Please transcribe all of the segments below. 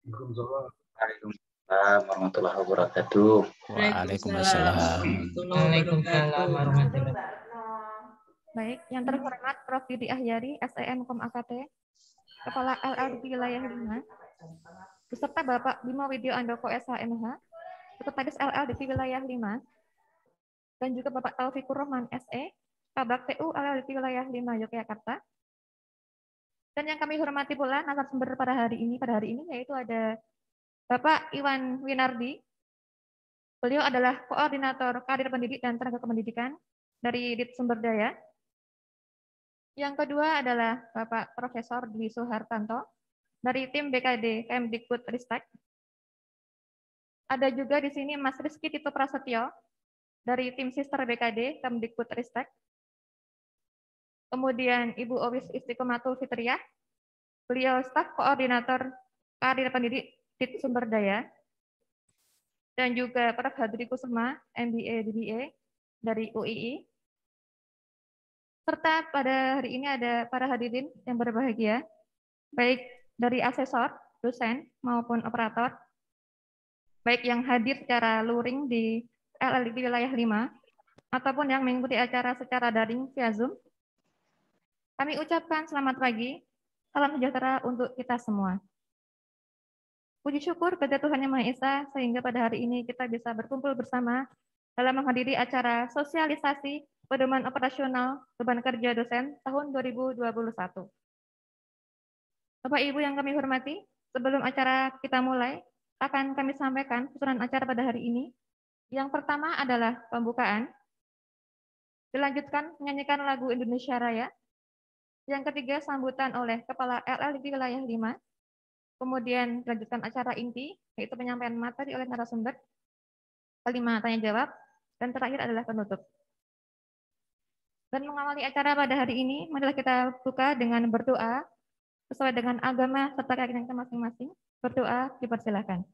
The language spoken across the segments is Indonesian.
Waalaikumsalam warahmatullahi wabarakatuh. Waalaikumsalam. Waalaikumsalam warahmatullahi wabarakatuh. Baik, yang terhormat Prof. Didi Ahyari, SEM Kom AKT, Kepala LLDP Wilayah 5, beserta Bapak Bimo Widyo Andoko SHMH, Sekretaris LLDP Wilayah 5, dan juga Bapak Taufikur Rahman SE, Kabak TU LLDP Wilayah 5 Yogyakarta. Dan yang kami hormati pula narasumber pada hari ini yaitu ada Bapak Iwan Winardi. Beliau adalah Koordinator Karir Pendidik dan Tenaga Kependidikan dari Dit Sumberdaya. Yang kedua adalah Bapak Profesor Dwi Suhartanto dari tim BKD Kemdikbud Ristek. Ada juga di sini Mas Rizky Tito Prasetyo dari tim Sister BKD Kemdikbud Ristek. Kemudian Ibu Owis Istiqomatul Fitriah, beliau staf koordinator karir pendidik Dit Sumberdaya. Dan juga Prof. Hadri Kusuma, MBA DBA dari UII. Serta pada hari ini ada para hadirin yang berbahagia, baik dari asesor, dosen, maupun operator, baik yang hadir secara luring di LLDP Wilayah 5, ataupun yang mengikuti acara secara daring via Zoom. Kami ucapkan selamat pagi, salam sejahtera untuk kita semua. Puji syukur kepada Tuhan Yang Maha Esa, sehingga pada hari ini kita bisa berkumpul bersama dalam menghadiri acara sosialisasi pedoman operasional beban kerja dosen tahun 2021. Bapak Ibu yang kami hormati, sebelum acara kita mulai, akan kami sampaikan susunan acara pada hari ini. Yang pertama adalah pembukaan, dilanjutkan menyanyikan lagu Indonesia Raya. Yang ketiga, sambutan oleh Kepala LLDP Wilayah 5. Kemudian dilanjutkan acara inti, yaitu penyampaian materi oleh narasumber. Kelima, tanya jawab. Dan terakhir adalah penutup. Dan mengawali acara pada hari ini, marilah kita buka dengan berdoa sesuai dengan agama serta keyakinan kita masing-masing. Berdoa, dipersilakan.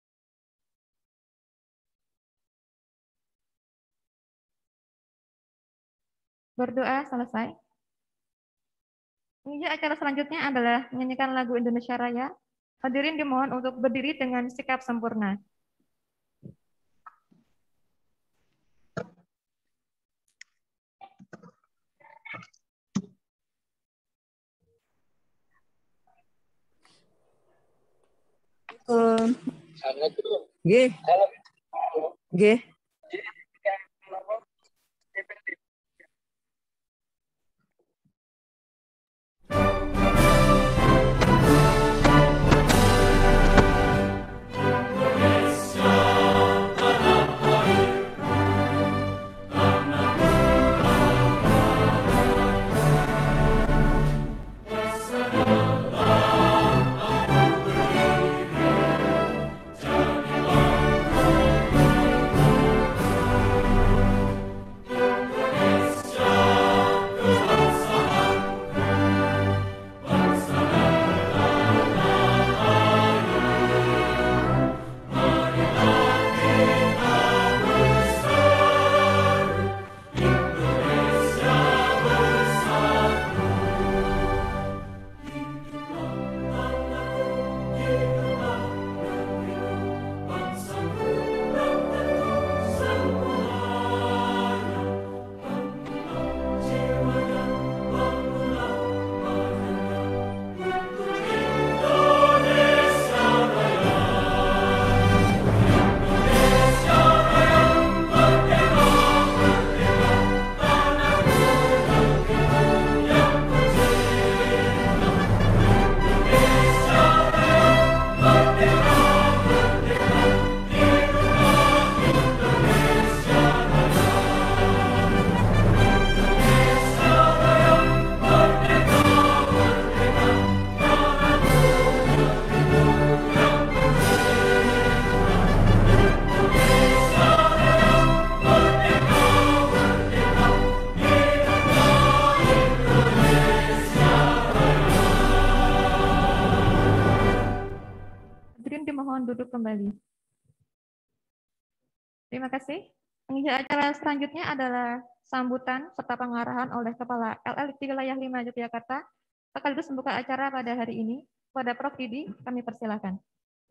Berdoa selesai. Ini acara selanjutnya adalah menyanyikan lagu Indonesia Raya. Hadirin dimohon untuk berdiri dengan sikap sempurna. G. G. Duduk kembali. Terima kasih. Pengisi acara selanjutnya adalah sambutan serta pengarahan oleh Kepala LLDP Wilayah 5 Yogyakarta. Sekaligus membuka acara pada hari ini. Pada Prof. Didi, kami persilakan.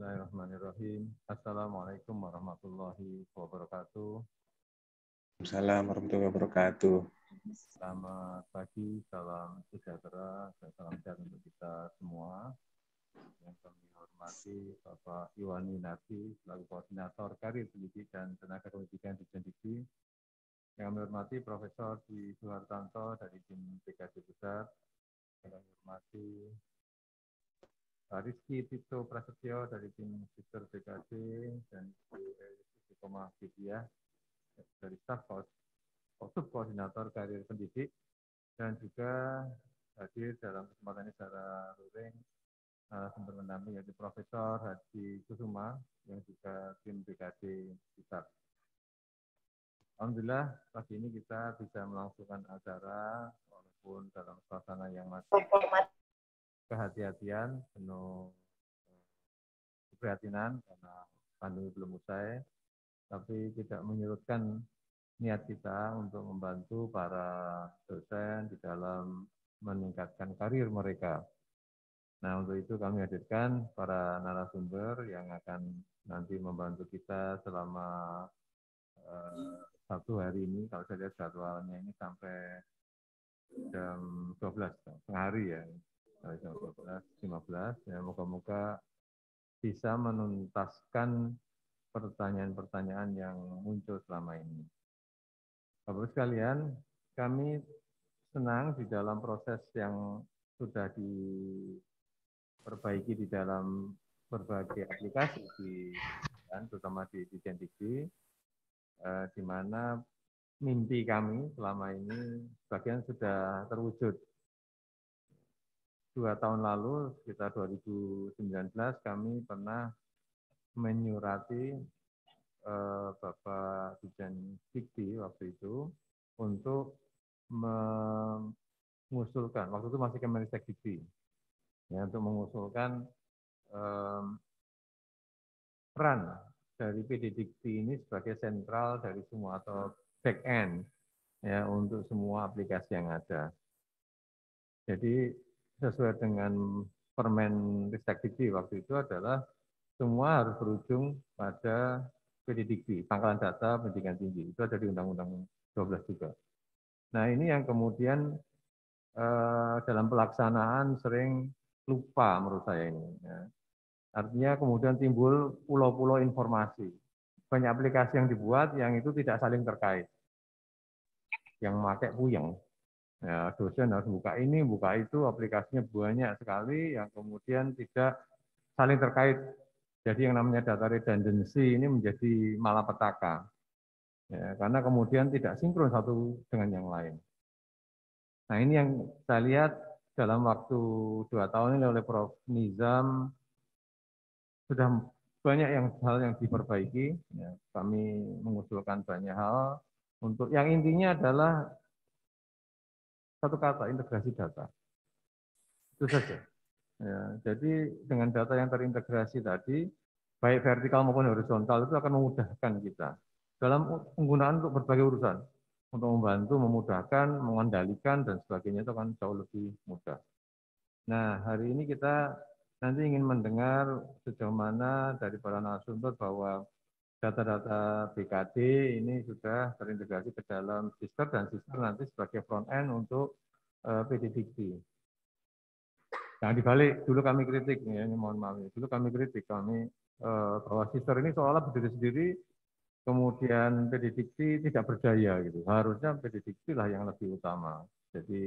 Bismillahirrahmanirrahim. Assalamualaikum warahmatullahi wabarakatuh. Assalamualaikum warahmatullahi wabarakatuh. Selamat pagi, salam sejahtera, dan salam sehat untuk kita semua. Yang kami hormati Bapak Iwani Nardi, selaku Koordinator Karir Pendidikan dan Tenaga Pendidikan di Dikti. Yang kami hormati Profesor Dwi Suhartanto dari tim PKD Pusat. Yang kami hormati Rizky Tito Prasetyo dari tim Sister PKD dan Ibu Koma Vidya dari staf koordinator karir pendidik dan juga hadir dalam kesempatan ini secara luring sumber pendamping yaitu Profesor Haji Kusuma yang juga tim PKD Pusat. Alhamdulillah pagi ini kita bisa melangsungkan acara walaupun dalam suasana yang masih kehati-hatian, penuh keprihatinan karena pandemi belum usai, tapi tidak menyurutkan niat kita untuk membantu para dosen di dalam meningkatkan karir mereka. Nah, untuk itu kami hadirkan para narasumber yang akan nanti membantu kita selama satu hari ini. Kalau saya lihat jadwalnya ini sampai jam 12, setengah hari ya. Jam 12.15, ya moga-moga bisa menuntaskan pertanyaan-pertanyaan yang muncul selama ini. Bapak sekalian, kami senang di dalam proses yang sudah diperbaiki di dalam berbagai aplikasi terutama di Dikti, di mana mimpi kami selama ini sebagian sudah terwujud. 2 tahun lalu, sekitar 2019, kami pernah menyurati Bapak Dirjen Dikti waktu itu untuk mengusulkan, waktu itu masih Kemenristek Dikti, ya, untuk mengusulkan peran dari PD Dikti ini sebagai sentral dari semua atau back end ya untuk semua aplikasi yang ada. Jadi sesuai dengan Permen Ristek Dikti waktu itu adalah semua harus berujung pada PD Dikti, pangkalan data pendidikan tinggi. Itu ada di Undang-Undang 12 juga. Nah ini yang kemudian dalam pelaksanaan sering lupa menurut saya ini. Ya. Artinya kemudian timbul pulau-pulau informasi. Banyak aplikasi yang dibuat yang itu tidak saling terkait. Yang memakai puyeng. Ya, dosen harus buka ini, buka itu, aplikasinya banyak sekali yang kemudian tidak saling terkait. Jadi yang namanya data redundancy ini menjadi malapetaka. Ya, karena kemudian tidak sinkron satu dengan yang lain. Nah ini yang saya lihat dalam waktu 2 tahun ini oleh Prof. Nizam, sudah banyak hal yang diperbaiki. Ya, kami mengusulkan banyak hal. Untuk yang intinya adalah satu kata, integrasi data. Itu saja. Ya, jadi dengan data yang terintegrasi tadi, baik vertikal maupun horizontal itu akan memudahkan kita dalam penggunaan untuk berbagai urusan. Untuk membantu, memudahkan, mengendalikan, dan sebagainya itu akan jauh lebih mudah. Nah, hari ini kita nanti ingin mendengar sejauh mana dari para narasumber bahwa data-data BKD ini sudah terintegrasi ke dalam Sister dan Sister nanti sebagai front end untuk PD Dikti. Jangan dibalik, dulu kami kritik, ya, ini mohon maaf, dulu kami kritik bahwa Sister ini seolah berdiri sendiri, kemudian PD Dikti tidak berdaya gitu. Harusnya PD Dikti lah yang lebih utama. Jadi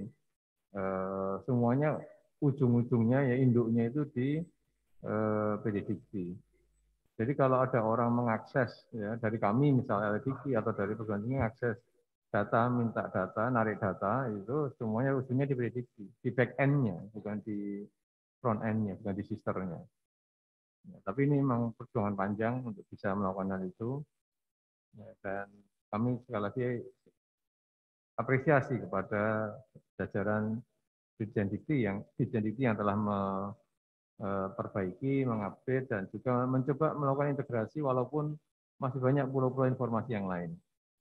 semuanya ujung-ujungnya ya induknya itu di PD Dikti. Jadi kalau ada orang mengakses ya dari kami misalnya Dikti atau dari perguruan tinggi mengakses data, minta data, narik data itu semuanya ujungnya di PD Dikti, di back end-nya, bukan di front end-nya, bukan di sisternya. Ya, tapi ini memang perjuangan panjang untuk bisa melakukan hal itu. Ya, dan kami sekali lagi apresiasi kepada jajaran Dirjen Dikti yang telah perbaiki, mengupdate, dan juga mencoba melakukan integrasi walaupun masih banyak pulau-pulau informasi yang lain.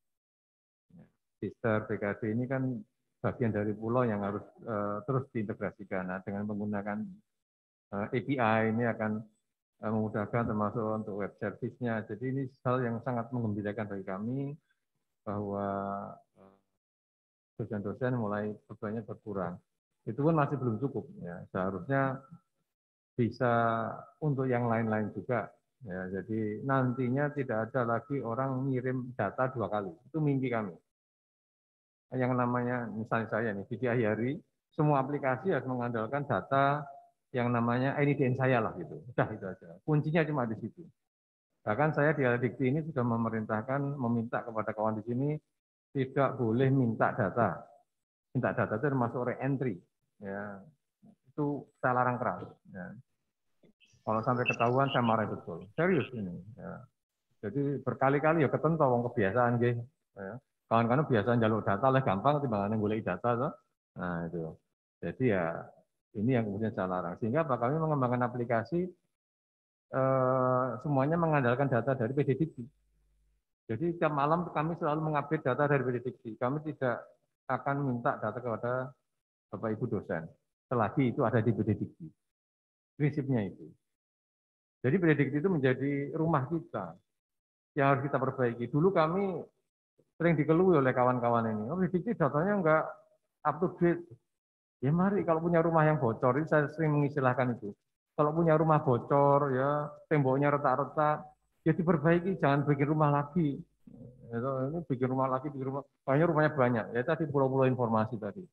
Sister PKD ini kan bagian dari pulau yang harus terus diintegrasikan. Nah, dengan menggunakan API ini akan memudahkan termasuk untuk web service-nya. Jadi ini hal yang sangat menggembirakan bagi kami bahwa dosen-dosen mulai bebannya berkurang. Itu pun masih belum cukup. Ya. Seharusnya bisa untuk yang lain-lain juga. Ya, jadi nantinya tidak ada lagi orang ngirim data 2 kali. Itu mimpi kami. Yang namanya, misalnya saya nih, Didi Ahyari, semua aplikasi harus mengandalkan data yang namanya NIDN saya lah gitu. Udah itu aja. Kuncinya cuma di situ. Bahkan saya di Dikti ini sudah meminta kepada kawan di sini tidak boleh minta data. Minta data itu termasuk re-entry. Ya, itu saya larang keras. Ya. Kalau sampai ketahuan saya marah betul. Serius ini. Ya. Jadi berkali-kali ya ketentang wong kebiasaan nggih. Ya. Kawan-kawan biasa jalur data lah gampang timbangane golek data toh. Nah, itu. Jadi ya ini yang kemudian saya larang. Sehingga apa kami mengembangkan aplikasi semuanya mengandalkan data dari PDDikti. Jadi tiap malam kami selalu mengupdate data dari PDDikti. Kami tidak akan minta data kepada Bapak Ibu dosen. Selagi itu ada di PDDikti. Prinsipnya itu. Jadi PDDikti itu menjadi rumah kita yang harus kita perbaiki. Dulu kami sering dikeluhi oleh kawan-kawan ini. Oh, PDDikti datanya enggak up to date. Ya mari kalau punya rumah yang bocor, ini saya sering mengistilahkan itu. Kalau punya rumah bocor, ya temboknya retak-retak, ya diperbaiki, jangan bikin rumah lagi. Ini bikin rumah lagi, bikin rumah, makanya rumahnya banyak. Ya tadi pulau-pulau informasi tadi.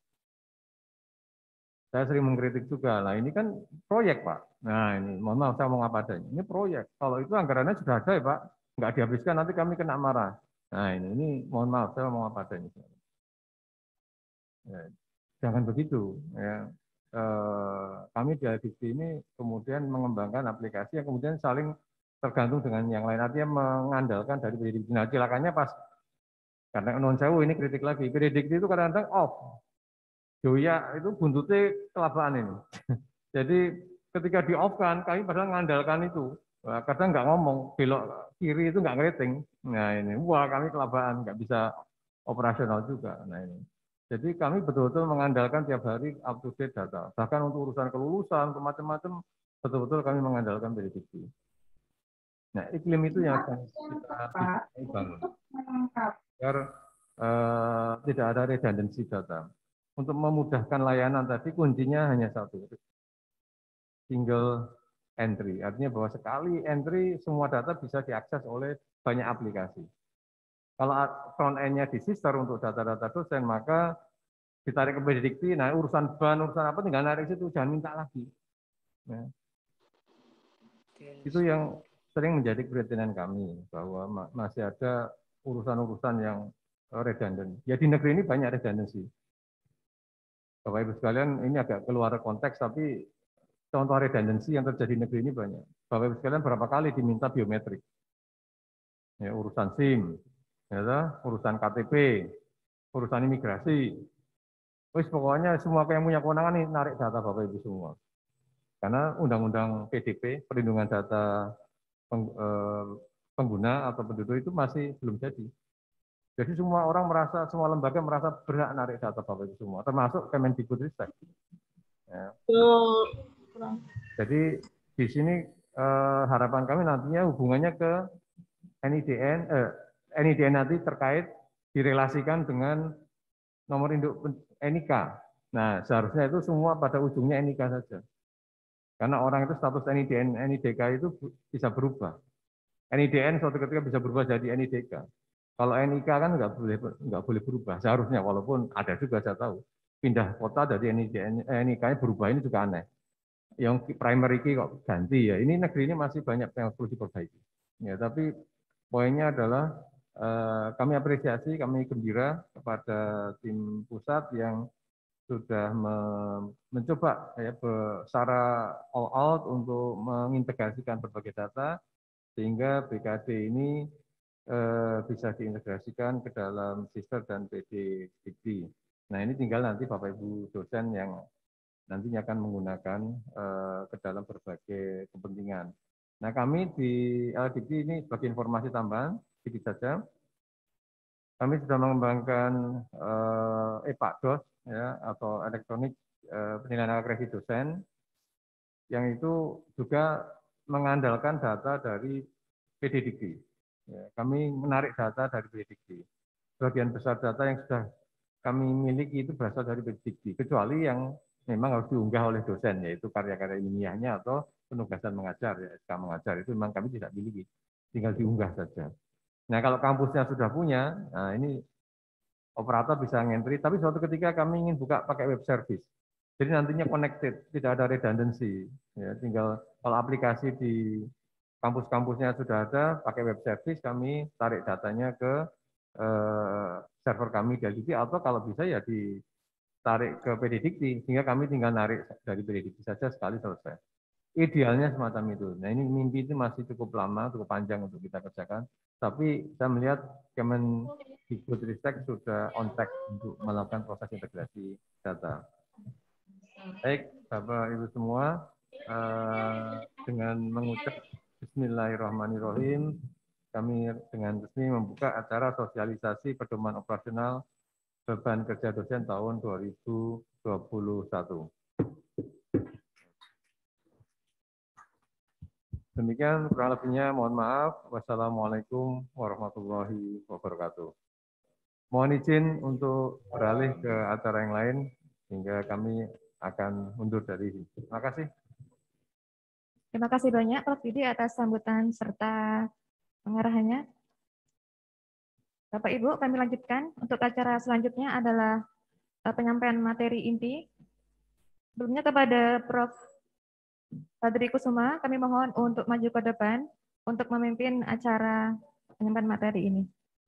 Saya sering mengkritik juga. Lah ini kan proyek, Pak. Nah ini, mohon maaf saya mau ngapa adanya. Ini proyek. Kalau itu anggarannya sudah ada ya, Pak. Nggak dihabiskan, nanti kami kena marah. Nah ini mohon maaf saya mau ngapa adanya. Ya, jangan begitu. Ya. Kami di Dikti ini kemudian mengembangkan aplikasi yang kemudian saling tergantung dengan yang lain. Artinya mengandalkan dari PDDikti. Nah silakannya pas, karena non sewu ini kritik lagi. PDDikti itu kadang-kadang off. Joya itu buntutnya kelabaan ini. Jadi ketika di off kan, kami padahal mengandalkan itu. Nah, kadang nggak ngomong, belok kiri itu nggak ngeriting. Nah ini, wah kami kelabaan, nggak bisa operasional juga. Nah ini. Jadi kami betul-betul mengandalkan tiap hari up to date data. Bahkan untuk urusan kelulusan, untuk macam-macam, betul-betul kami mengandalkan PDDikti. Nah iklim itu yang akan kita bangun. Agar tidak ada redundancy data. Untuk memudahkan layanan tadi kuncinya hanya satu, single entry. Artinya bahwa sekali entry semua data bisa diakses oleh banyak aplikasi. Kalau front end-nya di sister untuk data-data dosen, maka ditarik ke PDDikti, nah urusan ban, urusan apa tinggal narik situ, jangan minta lagi. Ya. Itu yang sering menjadi keprihatinan kami, bahwa masih ada urusan-urusan yang redundant. Ya di negeri ini banyak redundancy. Bapak Ibu sekalian, ini agak keluar konteks, tapi contoh redundancy yang terjadi di negeri ini banyak. Bapak Ibu sekalian berapa kali diminta biometrik? Ya, urusan SIM, ya, urusan KTP, urusan imigrasi. Wis pokoknya semua yang punya kewenangan nih narik data Bapak Ibu semua. Karena Undang-Undang PDP, Perlindungan Data Pengguna atau Penduduk itu masih belum jadi. Jadi semua orang merasa, semua lembaga merasa berhak narik data Bapak Ibu semua, termasuk Kemendikbudristek. Ya. Jadi di sini harapan kami nantinya hubungannya ke NIDN, NIDN nanti terkait direlasikan dengan nomor induk NIK. Nah seharusnya itu semua pada ujungnya NIK saja. Karena orang itu status NIDN, NIDK itu bisa berubah. NIDN suatu ketika bisa berubah jadi NIDK. Kalau NIK kan nggak boleh berubah seharusnya, walaupun ada juga saya tahu pindah kota dari NIK-nya berubah ini juga aneh. Yang primary key kok ganti ya. Ini negeri ini masih banyak yang perlu diperbaiki. Ya, tapi poinnya adalah kami apresiasi, kami gembira kepada tim pusat yang sudah mencoba ya secara all out untuk mengintegrasikan berbagai data sehingga BKD ini bisa diintegrasikan ke dalam sister dan PDDikti. Nah ini tinggal nanti Bapak Ibu dosen yang nantinya akan menggunakan ke dalam berbagai kepentingan. Nah kami di Dikti ini sebagai informasi tambahan, sedikit saja. Kami sudah mengembangkan EPADOS ya, atau elektronik penilaian akresi dosen, yang itu juga mengandalkan data dari PDDikti. Ya, kami menarik data dari PDDikti. Sebagian besar data yang sudah kami miliki itu berasal dari PDDikti, kecuali yang memang harus diunggah oleh dosen, yaitu karya-karya ilmiahnya atau penugasan mengajar, ya, SK mengajar, itu memang kami tidak miliki, tinggal diunggah saja. Nah, kalau kampusnya sudah punya, nah ini operator bisa ngentri, tapi suatu ketika kami ingin buka pakai web service. Jadi nantinya connected, tidak ada redundancy. Ya, tinggal kalau aplikasi di kampus-kampusnya sudah ada, pakai web service, kami tarik datanya ke server kami di LDP, atau kalau bisa ya ditarik ke PDDikti, sehingga kami tinggal narik dari PDDikti saja sekali selesai. Idealnya semacam itu. Nah, ini mimpi itu masih cukup lama, cukup panjang untuk kita kerjakan. Tapi saya melihat Kemendikbudristek sudah on track untuk melakukan proses integrasi data. Baik, Bapak Ibu semua, dengan mengucap Bismillahirrahmanirrahim, kami dengan resmi membuka acara sosialisasi pedoman operasional beban kerja dosen tahun 2021. Demikian kurang lebihnya, mohon maaf. Wassalamualaikum warahmatullahi wabarakatuh. Mohon izin untuk beralih ke acara yang lain, sehingga kami akan mundur dari sini. Terima kasih. Terima kasih banyak Prof. Didi atas sambutan serta pengarahannya. Bapak Ibu, kami lanjutkan. Untuk acara selanjutnya adalah penyampaian materi inti. Sebelumnya kepada Prof. Badri Kusuma, kami mohon untuk maju ke depan untuk memimpin acara penyampaian materi ini.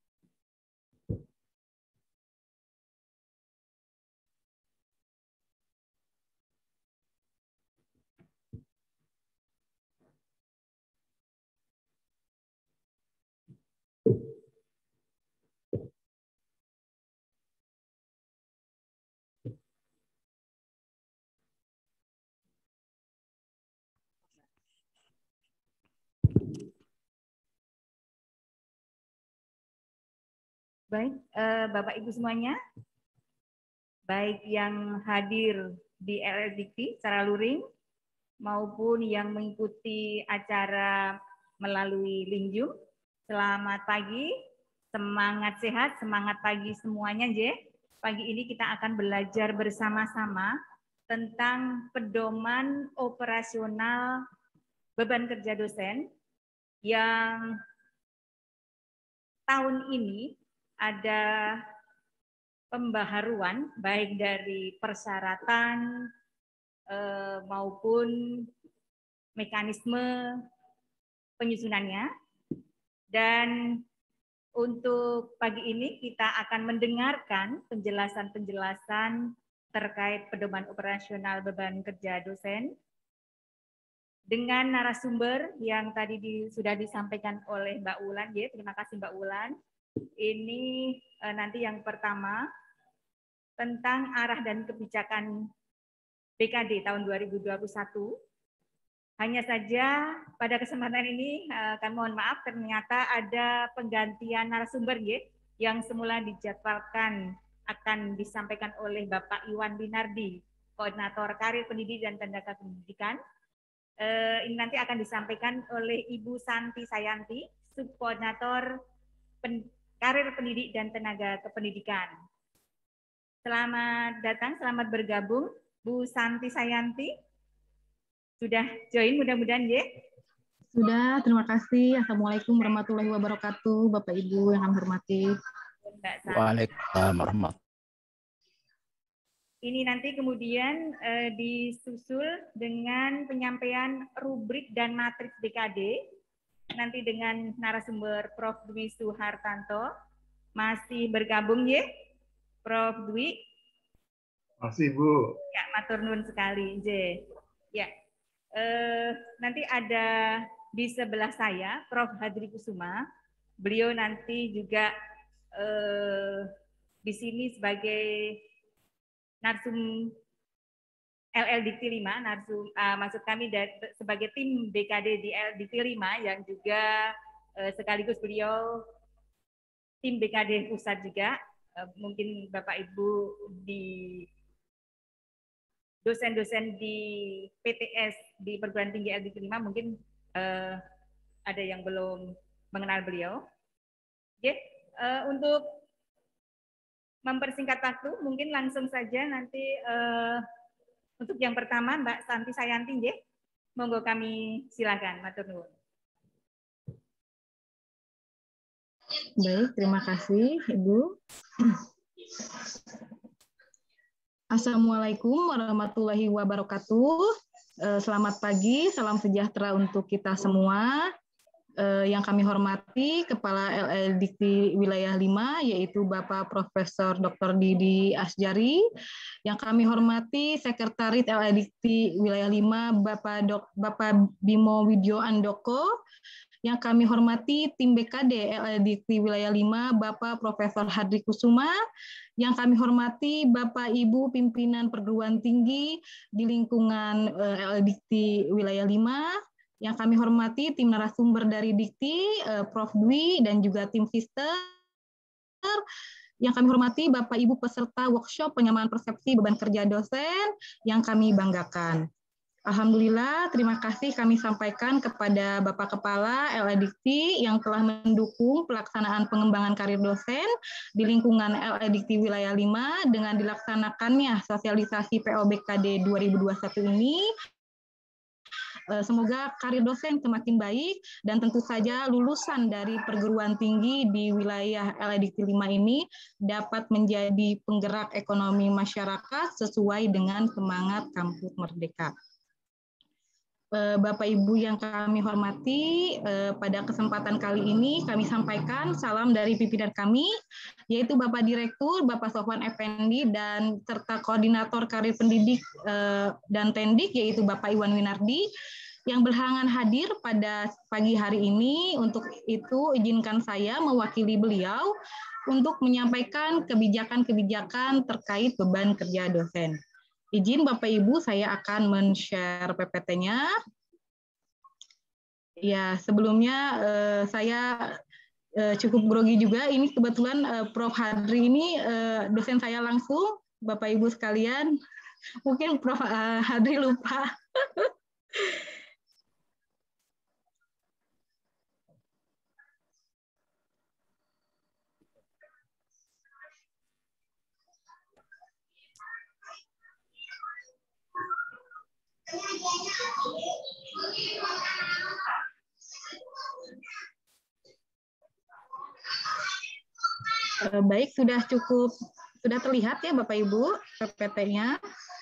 Baik, Bapak Ibu semuanya, baik yang hadir di LLDikti secara luring maupun yang mengikuti acara melalui link Zoom. Selamat pagi, semangat sehat, semangat pagi semuanya, J. Pagi ini kita akan belajar bersama-sama tentang pedoman operasional beban kerja dosen yang tahun ini ada pembaharuan baik dari persyaratan maupun mekanisme penyusunannya. Dan untuk pagi ini kita akan mendengarkan penjelasan-penjelasan terkait pedoman operasional beban kerja dosen dengan narasumber yang tadi sudah disampaikan oleh Mbak Wulan. Ya, terima kasih Mbak Wulan. Ini nanti yang pertama tentang arah dan kebijakan BKD tahun 2021. Hanya saja pada kesempatan ini kami mohon maaf ternyata ada penggantian narasumber ya, yang semula dijadwalkan akan disampaikan oleh Bapak Iwan Binardi, Koordinator Karir Pendidik dan Tenaga Pendidikan. Ini nanti akan disampaikan oleh Ibu Santi Sayanti, Subkoordinator Karir Pendidik dan Tenaga Kependidikan. Selamat datang, selamat bergabung, Bu Santi Sayanti. Sudah join mudah-mudahan ya? Sudah, terima kasih. Assalamualaikum warahmatullahi wabarakatuh, Bapak Ibu yang kami hormati. Waalaikumsalam warahmatullahi. Ini nanti kemudian disusul dengan penyampaian rubrik dan matriks BKD, nanti dengan narasumber Prof. Dwi Suhartanto. Masih bergabung ya, Prof. Dwi? Masih, Bu. Ya, matur nuwun sekali, J. Ya, nanti ada di sebelah saya, Prof. Hadri Kusuma. Beliau nanti juga di sini sebagai narsum LLDikti 5, narsum maksud kami sebagai tim BKD di LLDikti 5 yang juga sekaligus beliau tim BKD pusat juga. Mungkin Bapak Ibu di dosen-dosen di PTS di perguruan tinggi LLDikti 5 mungkin Ada yang belum mengenal beliau? Oke, untuk mempersingkat waktu, mungkin langsung saja nanti untuk yang pertama Mbak Santi Sayanti, ya. Monggo kami silakan, matur nuwun. Baik, terima kasih Ibu. Assalamualaikum warahmatullahi wabarakatuh. Selamat pagi, salam sejahtera untuk kita semua. Yang kami hormati Kepala LLDikti Wilayah 5, yaitu Bapak Profesor Dr. Didi Asjari. Yang kami hormati Sekretaris LLDikti Wilayah 5, Bapak Bimo Widyo Andoko. Yang kami hormati tim BKD LLDikti Wilayah 5, Bapak Profesor Hadri Kusuma. Yang kami hormati Bapak Ibu pimpinan perguruan tinggi di lingkungan LLDikti Wilayah 5. Yang kami hormati tim narasumber dari Dikti, Prof. Dwi, dan juga tim sister. Yang kami hormati Bapak Ibu peserta workshop penyamaan persepsi beban kerja dosen yang kami banggakan. Alhamdulillah, terima kasih kami sampaikan kepada Bapak Kepala LLDikti yang telah mendukung pelaksanaan pengembangan karir dosen di lingkungan LLDikti Wilayah 5 dengan dilaksanakannya sosialisasi POBKD 2021 ini. Semoga karir dosen semakin baik dan tentu saja lulusan dari perguruan tinggi di wilayah LLDikti 5 ini dapat menjadi penggerak ekonomi masyarakat sesuai dengan semangat Kampus Merdeka. Bapak Ibu yang kami hormati, pada kesempatan kali ini kami sampaikan salam dari pimpinan kami, yaitu Bapak Direktur, Bapak Sofwan Effendi, dan serta Koordinator Karir Pendidik dan Tendik, yaitu Bapak Iwan Winardi, yang berhalangan hadir pada pagi hari ini. Untuk itu, izinkan saya mewakili beliau untuk menyampaikan kebijakan-kebijakan terkait beban kerja dosen. Izin Bapak Ibu, saya akan men-share PPT-nya. Ya, sebelumnya saya cukup grogi juga. Ini kebetulan Prof. Hadri ini dosen saya langsung, Bapak Ibu sekalian. Mungkin Prof. Hadri lupa. Baik, sudah terlihat ya Bapak Ibu PPT-nya.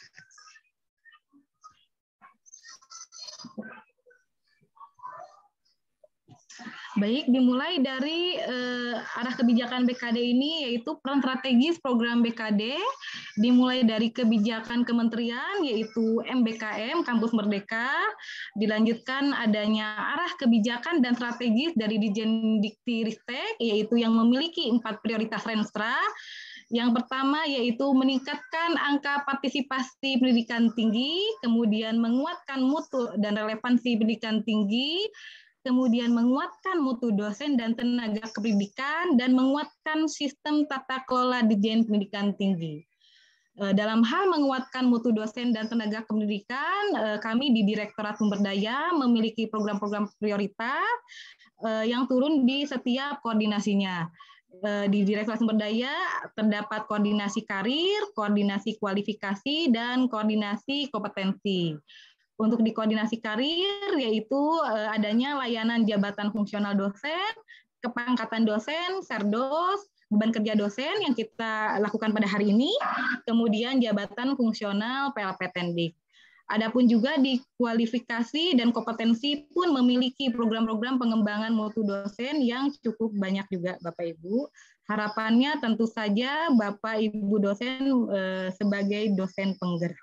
Baik, dimulai dari arah kebijakan BKD ini, yaitu peran strategis program BKD, dimulai dari kebijakan kementerian, yaitu MBKM, Kampus Merdeka, dilanjutkan adanya arah kebijakan dan strategis dari Ditjen Dikti Ristek, yaitu yang memiliki 4 prioritas Renstra. Yang pertama yaitu meningkatkan angka partisipasi pendidikan tinggi, kemudian menguatkan mutu dan relevansi pendidikan tinggi, kemudian menguatkan mutu dosen dan tenaga kependidikan, dan menguatkan sistem tata kelola Ditjen Pendidikan Tinggi. Dalam hal menguatkan mutu dosen dan tenaga kependidikan, kami di Direktorat Sumber Daya memiliki program-program prioritas yang turun di setiap koordinasinya. Di Direktorat Sumber Daya terdapat koordinasi karir, koordinasi kualifikasi, dan koordinasi kompetensi. Untuk di koordinasi karir, yaitu adanya layanan jabatan fungsional dosen, kepangkatan dosen, serdos, beban kerja dosen yang kita lakukan pada hari ini, kemudian jabatan fungsional PLP Tendik. Adapun juga di kualifikasi dan kompetensi pun memiliki program-program pengembangan mutu dosen yang cukup banyak juga Bapak Ibu. Harapannya tentu saja Bapak Ibu dosen sebagai dosen penggerak.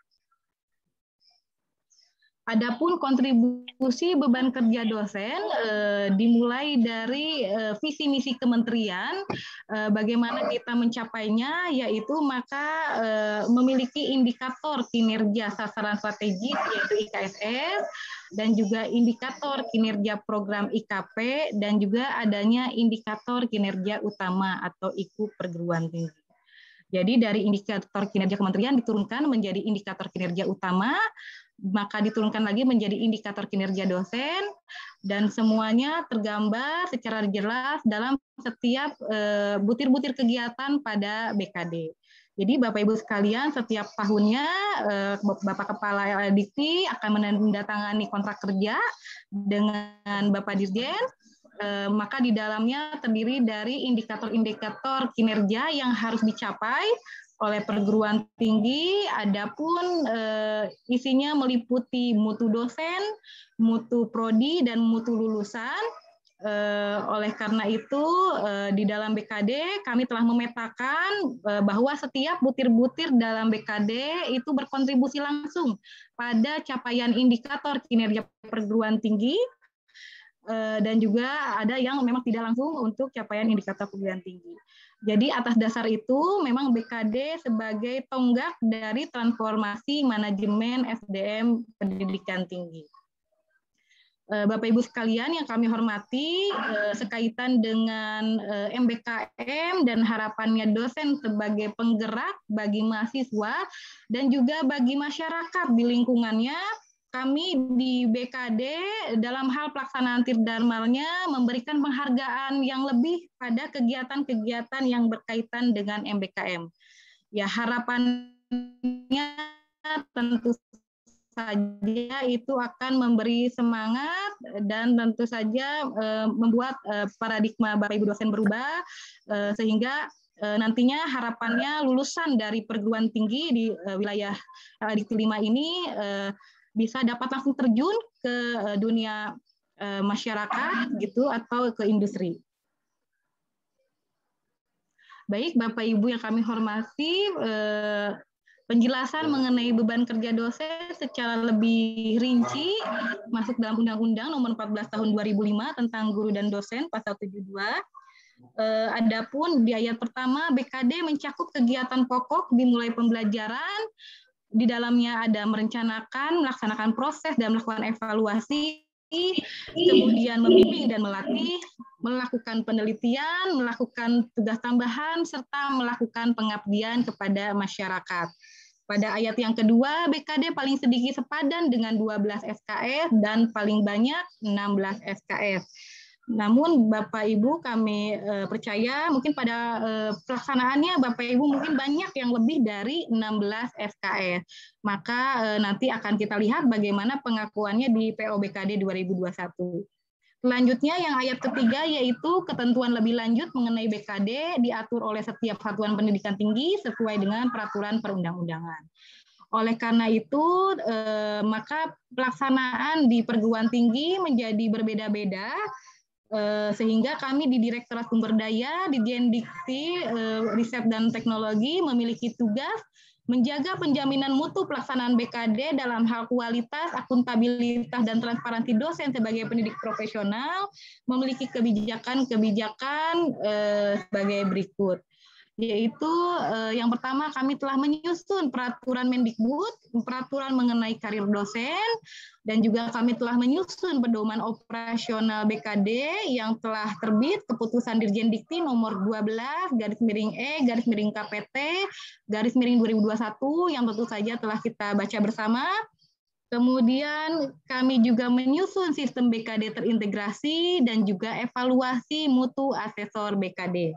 Adapun kontribusi beban kerja dosen dimulai dari visi misi kementerian, bagaimana kita mencapainya, yaitu maka memiliki indikator kinerja sasaran strategis yaitu IKSS, dan juga indikator kinerja program IKP, dan juga adanya indikator kinerja utama atau IKU perguruan tinggi. Jadi dari indikator kinerja kementerian diturunkan menjadi indikator kinerja utama. maka diturunkan lagi menjadi indikator kinerja dosen, dan semuanya tergambar secara jelas dalam setiap butir-butir kegiatan pada BKD. Jadi Bapak Ibu sekalian, setiap tahunnya Bapak Kepala LLDikti akan menandatangani kontrak kerja dengan Bapak Dirjen, maka di dalamnya terdiri dari indikator-indikator kinerja yang harus dicapai oleh perguruan tinggi. Adapun isinya meliputi mutu dosen, mutu prodi, dan mutu lulusan. Oleh karena itu, di dalam BKD kami telah memetakan bahwa setiap butir-butir dalam BKD itu berkontribusi langsung pada capaian indikator kinerja perguruan tinggi, dan juga ada yang memang tidak langsung untuk capaian indikator perguruan tinggi. Jadi atas dasar itu memang BKD sebagai tonggak dari transformasi manajemen SDM pendidikan tinggi. Bapak Ibu sekalian yang kami hormati, sekaitan dengan MBKM dan harapannya dosen sebagai penggerak bagi mahasiswa dan juga bagi masyarakat di lingkungannya, kami di BKD dalam hal pelaksanaan Tirdarmalnya memberikan penghargaan yang lebih pada kegiatan-kegiatan yang berkaitan dengan MBKM. Ya, harapannya tentu saja itu akan memberi semangat dan tentu saja membuat paradigma Bapak Ibu dosen berubah, sehingga nantinya harapannya lulusan dari perguruan tinggi di wilayah LLDikti 5 ini bisa dapat langsung terjun ke dunia masyarakat gitu atau ke industri. Baik Bapak Ibu yang kami hormati, penjelasan mengenai beban kerja dosen secara lebih rinci masuk dalam Undang-Undang Nomor 14 Tahun 2005 tentang guru dan dosen pasal 72. Adapun di ayat pertama, BKD mencakup kegiatan pokok dimulai pembelajaran, di dalamnya ada merencanakan, melaksanakan proses dan melakukan evaluasi, kemudian membimbing dan melatih, melakukan penelitian, melakukan tugas tambahan, serta melakukan pengabdian kepada masyarakat. Pada ayat yang kedua, BKD paling sedikit sepadan dengan 12 SKS dan paling banyak 16 SKS. Namun Bapak Ibu kami percaya mungkin pada pelaksanaannya Bapak Ibu mungkin banyak yang lebih dari 16 SKS. Maka nanti akan kita lihat bagaimana pengakuannya di PO BKD 2021. Selanjutnya yang ayat ketiga yaitu ketentuan lebih lanjut mengenai BKD diatur oleh setiap satuan pendidikan tinggi sesuai dengan peraturan perundang-undangan. Oleh karena itu, maka pelaksanaan di perguruan tinggi menjadi berbeda-beda, sehingga kami di Direktorat Sumber Daya, di Ditjen Riset dan Teknologi memiliki tugas menjaga penjaminan mutu pelaksanaan BKD dalam hal kualitas, akuntabilitas, dan transparansi dosen sebagai pendidik profesional, memiliki kebijakan-kebijakan sebagai berikut. Yaitu yang pertama kami telah menyusun peraturan Mendikbud, peraturan mengenai karir dosen, dan juga kami telah menyusun pedoman operasional BKD yang telah terbit keputusan Dirjen Dikti nomor 12/KPT/2021 yang tentu saja telah kita baca bersama. Kemudian kami juga menyusun sistem BKD terintegrasi dan juga evaluasi mutu asesor BKD.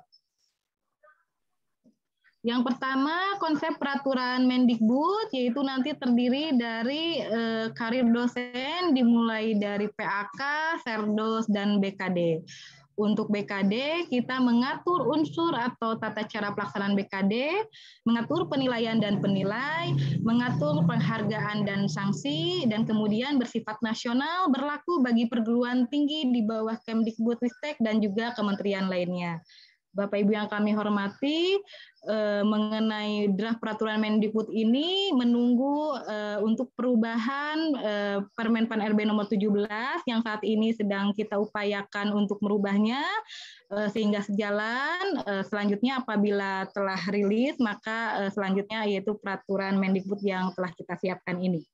Yang pertama, konsep peraturan Mendikbud, yaitu nanti terdiri dari karir dosen dimulai dari PAK, Serdos, dan BKD. Untuk BKD, kita mengatur unsur atau tata cara pelaksanaan BKD, mengatur penilaian dan penilai, mengatur penghargaan dan sanksi, dan kemudian bersifat nasional, berlaku bagi perguruan tinggi di bawah Kemdikbudristek dan juga kementerian lainnya. Bapak Ibu yang kami hormati, mengenai draft peraturan Mendikbud ini menunggu untuk perubahan Permen Pan RB nomor 17 yang saat ini sedang kita upayakan untuk merubahnya sehingga sejalan. Selanjutnya apabila telah rilis maka selanjutnya yaitu peraturan Mendikbud yang telah kita siapkan ini.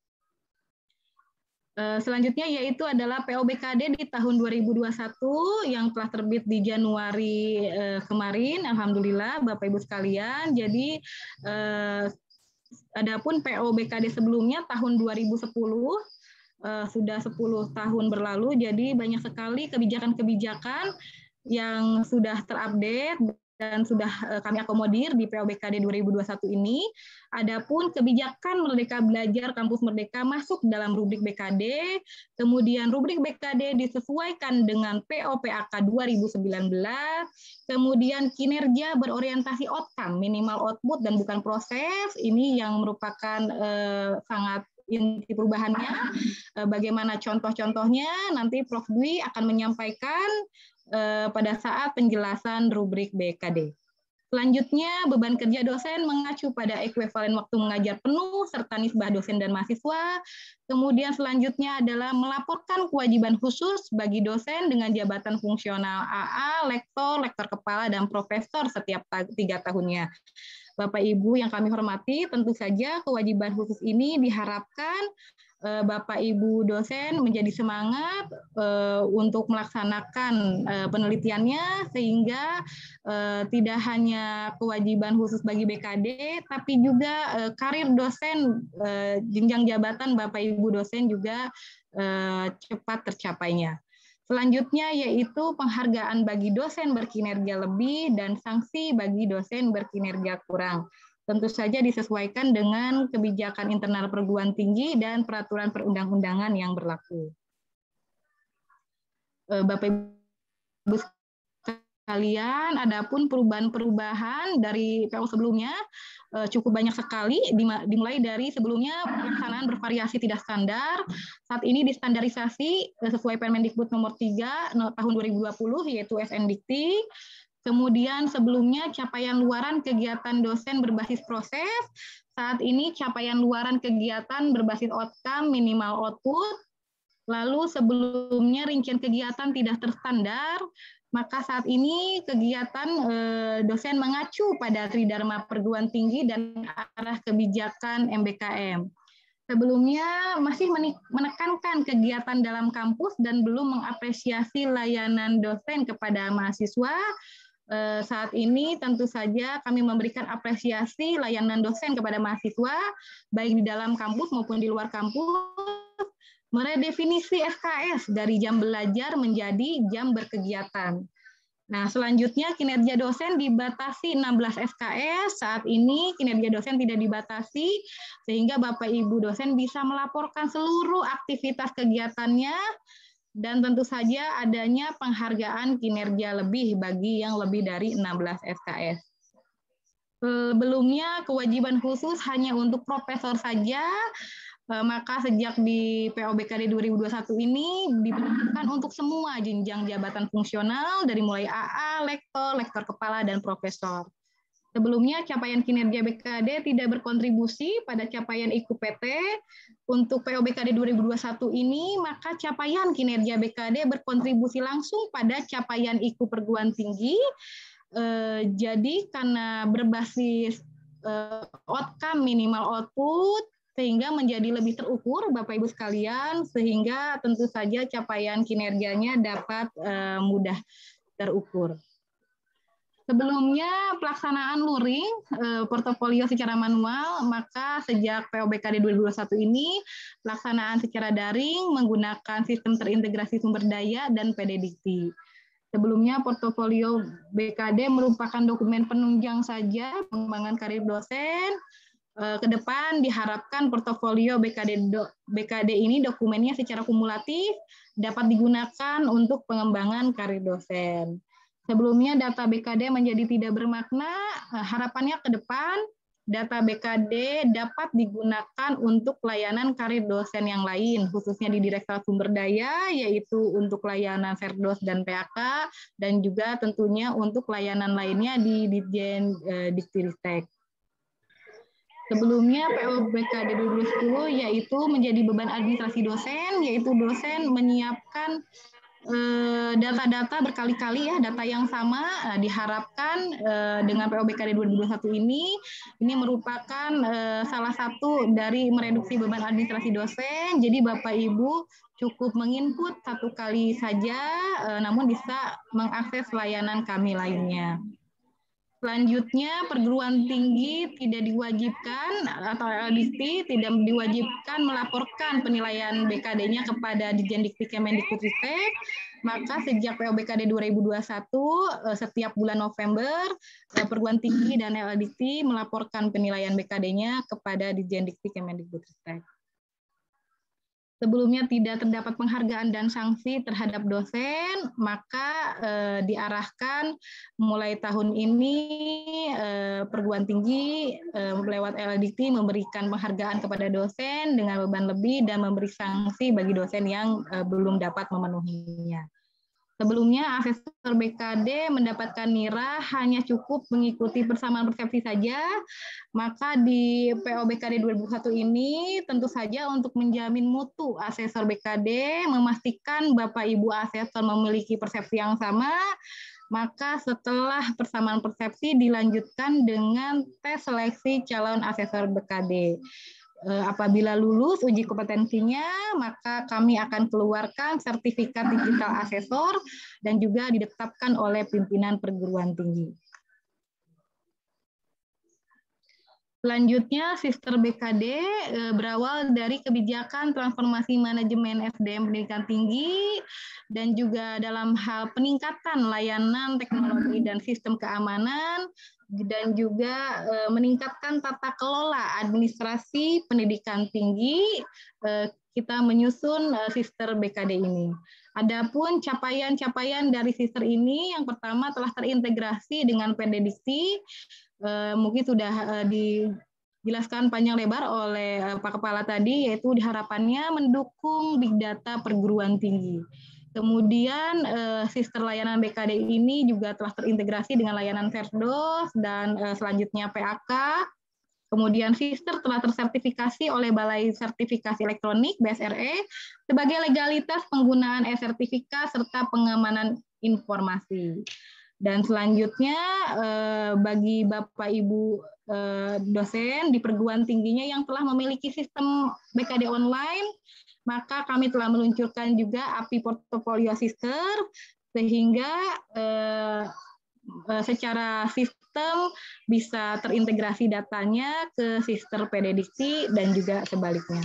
Selanjutnya yaitu adalah PO BKD di tahun 2021 yang telah terbit di Januari kemarin. Alhamdulillah Bapak Ibu sekalian. Jadi Adapun PO BKD sebelumnya tahun 2010 sudah 10 tahun berlalu, jadi banyak sekali kebijakan-kebijakan yang sudah terupdate dan sudah kami akomodir di PO BKD 2021 ini. Adapun kebijakan Merdeka Belajar Kampus Merdeka masuk dalam rubrik BKD, kemudian rubrik BKD disesuaikan dengan PO PAK 2019, kemudian kinerja berorientasi outcome, minimal output dan bukan proses, ini yang merupakan sangat inti perubahannya. Bagaimana contoh-contohnya nanti Prof. Dwi akan menyampaikan pada saat penjelasan rubrik BKD. Selanjutnya, beban kerja dosen mengacu pada ekuivalen waktu mengajar penuh serta nisbah dosen dan mahasiswa. Kemudian selanjutnya adalah melaporkan kewajiban khusus bagi dosen dengan jabatan fungsional AA, lektor, lektor kepala, dan profesor setiap 3 tahunnya. Bapak Ibu yang kami hormati, tentu saja kewajiban khusus ini diharapkan Bapak Ibu dosen menjadi semangat untuk melaksanakan penelitiannya sehingga tidak hanya kewajiban khusus bagi BKD, tapi juga karir dosen, jenjang jabatan Bapak Ibu dosen juga cepat tercapainya. Selanjutnya yaitu penghargaan bagi dosen berkinerja lebih dan sanksi bagi dosen berkinerja kurang. Tentu saja disesuaikan dengan kebijakan internal perguruan tinggi dan peraturan perundang-undangan yang berlaku. Bapak Ibu sekalian, adapun perubahan-perubahan dari PO sebelumnya cukup banyak sekali, dimulai dari sebelumnya pelaksanaan bervariasi tidak standar, saat ini distandarisasi sesuai Permendikbud nomor 3 tahun 2020 yaitu SNDikti. Kemudian sebelumnya capaian luaran kegiatan dosen berbasis proses, saat ini capaian luaran kegiatan berbasis outcome minimal output. Lalu sebelumnya rincian kegiatan tidak terstandar, maka saat ini kegiatan dosen mengacu pada Tridharma Perguruan Tinggi dan arah kebijakan MBKM. Sebelumnya masih menekankan kegiatan dalam kampus dan belum mengapresiasi layanan dosen kepada mahasiswa. Saat ini tentu saja kami memberikan apresiasi layanan dosen kepada mahasiswa, baik di dalam kampus maupun di luar kampus, meredefinisi SKS dari jam belajar menjadi jam berkegiatan. Nah, selanjutnya kinerja dosen dibatasi 16 SKS, saat ini kinerja dosen tidak dibatasi, sehingga Bapak Ibu dosen bisa melaporkan seluruh aktivitas kegiatannya, dan tentu saja adanya penghargaan kinerja lebih bagi yang lebih dari 16 SKS. Sebelumnya kewajiban khusus hanya untuk profesor saja, maka sejak di PO BKD 2021 ini diberlakukan untuk semua jenjang jabatan fungsional dari mulai AA, lektor, lektor kepala, dan profesor. Sebelumnya capaian kinerja BKD tidak berkontribusi pada capaian IKU-PT. Untuk PO BKD 2021 ini, maka capaian kinerja BKD berkontribusi langsung pada capaian IKU perguruan tinggi. Jadi karena berbasis outcome minimal output, sehingga menjadi lebih terukur Bapak Ibu sekalian, sehingga tentu saja capaian kinerjanya dapat mudah terukur. Sebelumnya pelaksanaan luring portofolio secara manual, maka sejak PO BKD 2021 ini pelaksanaan secara daring menggunakan sistem terintegrasi sumber daya dan PDDikti. Sebelumnya portofolio BKD merupakan dokumen penunjang saja pengembangan karir dosen. Ke depan diharapkan portofolio BKD ini dokumennya secara kumulatif dapat digunakan untuk pengembangan karir dosen. Sebelumnya data BKD menjadi tidak bermakna, harapannya ke depan data BKD dapat digunakan untuk layanan karir dosen yang lain, khususnya di Direktorat Sumber Daya, yaitu untuk layanan Serdos dan PAK, dan juga tentunya untuk layanan lainnya di Ditjen Diktiristek. Sebelumnya PO BKD 2010 yaitu menjadi beban administrasi dosen, yaitu dosen menyiapkan data-data berkali-kali ya, data yang sama. Diharapkan dengan PO BKD 2021 ini merupakan salah satu dari mereduksi beban administrasi dosen. Jadi Bapak Ibu cukup menginput satu kali saja, namun bisa mengakses layanan kami lainnya. Selanjutnya, perguruan tinggi tidak diwajibkan atau LDIST tidak diwajibkan melaporkan penilaian BKD-nya kepada Ditjen Kemendikbudristek. Maka sejak POBKD 2021, setiap bulan November, perguruan tinggi dan LDIST melaporkan penilaian BKD-nya kepada Ditjen Kemendikbudristek. Sebelumnya tidak terdapat penghargaan dan sanksi terhadap dosen, maka diarahkan mulai tahun ini perguruan tinggi lewat LDIST memberikan penghargaan kepada dosen dengan beban lebih dan memberi sanksi bagi dosen yang belum dapat memenuhinya. Sebelumnya, asesor BKD mendapatkan nira hanya cukup mengikuti persamaan persepsi saja, maka di POBKD 2021 ini tentu saja untuk menjamin mutu asesor BKD, memastikan Bapak Ibu asesor memiliki persepsi yang sama, maka setelah persamaan persepsi dilanjutkan dengan tes seleksi calon asesor BKD. Apabila lulus uji kompetensinya, maka kami akan keluarkan sertifikat digital asesor dan juga ditetapkan oleh pimpinan perguruan tinggi. Selanjutnya, Sister BKD berawal dari kebijakan transformasi manajemen SDM pendidikan tinggi dan juga dalam hal peningkatan layanan teknologi dan sistem keamanan dan juga meningkatkan tata kelola administrasi pendidikan tinggi, kita menyusun Sister BKD ini. Adapun capaian-capaian dari Sister ini, yang pertama telah terintegrasi dengan Pendidikti, mungkin sudah dijelaskan panjang lebar oleh Pak Kepala tadi, yaitu harapannya mendukung Big Data perguruan tinggi. Kemudian Sister layanan BKD ini juga telah terintegrasi dengan layanan Verdos dan selanjutnya PAK. Kemudian Sister telah tersertifikasi oleh Balai Sertifikasi Elektronik BSRE sebagai legalitas penggunaan e-sertifikat serta pengamanan informasi. Dan selanjutnya bagi Bapak Ibu dosen di perguruan tingginya yang telah memiliki sistem BKD online, maka kami telah meluncurkan juga API Portfolio Sister, sehingga secara sistem bisa terintegrasi datanya ke Sister Pendidikti dan juga sebaliknya.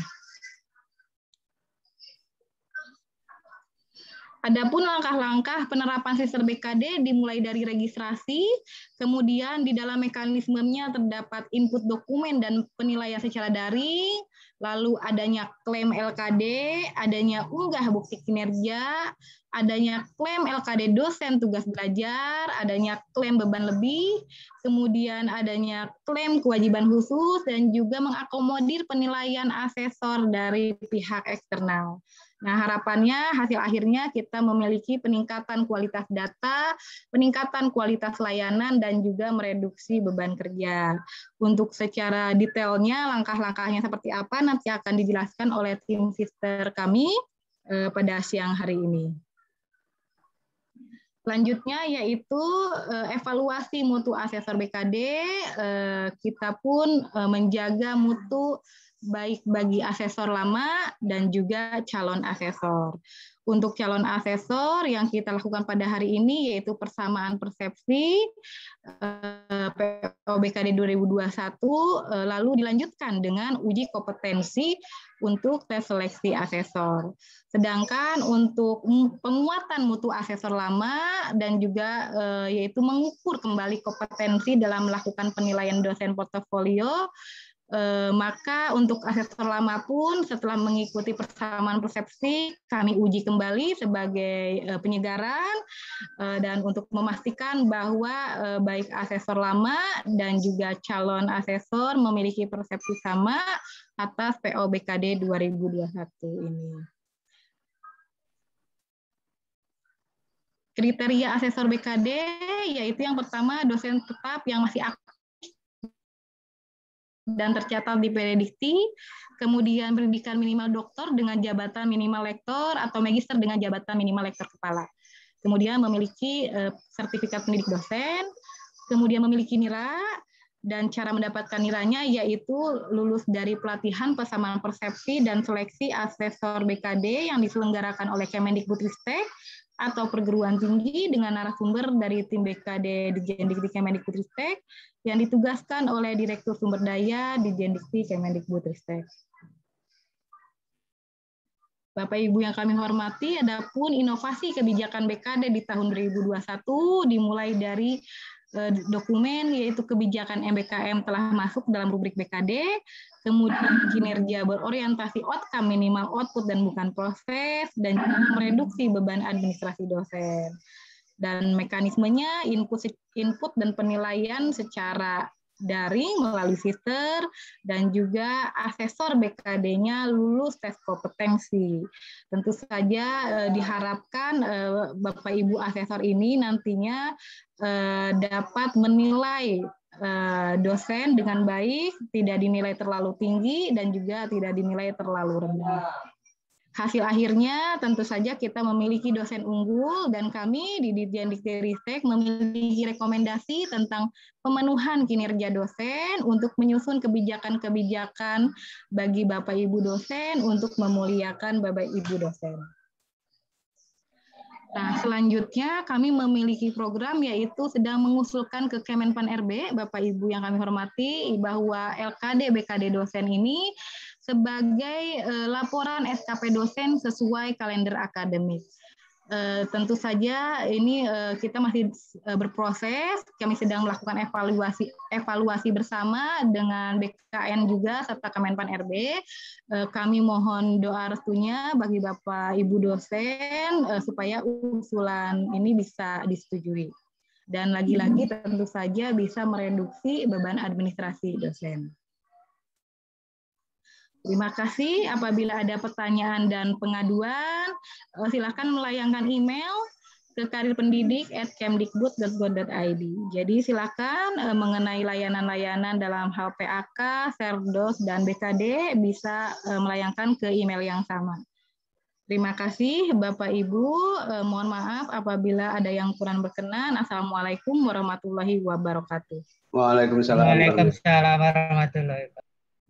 Adapun langkah-langkah penerapan Sister BKD dimulai dari registrasi, kemudian di dalam mekanismenya terdapat input dokumen dan penilaian secara daring, lalu adanya klaim LKD, adanya unggah bukti kinerja, adanya klaim LKD dosen tugas belajar, adanya klaim beban lebih, kemudian adanya klaim kewajiban khusus, dan juga mengakomodir penilaian asesor dari pihak eksternal. Nah, harapannya hasil akhirnya kita memiliki peningkatan kualitas data, peningkatan kualitas layanan, dan juga mereduksi beban kerja. Untuk secara detailnya, langkah-langkahnya seperti apa nanti akan dijelaskan oleh tim Sister kami pada siang hari ini. Selanjutnya yaitu evaluasi mutu asesor BKD, kita pun menjaga mutu baik bagi asesor lama dan juga calon asesor. Untuk calon asesor yang kita lakukan pada hari ini yaitu persamaan persepsi POBKD 2021, lalu dilanjutkan dengan uji kompetensi untuk tes seleksi asesor. Sedangkan untuk penguatan mutu asesor lama dan juga yaitu mengukur kembali kompetensi dalam melakukan penilaian dosen portofolio, maka untuk asesor lama pun setelah mengikuti persamaan persepsi kami uji kembali sebagai penyegaran dan untuk memastikan bahwa baik asesor lama dan juga calon asesor memiliki persepsi sama atas POBKD 2021 ini. Kriteria asesor BKD yaitu yang pertama dosen tetap yang masih aktif dan tercatat di Pendidikti, kemudian pendidikan minimal doktor dengan jabatan minimal lektor atau magister dengan jabatan minimal lektor kepala. Kemudian memiliki sertifikat pendidik dosen, kemudian memiliki nira, dan cara mendapatkan niranya yaitu lulus dari pelatihan persamaan persepsi dan seleksi asesor BKD yang diselenggarakan oleh Kemendikbudristek atau perguruan tinggi dengan narasumber dari tim BKD Ditjendikti Kemendikbudristek yang ditugaskan oleh Direktur Sumber Daya Ditjendikti Kemendikbudristek. Bapak Ibu yang kami hormati, adapun inovasi kebijakan BKD di tahun 2021 dimulai dari dokumen yaitu kebijakan MBKM telah masuk dalam rubrik BKD, kemudian kinerja berorientasi outcome minimal output dan bukan proses, dan juga mereduksi beban administrasi dosen. Dan mekanismenya input dan penilaian secara daring melalui sister dan juga asesor BKD-nya lulus tes kompetensi. Tentu saja diharapkan Bapak Ibu asesor ini nantinya dapat menilai dosen dengan baik, tidak dinilai terlalu tinggi dan juga tidak dinilai terlalu rendah. Hasil akhirnya tentu saja kita memiliki dosen unggul dan kami di Ditjendikti memiliki rekomendasi tentang pemenuhan kinerja dosen untuk menyusun kebijakan-kebijakan bagi Bapak Ibu dosen untuk memuliakan Bapak Ibu dosen. Nah, selanjutnya kami memiliki program yaitu sedang mengusulkan ke Kemenpan RB, Bapak Ibu yang kami hormati, bahwa LKD BKD dosen ini sebagai laporan SKP dosen sesuai kalender akademik. Tentu saja ini kita masih berproses, kami sedang melakukan evaluasi bersama dengan BKN juga serta Kemenpan RB. Kami mohon doa restunya bagi Bapak Ibu dosen supaya usulan ini bisa disetujui. Dan lagi-lagi tentu saja bisa mereduksi beban administrasi dosen. Terima kasih. Apabila ada pertanyaan dan pengaduan, silakan melayangkan email ke karirpendidik@kemdikbud.go.id. Jadi silakan mengenai layanan-layanan dalam hal PAK, Serdos, dan BKD bisa melayangkan ke email yang sama. Terima kasih Bapak Ibu. Mohon maaf apabila ada yang kurang berkenan. Assalamualaikum warahmatullahi wabarakatuh. Waalaikumsalam. Waalaikumsalam warahmatullahi wabarakatuh.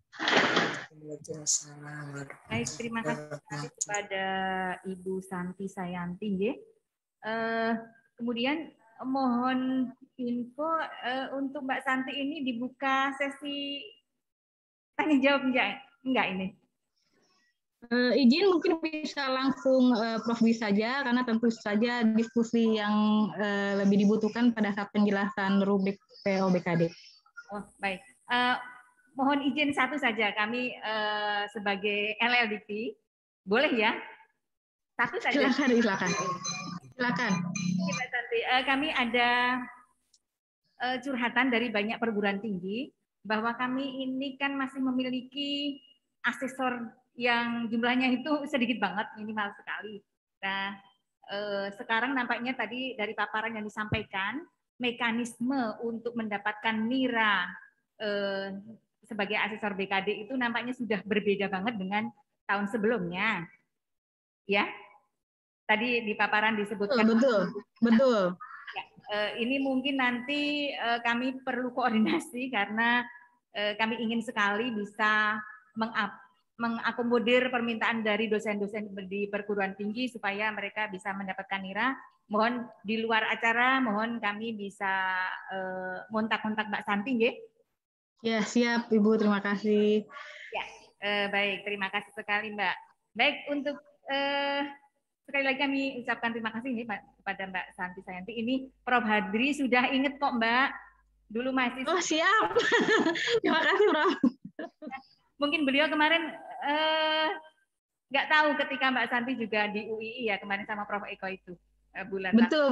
Baik, terima kasih kepada Ibu Santi Sayanti. Kemudian mohon info untuk Mbak Santi ini dibuka sesi tanya jawab enggak ini? Izin mungkin bisa langsung Prof Dwi saja karena tentu saja diskusi yang lebih dibutuhkan pada saat penjelasan rubrik POBKD. Oh, baik. Mohon izin satu saja, kami sebagai LLDP, boleh ya? Satu saja. Silakan. Kami ada curhatan dari banyak perguruan tinggi, bahwa kami ini kan masih memiliki asesor yang jumlahnya itu sedikit banget, minimal sekali. Nah, sekarang nampaknya tadi dari paparan yang disampaikan, mekanisme untuk mendapatkan NIRA sebagai asesor BKD itu nampaknya sudah berbeda banget dengan tahun sebelumnya. Ya, tadi di paparan disebutkan. Betul. Ya, ini mungkin nanti kami perlu koordinasi karena kami ingin sekali bisa mengakomodir permintaan dari dosen-dosen di perguruan tinggi supaya mereka bisa mendapatkan NIRA. Mohon di luar acara, mohon kami bisa kontak-kontak Mbak Santi, ya. Ya, siap Ibu, terima kasih. Ya, baik, terima kasih sekali Mbak. Baik, untuk sekali lagi kami ucapkan terima kasih nih kepada Mbak Santi Sayanti. Ini Prof Hadri sudah inget kok Mbak, dulu masih. Oh siap, terima kasih Prof. Mungkin beliau kemarin nggak tahu ketika Mbak Santi juga di UII ya kemarin sama Prof Eko itu bulan. Betul.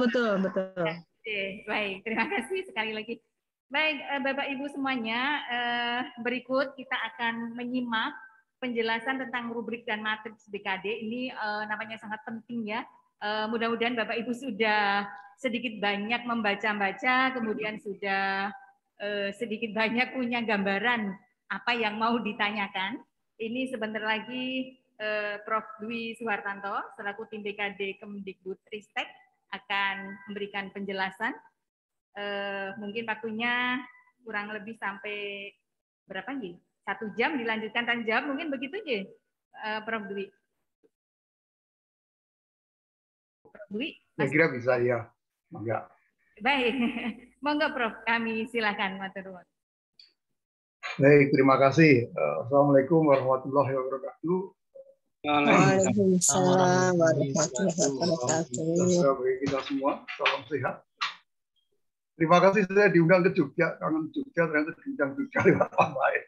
Baik, terima kasih sekali lagi. Baik, Bapak Ibu semuanya, berikut kita akan menyimak penjelasan tentang rubrik dan matriks BKD. Ini namanya sangat penting ya. Mudah-mudahan Bapak Ibu sudah sedikit banyak membaca-baca, kemudian sudah sedikit banyak punya gambaran apa yang mau ditanyakan. Ini sebentar lagi Prof Dwi Suhartanto selaku tim BKD Kemdikbudristek akan memberikan penjelasan. Mungkin waktunya kurang lebih sampai berapa nih? 1 jam dilanjutkan tanya jawab mungkin begitu aja, Prof Dwi. Dwi? Saya kira bisa ya. Enggak. Baik, monggo Prof, kami silakan matur nuwun. Baik, terima kasih. Assalamualaikum warahmatullahi wabarakatuh. Waalaikumsalam warahmatullahi wabarakatuh. Bagi kita semua, salam sehat. Terima kasih saya diundang ke Jogja, kangen Jogja ternyata diundang Jogja lewat online.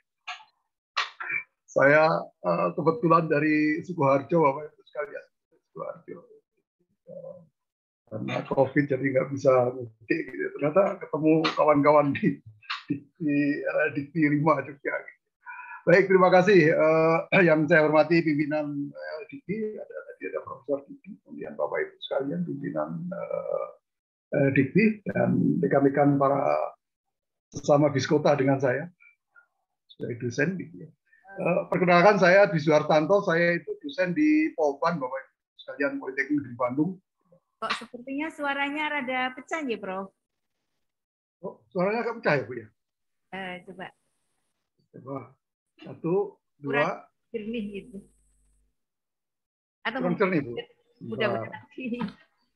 Saya kebetulan dari Sukoharjo, Bapak Ibu sekalian. Sukoharjo. Karena COVID jadi nggak bisa mudik gitu. Ternyata ketemu kawan-kawan di Dikti 5 Jogja. Baik, terima kasih. Yang saya hormati pimpinan Dikti, ada Profesor Dikti, kemudian Bapak Ibu sekalian pimpinan Dikti dan rekan-rekan para sesama biskota dengan saya sebagai dosen. Perkenalkan saya Dwi Suhartanto, saya itu dosen di Polban, Bapak Ibu sekalian Politeknik di Bandung. Kok sepertinya suaranya rada pecah ya, Prof? Oh, suaranya agak pecah ya, Bu ya? Coba. Coba. 1, 2. Jernih gitu. Atau kurang jernih, Bu. Udah berarti.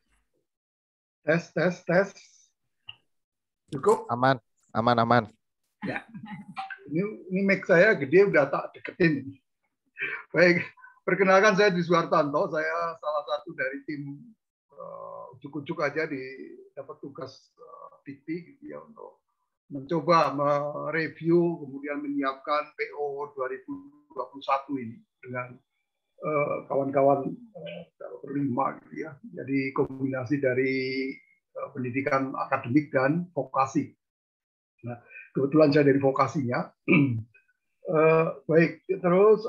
Tes. Cukup? Aman. Ya. Ini mic saya gede, udah tak deketin. Baik, perkenalkan saya Dwi Suhartanto, saya salah satu dari tim ujuk-ujuk aja dapat tugas Dikti gitu ya, untuk mencoba mereview kemudian menyiapkan PO 2021 ini dengan kawan-kawan berlima gitu ya. Jadi kombinasi dari pendidikan akademik dan vokasi. Nah, kebetulan saya dari vokasinya. Baik, terus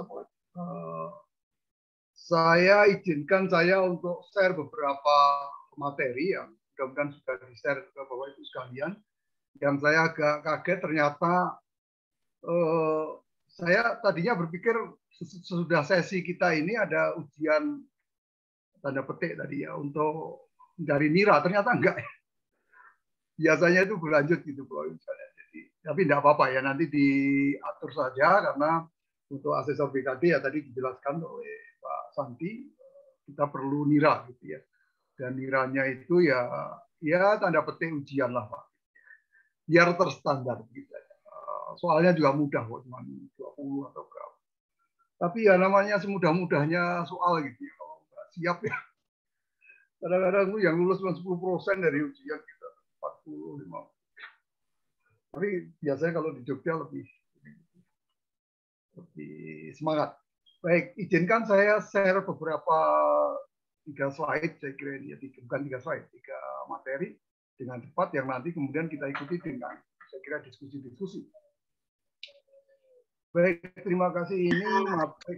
saya izinkan saya untuk share beberapa materi yang mudah-mudahan sudah di-share ke Bapak Ibu sekalian. Yang saya agak kaget ternyata saya tadinya berpikir sesudah sesi kita ini ada ujian tanda petik tadi ya untuk dari nira, ternyata enggak. Biasanya itu berlanjut gitu Bapak Ibu sekalian. Jadi, tapi enggak apa-apa ya, nanti diatur saja karena untuk asesor BKD ya tadi dijelaskan oleh Pak Santi, kita perlu nira gitu ya. Dan niranya itu ya tanda petik ujian lah Pak. Biar terstandar gitu. Soalnya juga mudah kok, cuma 20 atau berapa. Tapi ya namanya semudah-mudahnya soal gitu ya. Kalau nggak siap ya. Kadang-kadang yang lulus cuma 10% dari ujian kita, 40, 50. Tapi biasanya kalau di Jogja lebih semangat. Baik, izinkan saya share beberapa 3 slide, saya kira ini bukan 3 slide, 3 materi dengan cepat yang nanti kemudian kita ikuti dengan saya kira diskusi-diskusi. Baik, terima kasih. Ini materi.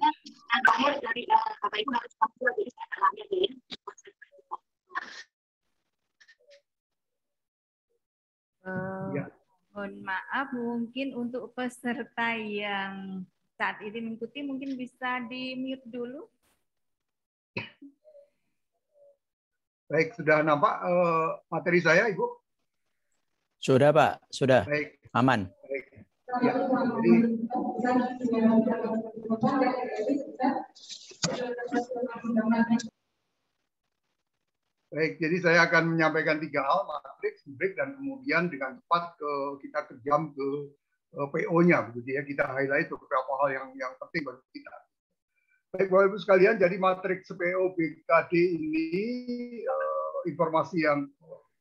Mohon maaf, mungkin untuk peserta yang saat ini mengikuti mungkin bisa di-mute dulu. Baik, sudah nampak materi saya, Ibu? Sudah, Pak. Sudah. Baik. Aman. Baik. Ya, jadi baik, jadi saya akan menyampaikan 3 hal, matriks, break, dan kemudian dengan cepat kita kejam ke PO-nya, begitu ya. Kita highlight beberapa hal yang penting bagi kita. Baik, Bapak Ibu sekalian, jadi matriks PO BKD ini informasi yang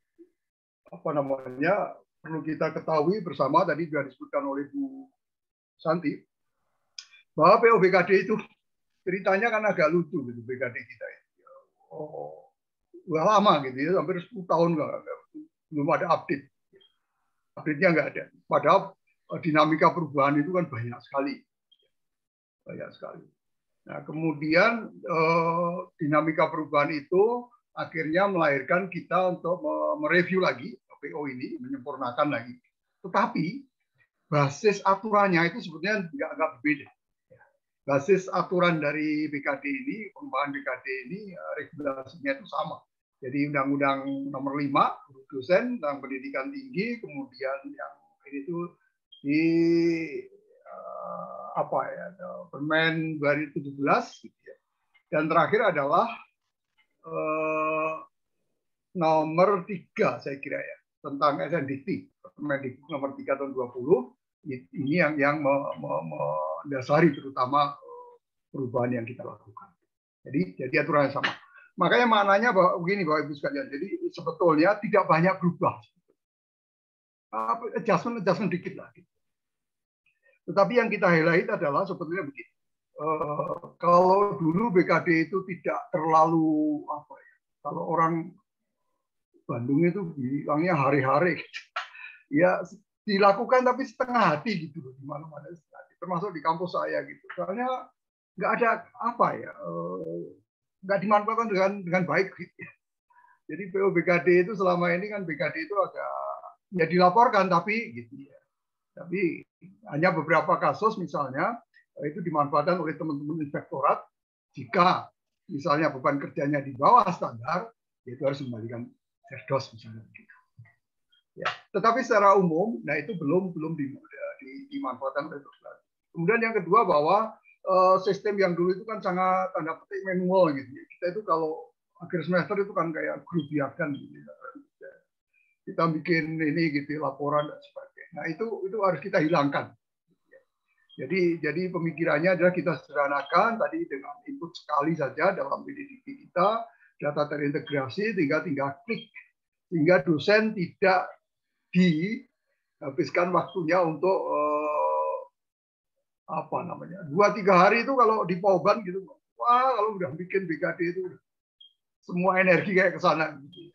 perlu kita ketahui bersama, tadi sudah disebutkan oleh Bu Santi, bahwa PO BKD itu ceritanya kan agak lucu gitu, BKD kita ini. Udah lama gitu ya, hampir 10 tahun belum ada update. Update-nya nggak ada. Padahal dinamika perubahan itu kan banyak sekali. Nah, kemudian dinamika perubahan itu akhirnya melahirkan kita untuk mereview lagi PO ini, menyempurnakan lagi. Tetapi basis aturannya itu sebetulnya agak berbeda. Basis aturan dari BKD ini, pengembangan BKD ini, regulasinya itu sama. Jadi Undang-Undang Nomor 5 dosen tentang pendidikan tinggi, kemudian yang ini itu di Permen 2017, gitu ya. Dan terakhir adalah nomor 3 saya kira ya, tentang SNDT, Permendikbud nomor 3 tahun 20, ini yang mendasari terutama perubahan yang kita lakukan. Jadi aturannya sama. Makanya maknanya bahwa begini Bapak Ibu sekalian. Jadi sebetulnya tidak banyak berubah. Adjustment dikit lah. Tetapi yang kita highlight adalah sebetulnya begini. Kalau dulu BKD itu tidak terlalu apa ya? Kalau orang Bandung itu bilangnya hari-hari, gitu. Ya dilakukan tapi setengah hati gitu loh di mana-mana, termasuk di kampus saya gitu. Soalnya nggak ada apa ya, nggak dimanfaatkan dengan baik gitu. Jadi PO BKD itu selama ini kan BKD itu agak ya dilaporkan tapi gitu ya. Tapi hanya beberapa kasus misalnya itu dimanfaatkan oleh teman-teman inspektorat jika misalnya beban kerjanya di bawah standar, itu harus kembalikan serdos misalnya begitu. Ya, tetapi secara umum, nah itu belum dimanfaatkan oleh dokter. Kemudian yang kedua bahwa sistem yang dulu itu kan sangat tanda petik manual gitu. Kita itu kalau akhir semester itu kan kayak grup biarkan gitu. Kita bikin ini gitu laporan dan sebagainya. Nah itu harus kita hilangkan. Jadi pemikirannya adalah kita sederhanakan tadi dengan input sekali saja dalam PDDB kita, data terintegrasi, tinggal klik sehingga dosen tidak dihabiskan waktunya untuk 2-3 hari itu kalau di Pauban gitu, wah kalau udah bikin BKD itu semua energi kayak ke sana gitu.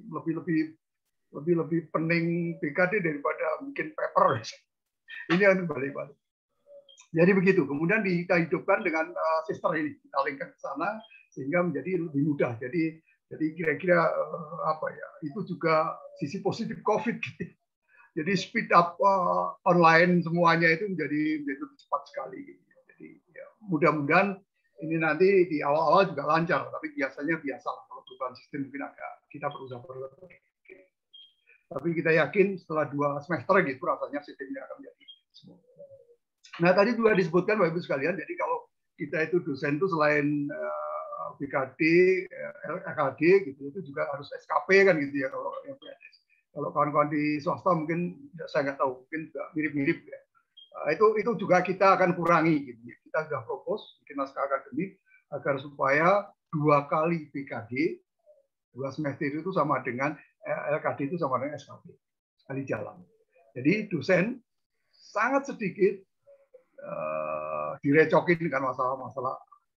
Lebih pening BKD daripada bikin paper. Ini yang balik-balik. Jadi begitu. Kemudian kita hidupkan dengan sister ini, kita linkkan ke sana sehingga menjadi lebih mudah. Jadi kira-kira itu juga sisi positif COVID. Gitu. Jadi speed up online semuanya itu menjadi lebih cepat sekali. Gitu. Jadi ya, mudah-mudahan ini nanti di awal-awal juga lancar, tapi biasanya kalau perubahan sistem mungkin agak kita berusaha berlebih. Tapi kita yakin setelah 2 semester gitu rasanya sistemnya akan menjadi semua. Nah tadi juga disebutkan Bapak Ibu sekalian, jadi kalau kita itu dosen itu selain BKD, LKD gitu, itu juga harus SKP kan gitu ya kalau yang PNS. Kalau kawan-kawan di swasta mungkin saya nggak tahu, mungkin juga mirip-mirip ya. Itu juga kita akan kurangi gitu. Kita sudah propose bikin naskah akademik agar supaya 2 kali BKD, 2 semester itu sama dengan LKD itu sama dengan SKP sekali jalan. Jadi dosen sangat sedikit direcokin dengan masalah-masalah.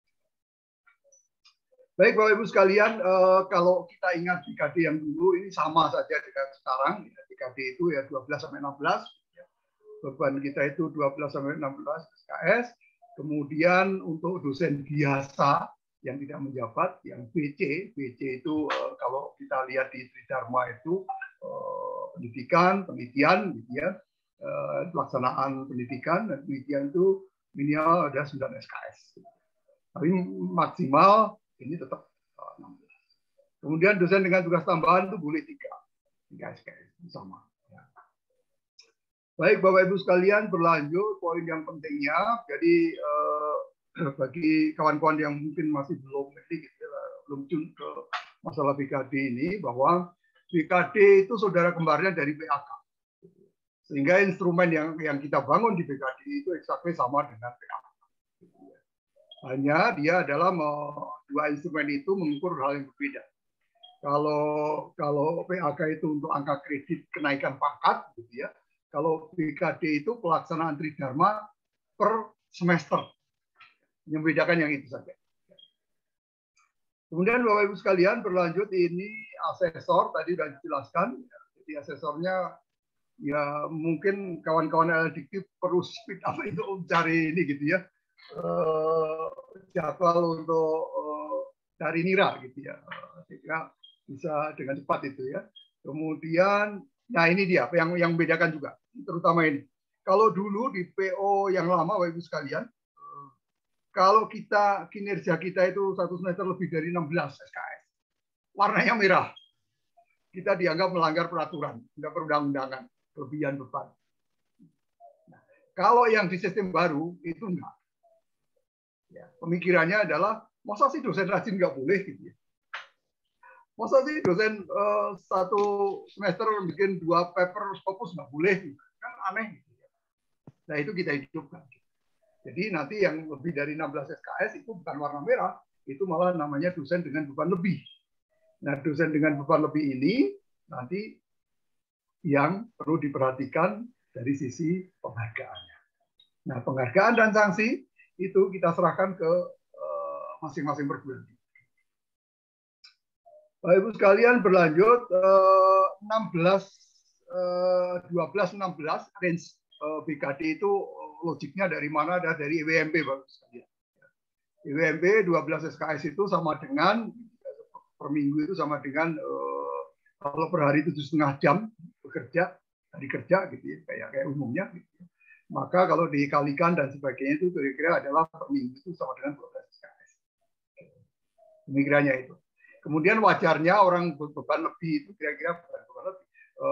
Baik Bapak Ibu sekalian, kalau kita ingat BKD yang dulu ini sama saja dengan sekarang. BKD itu ya 12-16. Beban kita itu 12-16 SKS. Kemudian untuk dosen biasa yang tidak menjabat, yang BC itu kalau kita lihat di Tridharma itu pendidikan, penelitian, gitu ya, pelaksanaan pendidikan dan penelitian itu minimal ada 9 SKS. Tapi maksimal ini tetap 16. Kemudian dosen dengan tugas tambahan itu boleh 3 SKS sama. Ya. Baik Bapak Ibu sekalian, berlanjut poin yang pentingnya. Jadi bagi kawan-kawan yang mungkin masih belum tune ke masalah BKD ini, bahwa BKD itu saudara kembarnya dari PAK. Sehingga instrumen yang kita bangun di BKD itu exactly sama dengan PAK. Hanya dia adalah 2 instrumen itu mengukur hal yang berbeda. Kalau PAK itu untuk angka kredit kenaikan pangkat, gitu ya. Kalau BKD itu pelaksanaan Tridharma per semester. Yang membedakan yang itu saja. Kemudian Bapak Ibu sekalian, berlanjut ini asesor tadi sudah dijelaskan. Jadi asesornya ya mungkin kawan-kawan LDK perlu speed up itu mencari ini gitu ya, jadwal untuk dari NIRA gitu ya. Saya kira bisa dengan cepat itu ya. Kemudian, nah ini dia yang membedakan juga, terutama ini. Kalau dulu di PO yang lama Bapak Ibu sekalian, kalau kinerja kita itu 1 semester lebih dari 16 SKS, warnanya merah. Kita dianggap melanggar peraturan, tidak perundang-undangan, kelebihan beban. Nah, kalau yang di sistem baru itu enggak. Ya, pemikirannya adalah masa sih dosen rajin nggak boleh gitu ya. Masa sih dosen satu semester bikin 2 paper Scopus nggak boleh, kan aneh. Nah itu kita hidupkan. Jadi nanti yang lebih dari 16 SKS itu bukan warna merah, itu malah namanya dosen dengan beban lebih. Nah dosen dengan beban lebih ini nanti yang perlu diperhatikan dari sisi penghargaannya. Nah penghargaan dan sanksi itu kita serahkan ke masing-masing perguruan tinggi. Bapak Ibu sekalian berlanjut 12-16 range BKD itu logiknya dari mana? Dari IWMP Bapak Ibu sekalian. IWMP 12 SKS itu sama dengan per minggu itu sama dengan kalau per hari 7,5 jam bekerja, hari kerja gitu ya, kayak umumnya gitu. Maka kalau dikalikan dan sebagainya itu kira-kira adalah per minggu itu sama dengan 12 SKS. Pemikirannya itu. Kemudian wajarnya orang beban lebih itu kira-kira beban lebih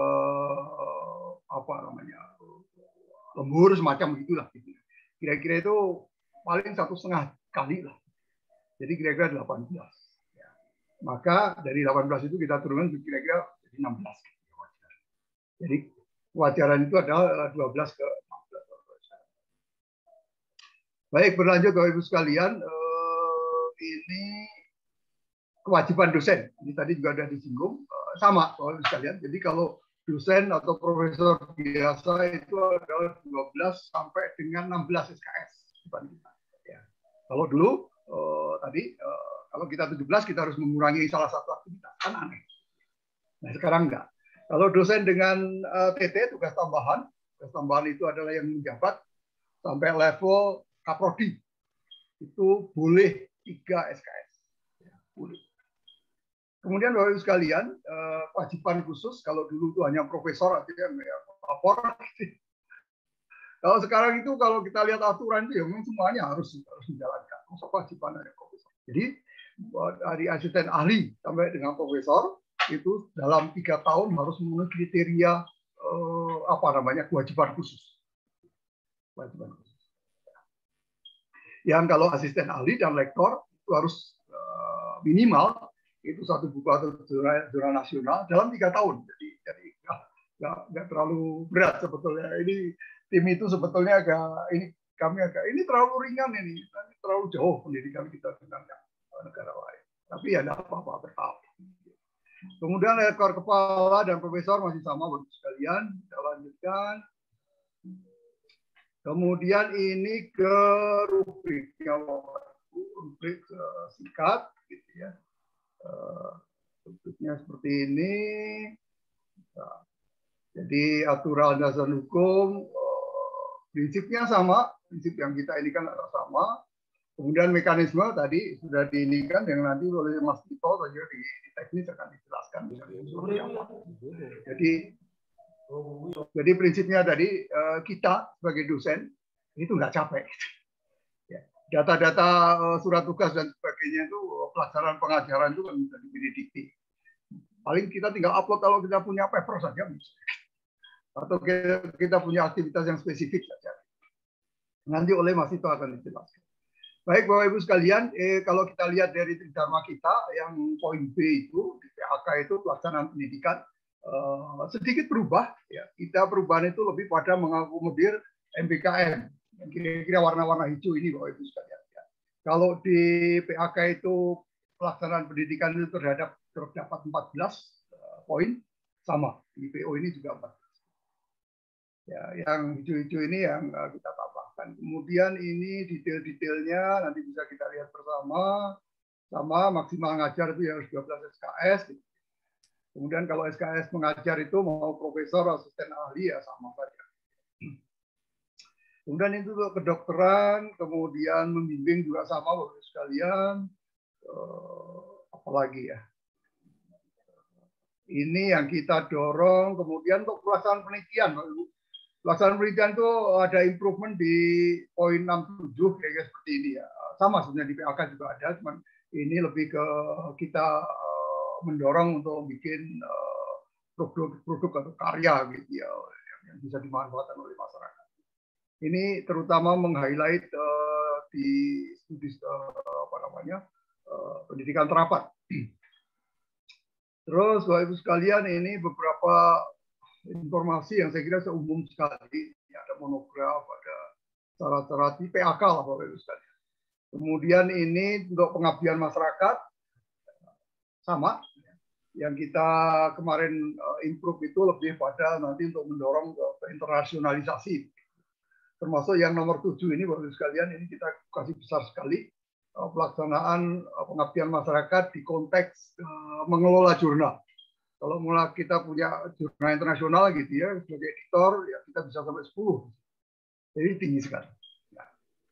apa namanya lembur semacam begitulah. Gitu. Kira-kira itu paling 1,5 kali lah. Jadi kira-kira 18. Ya. Maka dari 18 itu kita turunkan kira-kira jadi 16. Jadi wajaran itu adalah 12 ke 16. Baik, berlanjut Bapak Ibu sekalian. Ini kewajiban dosen. Ini tadi juga sudah disinggung. Sama Bapak Ibu sekalian. Jadi kalau dosen atau profesor biasa itu adalah 12 sampai dengan 16 SKS. Ya. Kalau dulu tadi kalau kita 17 kita harus mengurangi salah satu aktivitas. Kan aneh. Nah sekarang enggak. Kalau dosen dengan TT tugas tambahan itu adalah yang menjabat sampai level kaprodi. Itu boleh 3 SKS. Ya, boleh. Kemudian Bapak Ibu sekalian, kewajiban khusus kalau dulu itu hanya profesor artinya lapor. Kalau sekarang itu kalau kita lihat aturan itu ya memang semuanya harus menjalankan. Kewajiban dari profesor. Jadi dari asisten ahli sampai dengan profesor itu dalam 3 tahun harus memenuhi kriteria kewajiban khusus. Kewajiban khusus. Yang kalau asisten ahli dan lektor itu harus minimal itu 1 buku atau jurnal nasional dalam 3 tahun. Jadi nggak terlalu berat sebetulnya. Ini tim itu sebetulnya ini terlalu ringan ini terlalu jauh pendidikan kita dengan negara lain. Tapi ya tidak apa-apa bertahap. Kemudian lektor kepala dan profesor masih sama Bapak sekalian. Kita lanjutkan. Kemudian ini ke rubriknya, rubrik singkat, gitu ya. Bentuknya seperti ini. Nah, jadi aturan dasar hukum prinsipnya sama, prinsip yang kita ini kan sama. Kemudian mekanisme tadi sudah diinikan yang nanti oleh Mas Tito saja di teknis akan dijelaskan. Jadi prinsipnya tadi kita sebagai dosen itu nggak capek. Data-data surat tugas dan sebagainya itu pelaksanaan pengajaran itu kan bisa didikti. Paling kita tinggal upload kalau kita punya paper saja bisa. Atau kita punya aktivitas yang spesifik saja. Nanti oleh Mas Tito akan dijelaskan. Baik Bapak Ibu sekalian, kalau kita lihat dari Tridharma kita yang poin B itu di PHK itu pelaksanaan pendidikan sedikit berubah. Ya. Kita perubahan itu lebih pada mengakomodir MBKM. Kira-kira warna-warna hijau ini Bapak Ibu sekalian. Ya. Kalau di PHK itu pelaksanaan pendidikan itu terdapat 14 poin, sama di PO ini juga 14. Ya, yang hijau-hijau ini yang kita tambahkan. Kemudian ini detail-detailnya nanti bisa kita lihat bersama. Sama maksimal ngajar itu harus 12 SKS. Kemudian kalau SKS mengajar itu mau profesor, asisten ahli ya sama saja. Kemudian itu untuk kedokteran, kemudian membimbing juga sama Bapak sekalian. Apalagi ya. Ini yang kita dorong. Kemudian untuk pelaksanaan penelitian, pelaksanaan penelitian itu ada improvement di poin 67 kayak seperti ini ya. Sama sebenarnya di PAK juga ada, cuman ini lebih ke kita mendorong untuk bikin produk atau karya gitu ya yang bisa dimanfaatkan oleh masyarakat. Ini terutama meng-highlight di studi pendidikan terapan. Terus Bapak Ibu sekalian, ini beberapa informasi yang saya kira seumum sekali. Ada monograf, ada syarat-syarat di PAK lah Bapak Ibu sekalian. Kemudian ini untuk pengabdian masyarakat sama. Yang kita kemarin improve itu lebih pada nanti untuk mendorong ke internasionalisasi. Termasuk yang nomor 7 ini Bapak Ibu sekalian, ini kita kasih besar sekali pelaksanaan pengabdian masyarakat di konteks mengelola jurnal. Kalau mulai kita punya jurnal internasional gitu ya, sebagai editor ya kita bisa sampai 10. Jadi tinggi sekali. Nah.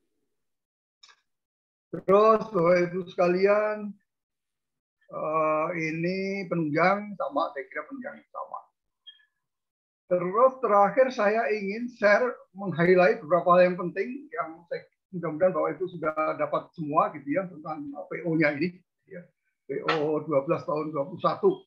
Terus Bapak Ibu sekalian, ini penunjang sama, saya kira penunjang sama. Terus terakhir saya ingin share meng-highlight beberapa hal yang penting yang saya mudah-mudahan Bapak Ibu sudah dapat semua gitu ya tentang PO-nya ini ya. PO 12 tahun 21.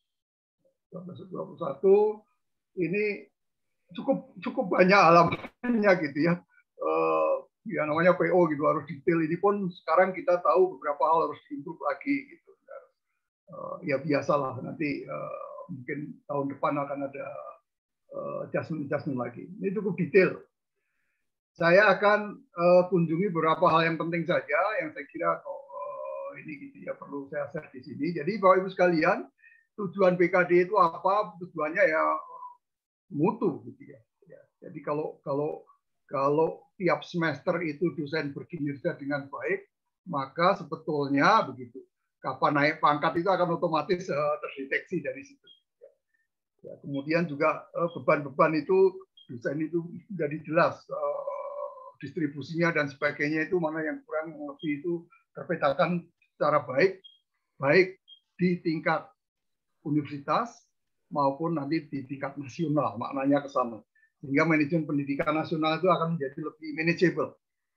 1221 ini cukup banyak halamannya gitu ya. Ya namanya PO gitu harus detail, ini pun sekarang kita tahu beberapa hal harus diimprove lagi gitu. Ya biasalah nanti mungkin tahun depan akan ada adjustment lagi. Ini cukup detail. Saya akan kunjungi beberapa hal yang penting saja yang saya kira ini gitu ya perlu saya share di sini. Jadi Bapak Ibu sekalian, tujuan BKD itu apa? Tujuannya ya mutu gitu ya. Jadi kalau tiap semester itu dosen berkinerja dengan baik, maka sebetulnya begitu. Kapan naik pangkat itu akan otomatis terdeteksi dari situ. Ya, kemudian juga beban-beban itu dosen itu jadi jelas distribusinya dan sebagainya, itu mana yang kurang lebih itu terpetakan secara baik di tingkat universitas maupun nanti di tingkat nasional, maknanya ke sana. Sehingga manajemen pendidikan nasional itu akan menjadi lebih manageable.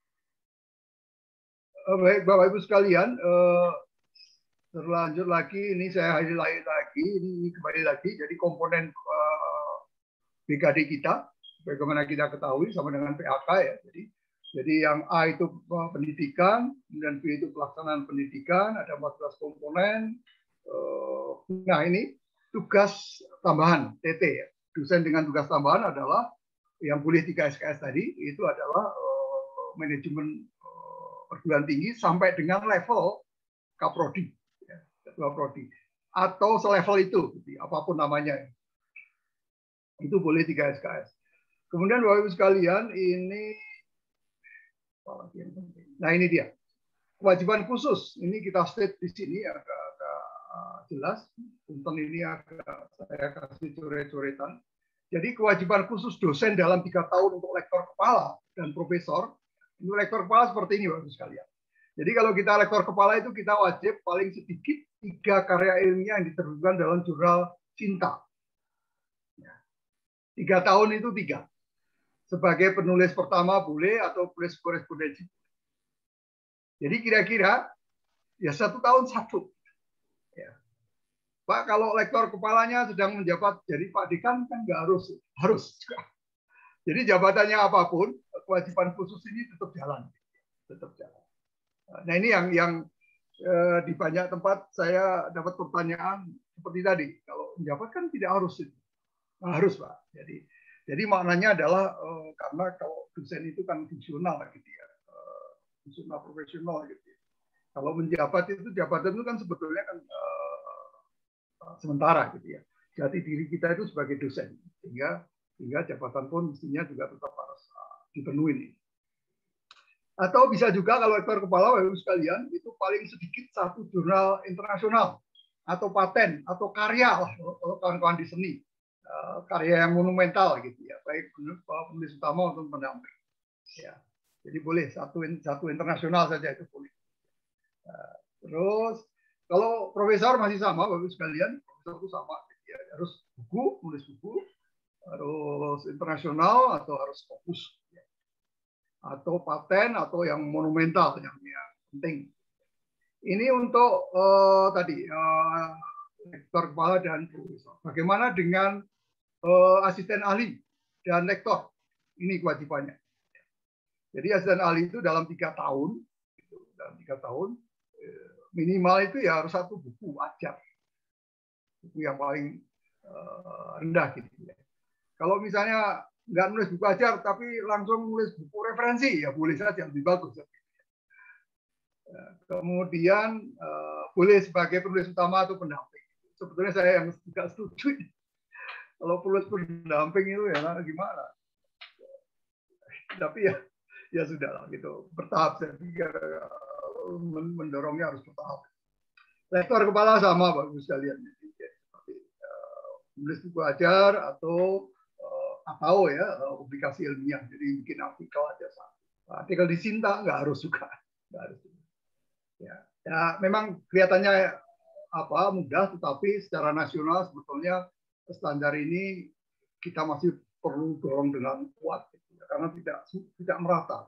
Baik Bapak Ibu sekalian, terlanjut lagi, ini saya highlight lagi, ini kembali lagi, jadi komponen BKD kita, bagaimana kita ketahui sama dengan PAK ya. Jadi yang A itu pendidikan, kemudian B itu pelaksanaan pendidikan, ada 14 komponen. Nah ini tugas tambahan TT ya. Dosen dengan tugas tambahan adalah yang boleh 3 SKS tadi, itu adalah manajemen perguruan tinggi sampai dengan level Kaprodi, ya, Ketua Prodi, atau selevel itu, apapun namanya. Itu boleh 3 SKS. Kemudian Bapak Ibu sekalian, nah ini dia kewajiban khusus. Ini kita state di sini agak jelas. Tentang ini agak saya kasih coret-coretan. Jadi kewajiban khusus dosen dalam 3 tahun untuk lektor kepala dan profesor. Ini lektor kepala seperti ini Bapak Ibu sekalian. Jadi kalau kita lektor kepala itu kita wajib paling sedikit 3 karya ilmiah yang diterbitkan dalam jurnal Cinta. 3 tahun itu 3. Sebagai penulis pertama boleh atau penulis korespondensi. Jadi kira-kira ya 1 tahun 1. Ya. Pak, kalau lektor kepalanya sedang menjabat jadi Pak Dekan kan nggak harus juga. Jadi jabatannya apapun, kewajiban khusus ini tetap jalan. Nah ini yang di banyak tempat saya dapat pertanyaan seperti tadi. Kalau menjabat kan tidak harus itu. Nah, harus Pak. Jadi maknanya adalah karena kalau dosen itu kan fungsional gitu ya, fungsional profesional gitu. Ya. Kalau menjabat itu jabatan itu kan sebetulnya kan sementara gitu ya. Jati diri kita itu sebagai dosen, sehingga jabatan pun mestinya juga tetap harus dipenuhi. Atau bisa juga kalau lektor kepala Bapak Ibu sekalian itu paling sedikit 1 jurnal internasional atau paten atau karya lah kalau kawan-kawan di seni. Karya yang monumental gitu ya, baik penulis utama maupun pendamping. Ya, jadi boleh satu internasional saja itu boleh. Terus kalau profesor masih sama, Bapak sekalian, profesor itu sama, ya, harus buku, nulis buku, harus internasional atau harus fokus, ya. Atau paten atau yang monumental yang penting. Ini untuk tadi lektor kepala dan profesor. Bagaimana dengan asisten ahli dan lektor? Ini kewajibannya. Jadi asisten ahli itu dalam 3 tahun, minimal itu ya harus 1 buku ajar. Buku yang paling rendah gitu ya. Kalau misalnya nggak nulis buku ajar tapi langsung nulis buku referensi, ya boleh saja, lebih bagus. Kemudian boleh sebagai penulis utama atau pendamping. Sebetulnya saya yang tidak setuju. Kalau penulis pendamping itu ya gimana? Tapi ya sudah lah gitu, bertahap. Saya pikir mendorongnya harus bertahap. Lektor kepala sama Bapak Ibu sekalian. Menulis buku ajar atau ya publikasi ilmiah. Jadi bikin artikel aja sama. Artikel di Sinta nggak harus juga. Nggak harus juga. Ya, memang kelihatannya mudah, tetapi secara nasional sebetulnya standar ini kita masih perlu dorong dengan kuat karena tidak merata.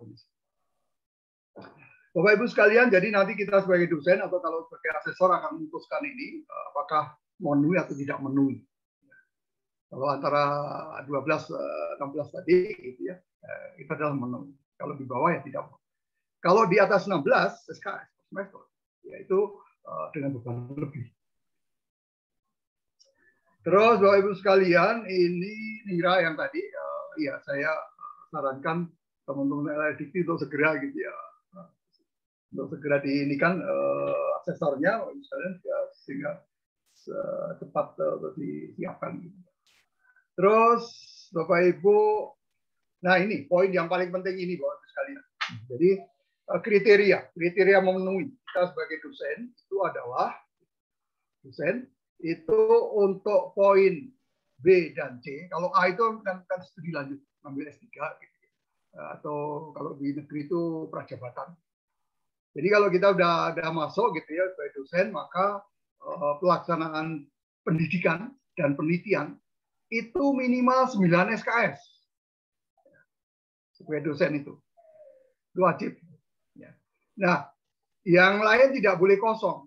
Bapak Ibu sekalian, jadi nanti kita sebagai dosen atau kalau sebagai asesor akan memutuskan ini apakah memenuhi atau tidak memenuhi. Kalau antara 12-16 tadi gitu ya, itu adalah memenuhi. Kalau di bawah ya tidak. Kalau di atas 16 SKS semester, yaitu dengan beban lebih. Terus Bapak Ibu sekalian, ini nira yang tadi, ya saya sarankan teman-teman LLDT untuk segera gitu ya, untuk segera diinikan asesornya, misalnya sehingga cepat disiapkan. Gitu. Terus Bapak Ibu, nah ini poin yang paling penting ini Bapak Ibu sekalian. Jadi kriteria memenuhi kita sebagai dosen itu adalah dosen itu untuk poin B dan C. Kalau A itu kan studi lanjut, ambil S3 gitu. Atau kalau di negeri itu prajabatan. Jadi kalau kita udah masuk gitu ya sebagai dosen, maka pelaksanaan pendidikan dan penelitian itu minimal 9 SKS. Sebagai dosen itu wajib. Nah, yang lain tidak boleh kosong.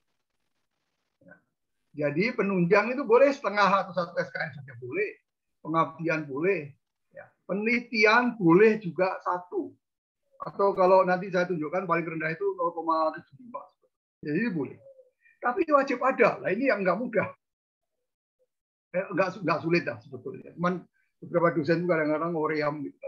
Jadi penunjang itu boleh setengah atau 1 SKS saja boleh. Pengabdian boleh. Penelitian boleh juga 1. Atau kalau nanti saya tunjukkan paling rendah itu 0,75. Jadi boleh. Tapi wajib ada. Nah ini yang nggak mudah. Nggak sulit lah sebetulnya. Cuman beberapa dosen itu kadang-kadang oream gitu.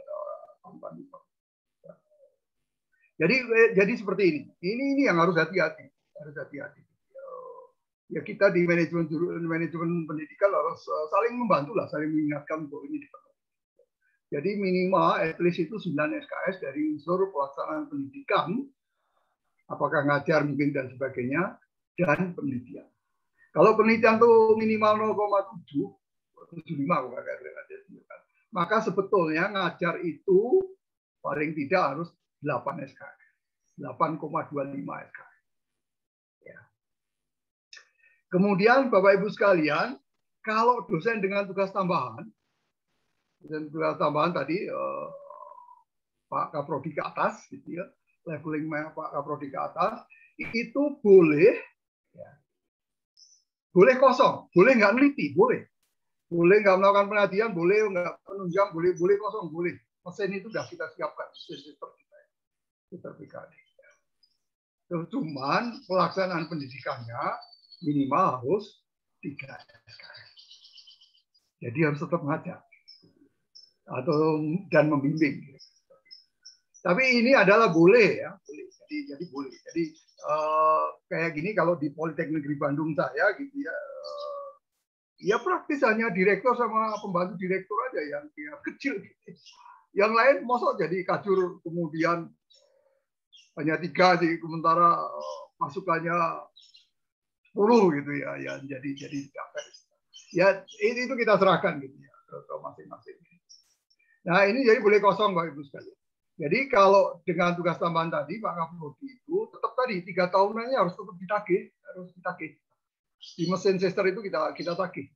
Jadi seperti ini. Ini yang harus hati-hati. Harus hati-hati. Ya kita di manajemen pendidikan harus saling membantu lah, saling mengingatkan untuk ini dipenuhi. Jadi minimal at least itu 9 SKS dari unsur pelaksanaan pendidikan, apakah ngajar mungkin dan sebagainya, dan penelitian. Kalau penelitian tuh minimal 0,75, maka sebetulnya ngajar itu paling tidak harus 8 SKS, 8,25 SKS. Ya. Kemudian Bapak Ibu sekalian, kalau dosen dengan tugas tambahan tadi Pak Kaprodi ke atas, gitu ya, leveling Pak Kaprodi ke atas, itu boleh, ya, boleh kosong, boleh nggak neliti, boleh nggak melakukan penelitian, boleh nggak penunjang, boleh kosong, boleh. Mesin itu sudah kita siapkan, sistem kita PKD. Cuman pelaksanaan pendidikannya minimal harus 3 SKS. Jadi harus tetap mengajar dan membimbing. Tapi ini adalah boleh ya, boleh. Jadi boleh. Jadi kayak gini kalau di Politeknik Negeri Bandung saya gitu ya, ya praktis hanya direktur sama pembantu direktur aja yang kecil. Gitu. Yang lain mosok jadi kacur kemudian hanya 3 sih, sementara masukannya 10 gitu ya, jadi ya itu kita serahkan gitu ya ke masing-masing. Nah ini jadi boleh kosong Bapak Ibu sekalian. Jadi kalau dengan tugas tambahan tadi Pak Kaprodi itu tetap tadi 3 tahunannya harus tetap ditagih, di mesin sister itu kita tagih.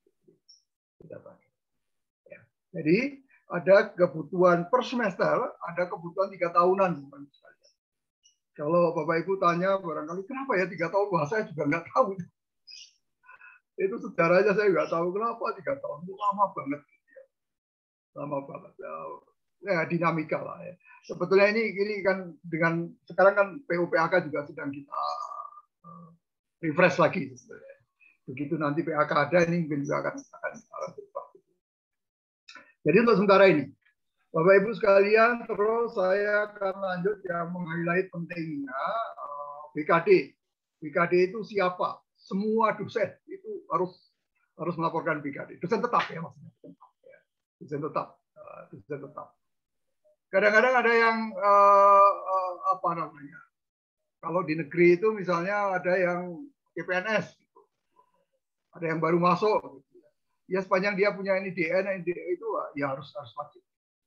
Ya. Jadi ada kebutuhan per semester, ada kebutuhan 3 tahunan Bapak Ibu sekalian. Kalau Bapak Ibu tanya barangkali kenapa ya 3 tahun, wah saya juga nggak tahu. Itu sejarahnya saya nggak tahu kenapa 3 tahun itu lama banget. Lama banget. Ya, dinamika lah ya. Sebetulnya ini kan dengan sekarang kan PUPAK juga sedang kita refresh lagi. Begitu nanti PAK ada, ini mungkin juga akan berubah. Jadi untuk sementara ini, Bapak Ibu sekalian, terus saya akan lanjut yang meng-highlight pentingnya BKD. BKD itu siapa? Semua dosen itu harus melaporkan BKD. Dosen tetap ya maksudnya. Dosen tetap. Dosen tetap. Kadang-kadang ada yang apa namanya? Kalau di negeri itu misalnya ada yang PNS, gitu. Ada yang baru masuk. Gitu. Ya sepanjang dia punya NIDN itu ya harus wajib.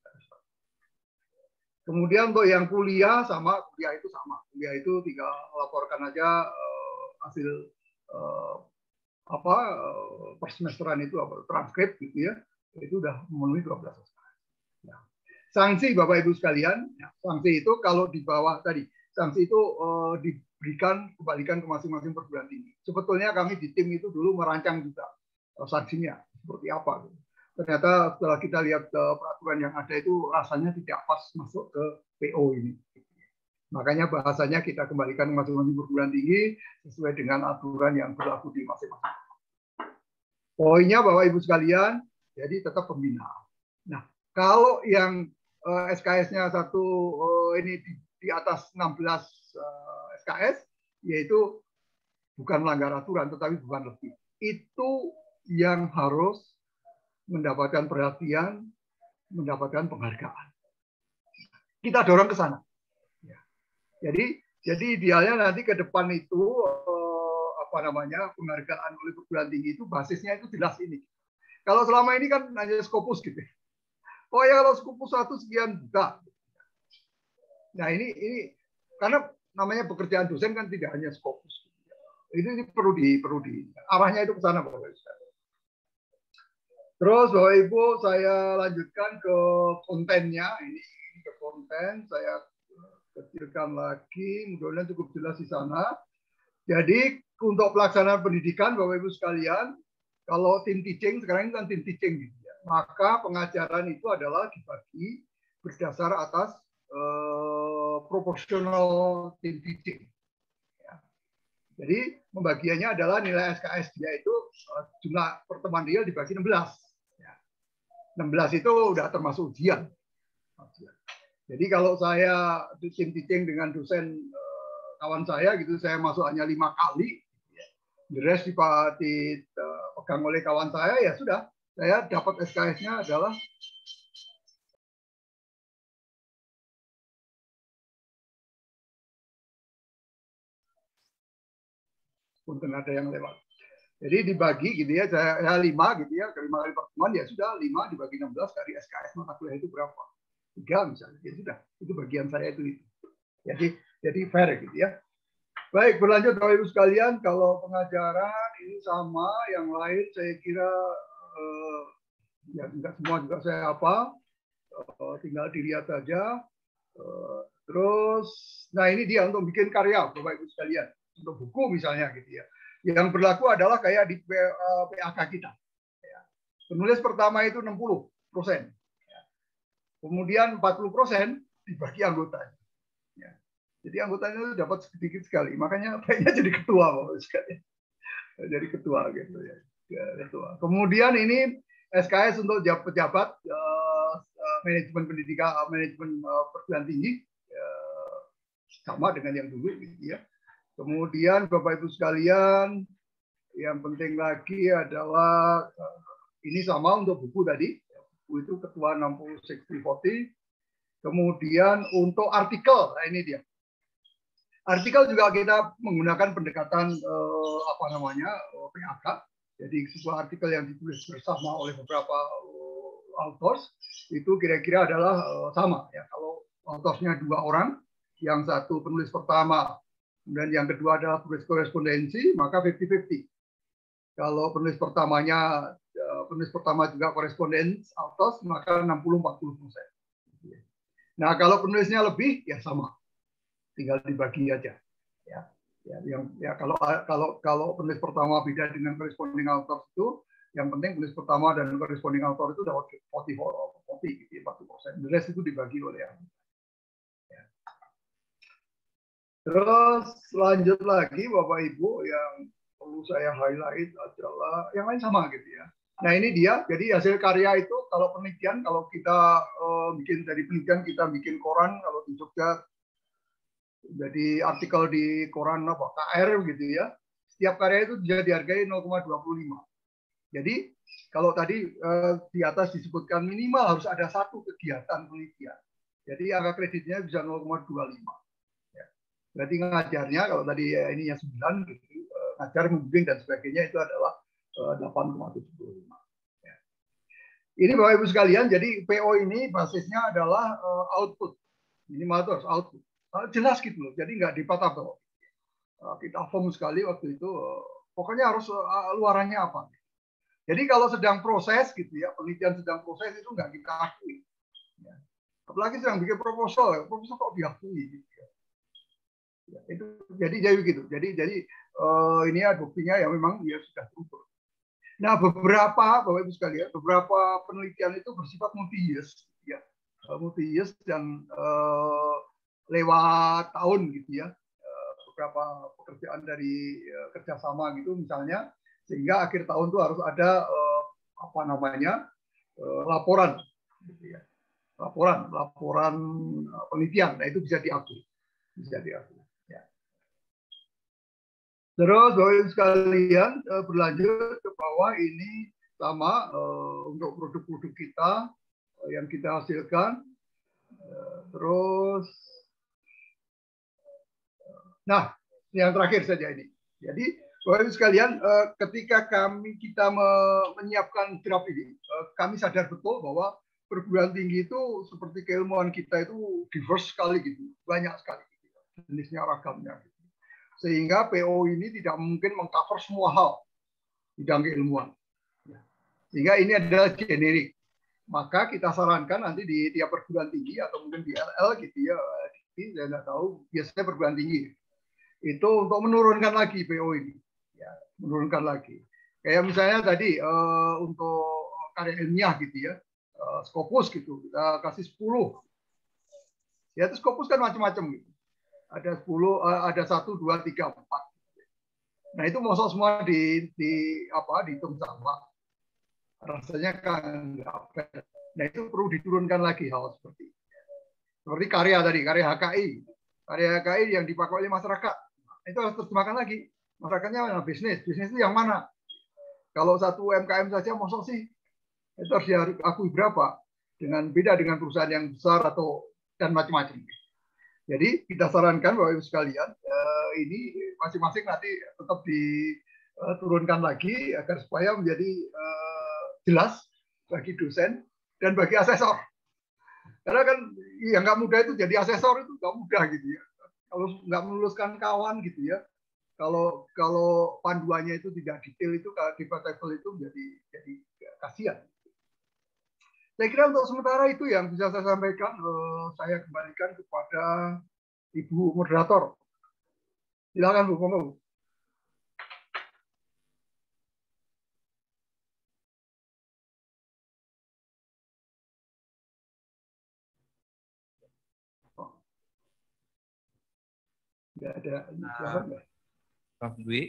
Kemudian untuk yang kuliah sama, kuliah itu sama. Kuliah itu tinggal laporkan aja hasil persemesteran itu transkrip gitu ya. Itu udah memenuhi 12 SKS. Nah, sanksi Bapak Ibu sekalian, ya, sanksi itu kalau di bawah tadi, sanksi itu kembalikan ke masing-masing perguruan tinggi. Sebetulnya kami di tim itu dulu merancang juga sanksinya seperti apa. Gitu. Ternyata setelah kita lihat peraturan yang ada itu rasanya tidak pas masuk ke PO ini. Makanya bahasanya kita kembalikan ke masing-masing perguruan tinggi sesuai dengan aturan yang berlaku di masing-masing. Poinnya Bapak Ibu sekalian, jadi tetap pembina. Nah, kalau yang SKS-nya ini di atas 16 SKS, yaitu bukan melanggar aturan, tetapi bukan lebih. Itu yang harus mendapatkan perhatian, mendapatkan penghargaan. Kita dorong ke sana. Jadi idealnya nanti ke depan itu penghargaan oleh perguruan tinggi itu basisnya itu jelas ini. Kalau selama ini kan hanya Scopus gitu. Oh ya kalau Scopus 1 sekian juta. Nah ini karena namanya pekerjaan dosen kan tidak hanya Scopus. Ini perlu di arahnya itu ke sana Bapak Ibu. Terus Bapak Ibu saya lanjutkan ke kontennya. Ini ke konten saya kecilkan lagi, mudah-mudahan cukup jelas di sana. Jadi untuk pelaksanaan pendidikan Bapak Ibu sekalian, kalau tim teaching sekarang ini kan tim teaching gitu ya. Maka pengajaran itu adalah dibagi berdasar atas proporsional tim teaching. Ya. Jadi pembagiannya adalah nilai SKS dia itu jumlah pertemuan real dibagi 16. 16 itu udah termasuk ujian. Jadi kalau saya tim teaching dengan dosen kawan saya gitu, saya masuk hanya 5 kali, the rest dipegang oleh kawan saya, ya sudah, saya dapat SKS-nya adalah punten ada yang lewat. Jadi dibagi gitu ya, saya 5 gitu ya, ke 5 kali pertemuan ya sudah 5 dibagi 16 kali SKS mata kuliah itu berapa? 3 misalnya, ya sudah, itu bagian saya itu. Jadi fair gitu ya. Baik, berlanjut Bapak Ibu sekalian, kalau pengajaran ini sama, yang lain saya kira ya tidak semua juga saya tinggal dilihat saja. Terus, nah ini dia untuk bikin karya Bapak Ibu sekalian, untuk buku misalnya gitu ya. Yang berlaku adalah kayak di PAK kita. Penulis pertama itu 60%. Kemudian 40% dibagi anggotanya. Jadi anggotanya itu dapat sedikit sekali. Makanya kayaknya jadi ketua Bapak sekalian. Jadi ketua gitu ya. Ketua. Kemudian ini SKS untuk pejabat manajemen pendidikan, manajemen perguruan tinggi sama dengan yang dulu gitu ya. Kemudian Bapak Ibu sekalian, yang penting lagi adalah ini sama untuk buku tadi. Buku itu ketua 60/60/40. Kemudian untuk artikel, nah ini dia. Artikel juga kita menggunakan pendekatan PAK. Jadi sebuah artikel yang ditulis bersama oleh beberapa authors itu kira-kira adalah sama ya. Kalau autorsnya 2 orang, yang satu penulis pertama dan yang kedua adalah penulis korespondensi, maka 50-50. Kalau penulis pertama juga koresponden authors, maka 60-40%. Nah, kalau penulisnya lebih, ya sama. Tinggal dibagi aja. Kalau penulis pertama beda dengan corresponding author itu, yang penting penulis pertama dan corresponding author itu dapat 40%. The rest itu dibagi oleh yang. Terus lanjut lagi Bapak Ibu, yang perlu saya highlight adalah yang lain sama gitu ya. Nah ini dia, jadi hasil karya itu kalau penelitian, kalau kita bikin dari penelitian, kita bikin koran, kalau di Jogja, jadi artikel di koran apa KR gitu ya, setiap karya itu bisa dihargai 0,25. Jadi kalau tadi di atas disebutkan minimal harus ada satu kegiatan penelitian. Jadi angka kreditnya bisa 0,25. Ya. Berarti ngajarnya kalau tadi ininya 9 gitu, ngajar, membimbing dan sebagainya itu adalah 8,75. Ya. Ini Bapak Ibu sekalian, jadi PO ini basisnya adalah output. Minimal itu harus output. Jelas gitu loh, jadi nggak dipatah-patah. Kita form sekali waktu itu, pokoknya harus luarannya apa. Jadi kalau sedang proses gitu ya, penelitian sedang proses itu nggak kita akui. Ya. Apalagi sedang bikin proposal kok diakui. Gitu ya. Ya, itu jadi begitu. Jadi ini ya buktinya ya memang dia sudah terukur. Nah beberapa Bapak Ibu sekalian, beberapa penelitian itu bersifat multi-years, ya, multi-years dan lewat tahun gitu ya. Beberapa pekerjaan dari kerjasama gitu misalnya. Sehingga akhir tahun itu harus ada laporan, gitu ya. laporan penelitian. Nah itu bisa diakui, Ya. Terus Bapak Ibu sekalian berlanjut ke bawah ini sama untuk produk-produk kita yang kita hasilkan. Terus, nah yang terakhir saja ini. Jadi Bapak Ibu sekalian, ketika kita menyiapkan draft ini, kami sadar betul bahwa perguruan tinggi itu seperti keilmuan kita itu diverse sekali gitu, banyak sekali gitu, jenisnya ragamnya. Gitu. Sehingga PO ini tidak mungkin mengcover semua hal bidang keilmuan. Sehingga ini adalah generik. Maka kita sarankan nanti di tiap perguruan tinggi atau mungkin di LL gitu ya, saya nggak tahu, biasanya perguruan tinggi itu untuk menurunkan lagi PO ini. Ya, menurunkan lagi. Kayak misalnya tadi untuk karya ilmiah gitu ya, Scopus gitu, kita kasih 10. Ya itu Scopus kan macam-macam gitu. Ada 10, ada 1, 2, 3, 4. Nah itu masuk semua dihitung sama. Rasanya kan nggak fair. Nah itu perlu diturunkan lagi hal seperti itu. Seperti karya tadi, karya HKI. Karya HKI yang dipakai oleh masyarakat. Itu harus terjemahkan lagi. Masyarakatnya mana? Bisnis itu yang mana? Kalau satu UMKM saja, maksud sih itu harus diakui berapa? Beda dengan perusahaan yang besar dan macam-macam. Jadi kita sarankan Bapak Ibu sekalian, ini masing-masing nanti tetap diturunkan lagi agar supaya menjadi jelas bagi dosen dan bagi asesor. Karena kan yang nggak mudah itu jadi asesor itu nggak mudah gitu ya. Kalau nggak meluluskan kawan gitu ya. Kalau panduannya itu tidak detail itu debatable itu jadi kasihan. Saya kira untuk sementara itu yang bisa saya sampaikan. Saya kembalikan kepada Ibu Moderator. Silakan Bu, monggo. Tidak ada siapa nggak? Prof. Dwi,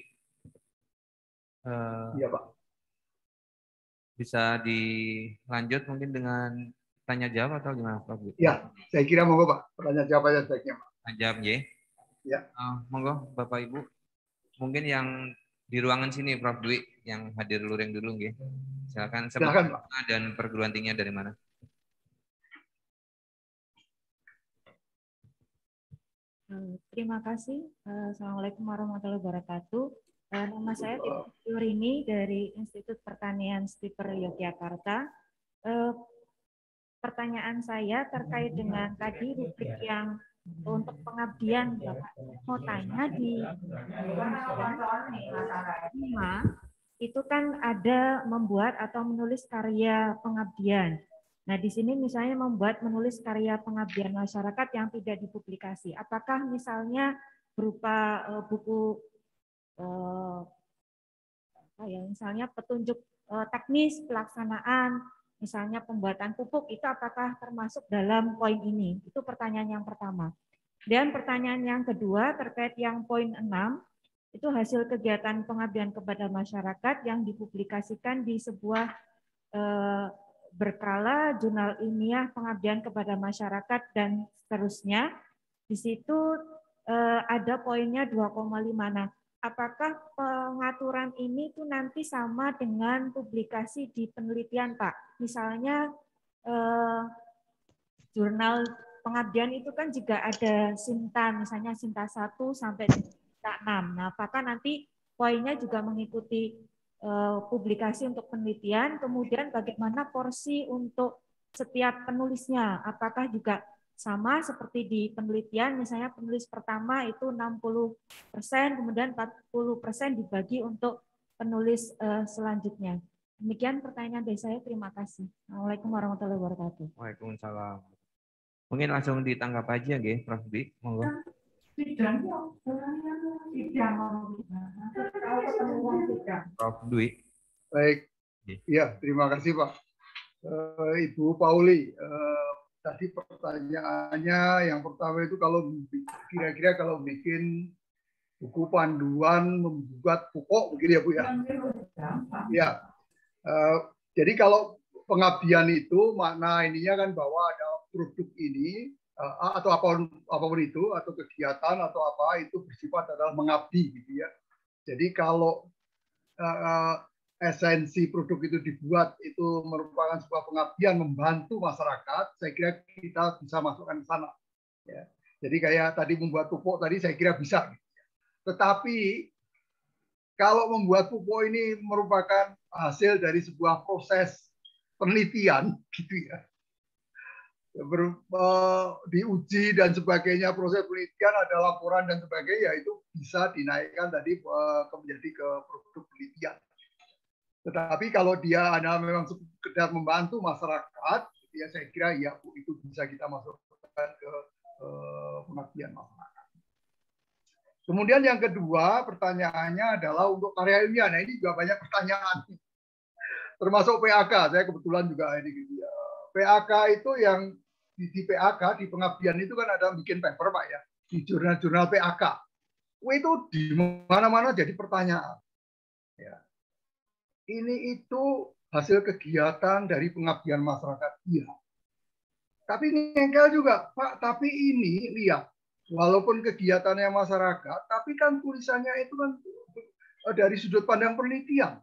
Iya Pak. bisa dilanjut mungkin dengan tanya jawab atau gimana Prof. Dwi? Ya, saya kira monggo Pak. Pertanyaan jawab aja sebaiknya Pak. Tanya jawab ya. Ya. Monggo Bapak Ibu. Mungkin yang di ruangan sini Prof. Dwi yang hadir luring dulu nggih. Silakan Silakan Pak. Dan perguruan tingginya dari mana? Terima kasih. Assalamualaikum warahmatullahi wabarakatuh. Nama saya Yurini dari Institut Pertanian Stiper Yogyakarta. Pertanyaan saya terkait dengan tadi rubrik yang untuk pengabdian, Bapak. Mau tanya di 5 itu kan ada membuat atau menulis karya pengabdian. Nah, di sini misalnya menulis karya pengabdian masyarakat yang tidak dipublikasi. Apakah misalnya berupa buku misalnya petunjuk teknis pelaksanaan, misalnya pembuatan pupuk, itu apakah termasuk dalam poin ini? Itu pertanyaan yang pertama. Dan pertanyaan yang kedua terkait yang poin 6, Itu hasil kegiatan pengabdian kepada masyarakat yang dipublikasikan di sebuah berkala jurnal ilmiah pengabdian kepada masyarakat dan seterusnya. Di situ ada poinnya 2,5. Nah, apakah pengaturan ini tuh nanti sama dengan publikasi di penelitian, Pak? Misalnya jurnal pengabdian itu kan juga ada Sinta, misalnya Sinta 1 sampai Sinta 6. Nah, apakah nanti poinnya juga mengikuti publikasi untuk penelitian, kemudian bagaimana porsi untuk setiap penulisnya? Apakah juga sama seperti di penelitian, misalnya penulis pertama itu 60%, kemudian 40% dibagi untuk penulis selanjutnya. Demikian pertanyaan dari saya, terima kasih. Assalamualaikum warahmatullahi wabarakatuh. Waalaikumsalam. Mungkin langsung ditangkap aja, nggih, Prof. Dwi, monggo. Prof. Dwi. Baik, ya terima kasih Pak. Ibu Pauli, tadi pertanyaannya yang pertama itu kalau kira-kira kalau bikin buku panduan membuat pokok begitu ya Bu ya? Ya, jadi kalau pengabdian itu makna ininya kan bahwa ada produk ini atau apapun itu atau kegiatan atau apa itu bersifat adalah mengabdi gitu ya. Jadi kalau esensi produk itu dibuat itu merupakan sebuah pengabdian membantu masyarakat, saya kira kita bisa masukkan ke sana. Ya. Jadi kayak tadi membuat pupuk tadi saya kira bisa. Tetapi kalau membuat pupuk ini merupakan hasil dari sebuah proses penelitian, gitu ya, diuji dan sebagainya, proses penelitian ada laporan dan sebagainya, itu bisa dinaikkan tadi menjadi ke produk penelitian. Tetapi kalau dia memang sekedar membantu masyarakat, ya saya kira ya Bu, itu bisa kita masukkan ke pengabdian masyarakat. Kemudian yang kedua pertanyaannya adalah untuk karya ilmiah. Nah ini juga banyak pertanyaan, termasuk PAK. Saya kebetulan juga ini gitu ya. PAK itu yang di PAK di pengabdian itu kan ada bikin paper Pak ya, di jurnal-jurnal PAK. Itu di mana-mana jadi pertanyaan. Ya. Ini itu hasil kegiatan dari pengabdian masyarakat. Iya. Tapi ngengkel juga, Pak, tapi ini lihat, walaupun kegiatannya masyarakat, tapi kan tulisannya itu kan dari sudut pandang penelitian.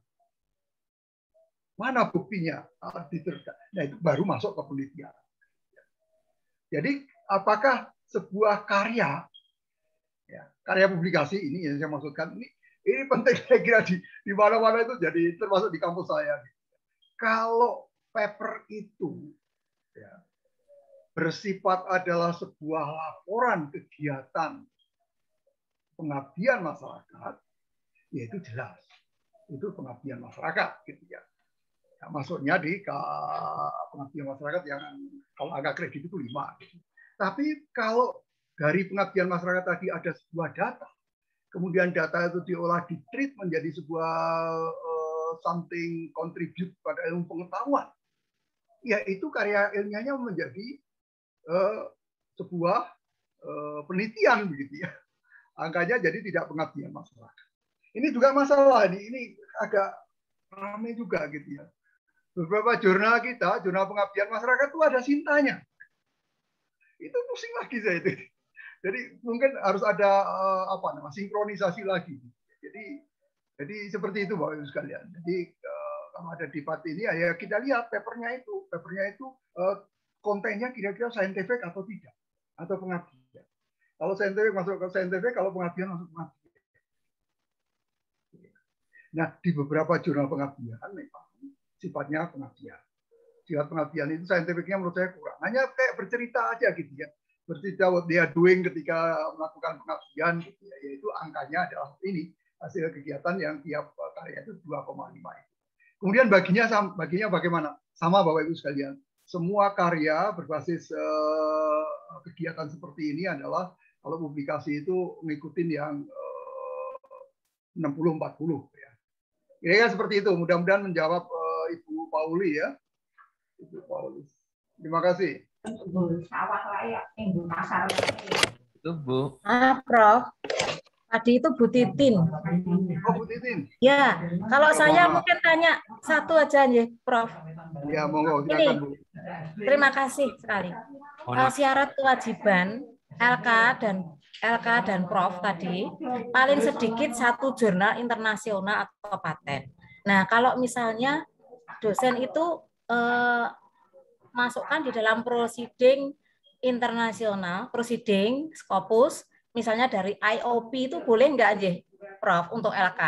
Mana buktinya? Nah, itu baru masuk ke penelitian. Jadi, apakah sebuah karya, ya, karya publikasi ini yang saya maksudkan, ini penting saya kira di mana-mana itu jadi termasuk di kampus saya. Kalau paper itu ya, bersifat adalah sebuah laporan kegiatan pengabdian masyarakat, ya itu jelas, itu pengabdian masyarakat, gitu ya. Ya masuknya di pengabdian masyarakat yang kalau agak kredit itu 5. Gitu. Tapi kalau dari pengabdian masyarakat tadi ada sebuah data, kemudian data itu diolah, di-treat menjadi sebuah something contribute pada ilmu pengetahuan, ya itu karya ilmiahnya menjadi sebuah penelitian begitu ya. Angkanya jadi tidak pengabdian masyarakat. Ini juga masalah ini agak ramai juga gitu ya. Beberapa jurnal kita, jurnal pengabdian masyarakat itu ada sintanya. Itu pusing lagi saya itu. Jadi mungkin harus ada sinkronisasi lagi. Jadi seperti itu Bapak Ibu sekalian. Jadi kalau ada debat ini ya kita lihat papernya itu kontennya kira-kira saintifik atau tidak, atau pengabdian. Kalau saintifik masuk ke saintifik, kalau pengabdian masuk ke pengabdian. Nah di beberapa jurnal pengabdian memang sifatnya pengabdian. Sifat pengabdian itu saintifiknya menurut saya kurang. Hanya kayak bercerita aja gitu ya. Bercerita what they are doing ketika melakukan pengabdian, gitu ya. Yaitu angkanya adalah ini hasil kegiatan yang tiap karya itu 2,5 itu. Kemudian baginya bagaimana? Sama Bapak Ibu sekalian. Semua karya berbasis kegiatan seperti ini adalah kalau publikasi itu ngikutin yang 60-40 ya. Kira-kira seperti itu. Mudah-mudahan menjawab Ibu Pauli ya. Ibu Pauli. Terima kasih. Itu Bu. Prof. Tadi itu Bu Titin. Oh, Bu Titin. Ya, kalau saya mungkin tanya satu aja nih, Prof. Ya, monggo Ini, silakan, Bu. terima kasih sekali. Syarat kewajiban LK dan Prof tadi paling sedikit 1 jurnal internasional atau paten. Nah, kalau misalnya dosen itu masukkan di dalam proceeding internasional, proceeding Scopus, misalnya dari IOP itu boleh nggak aja, Prof, untuk LK?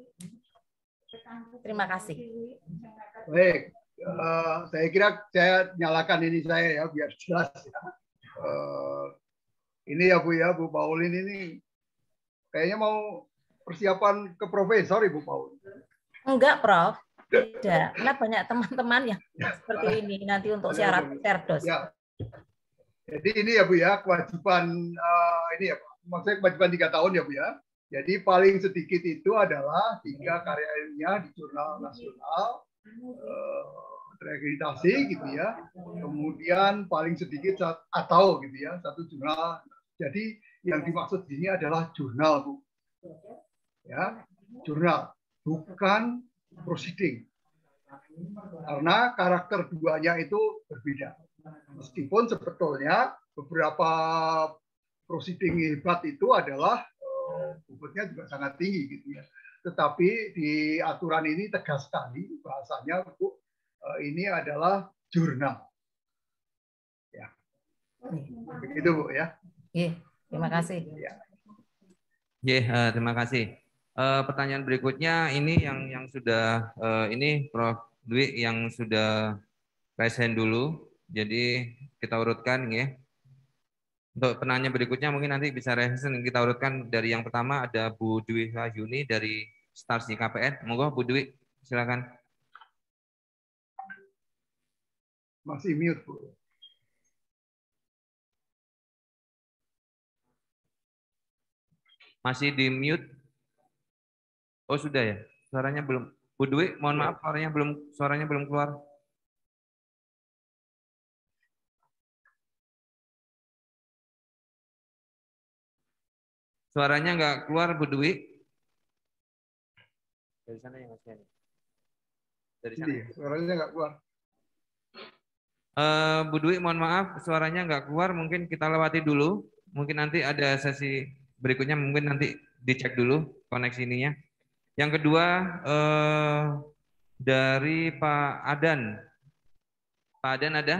Terima kasih. Baik, saya kira saya nyalakan ini saya ya biar jelas ya. Ini ya Bu Paulin ini kayaknya mau persiapan ke profesor Ibu Paulin. Enggak, Prof. Tidak, karena banyak teman-teman yang seperti ini nanti untuk syarat Terdos. Ya. Jadi ini ya Bu ya kewajiban ini ya Pak. Maksudnya kewajiban 3 tahun ya Bu ya. Jadi paling sedikit itu adalah 3 karya ilmiah di jurnal nasional terakreditasi gitu ya. Kemudian paling sedikit atau gitu ya 1 jurnal. Jadi yang dimaksud di sini adalah jurnal Bu. Ya, jurnal bukan proceeding. Karena karakter duanya itu berbeda. Meskipun sebetulnya beberapa proceeding hebat itu adalah bobotnya juga sangat tinggi gitu ya. Tetapi di aturan ini tegas sekali bahasanya Bu, ini adalah jurnal. Ya. Begitu Bu ya. Terima kasih. Ya. Terima kasih. Pertanyaan berikutnya ini yang sudah ini Prof Dwi yang sudah raise hand dulu. Jadi kita urutkan ya. Untuk penanya berikutnya mungkin nanti bisa raise hand, kita urutkan dari yang pertama ada Bu Dwi Wahyuni dari Stars KPN. Monggo Bu Dwi, silakan. Masih mute Bu. Masih di mute. Oh sudah ya, suaranya belum. Bu Dwi, mohon maaf suaranya belum keluar. Suaranya nggak keluar Bu Dwi. Dari sana ya Mas Yani. Dari sana. Suaranya nggak keluar. Bu Dwi, mohon maaf suaranya nggak keluar. Mungkin kita lewati dulu. Mungkin nanti ada sesi berikutnya. Mungkin nanti dicek dulu koneksi ininya. Yang kedua dari Pak Adan. Pak Adan ada?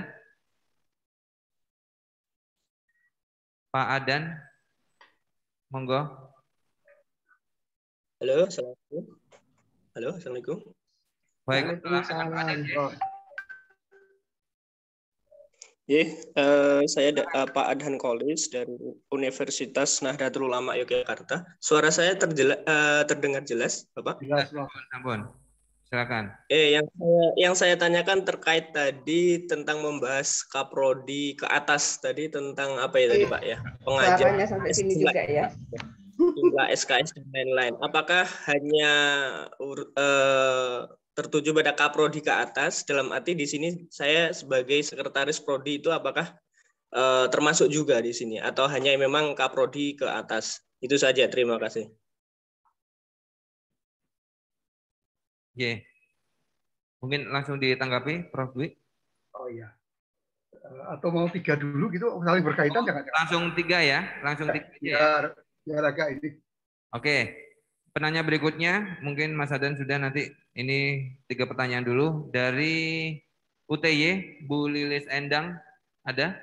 Pak Adan, monggo. Halo, assalamualaikum. Halo, assalamualaikum. Waalaikumsalam. Saya Pak Adhan Kolis dari Universitas Nahdlatul Ulama Yogyakarta. Suara saya terdengar jelas, Bapak? Jelas, ampun. Silakan. Yang saya tanyakan terkait tadi tentang membahas kaprodi ke atas tadi tentang apa ya tadi Pak ya? Pengajar. Suaranya sampai sini juga ya. Jumlah SKS dan lain-lain. Apakah hanya tertuju pada kaprodi ke atas, dalam arti di sini saya sebagai sekretaris prodi itu apakah termasuk juga di sini atau hanya memang kaprodi ke atas? Itu saja, terima kasih. Mungkin langsung ditanggapi Prof Dwi. Oh iya. Atau mau 3 dulu gitu saling berkaitan jangan? Langsung 3 ya, langsung 3 ya. Biar agak ini. Oke. Penanya berikutnya, mungkin Mas Adan sudah nanti ini 3 pertanyaan dulu. Dari UTY, Bu Lilis Endang, ada?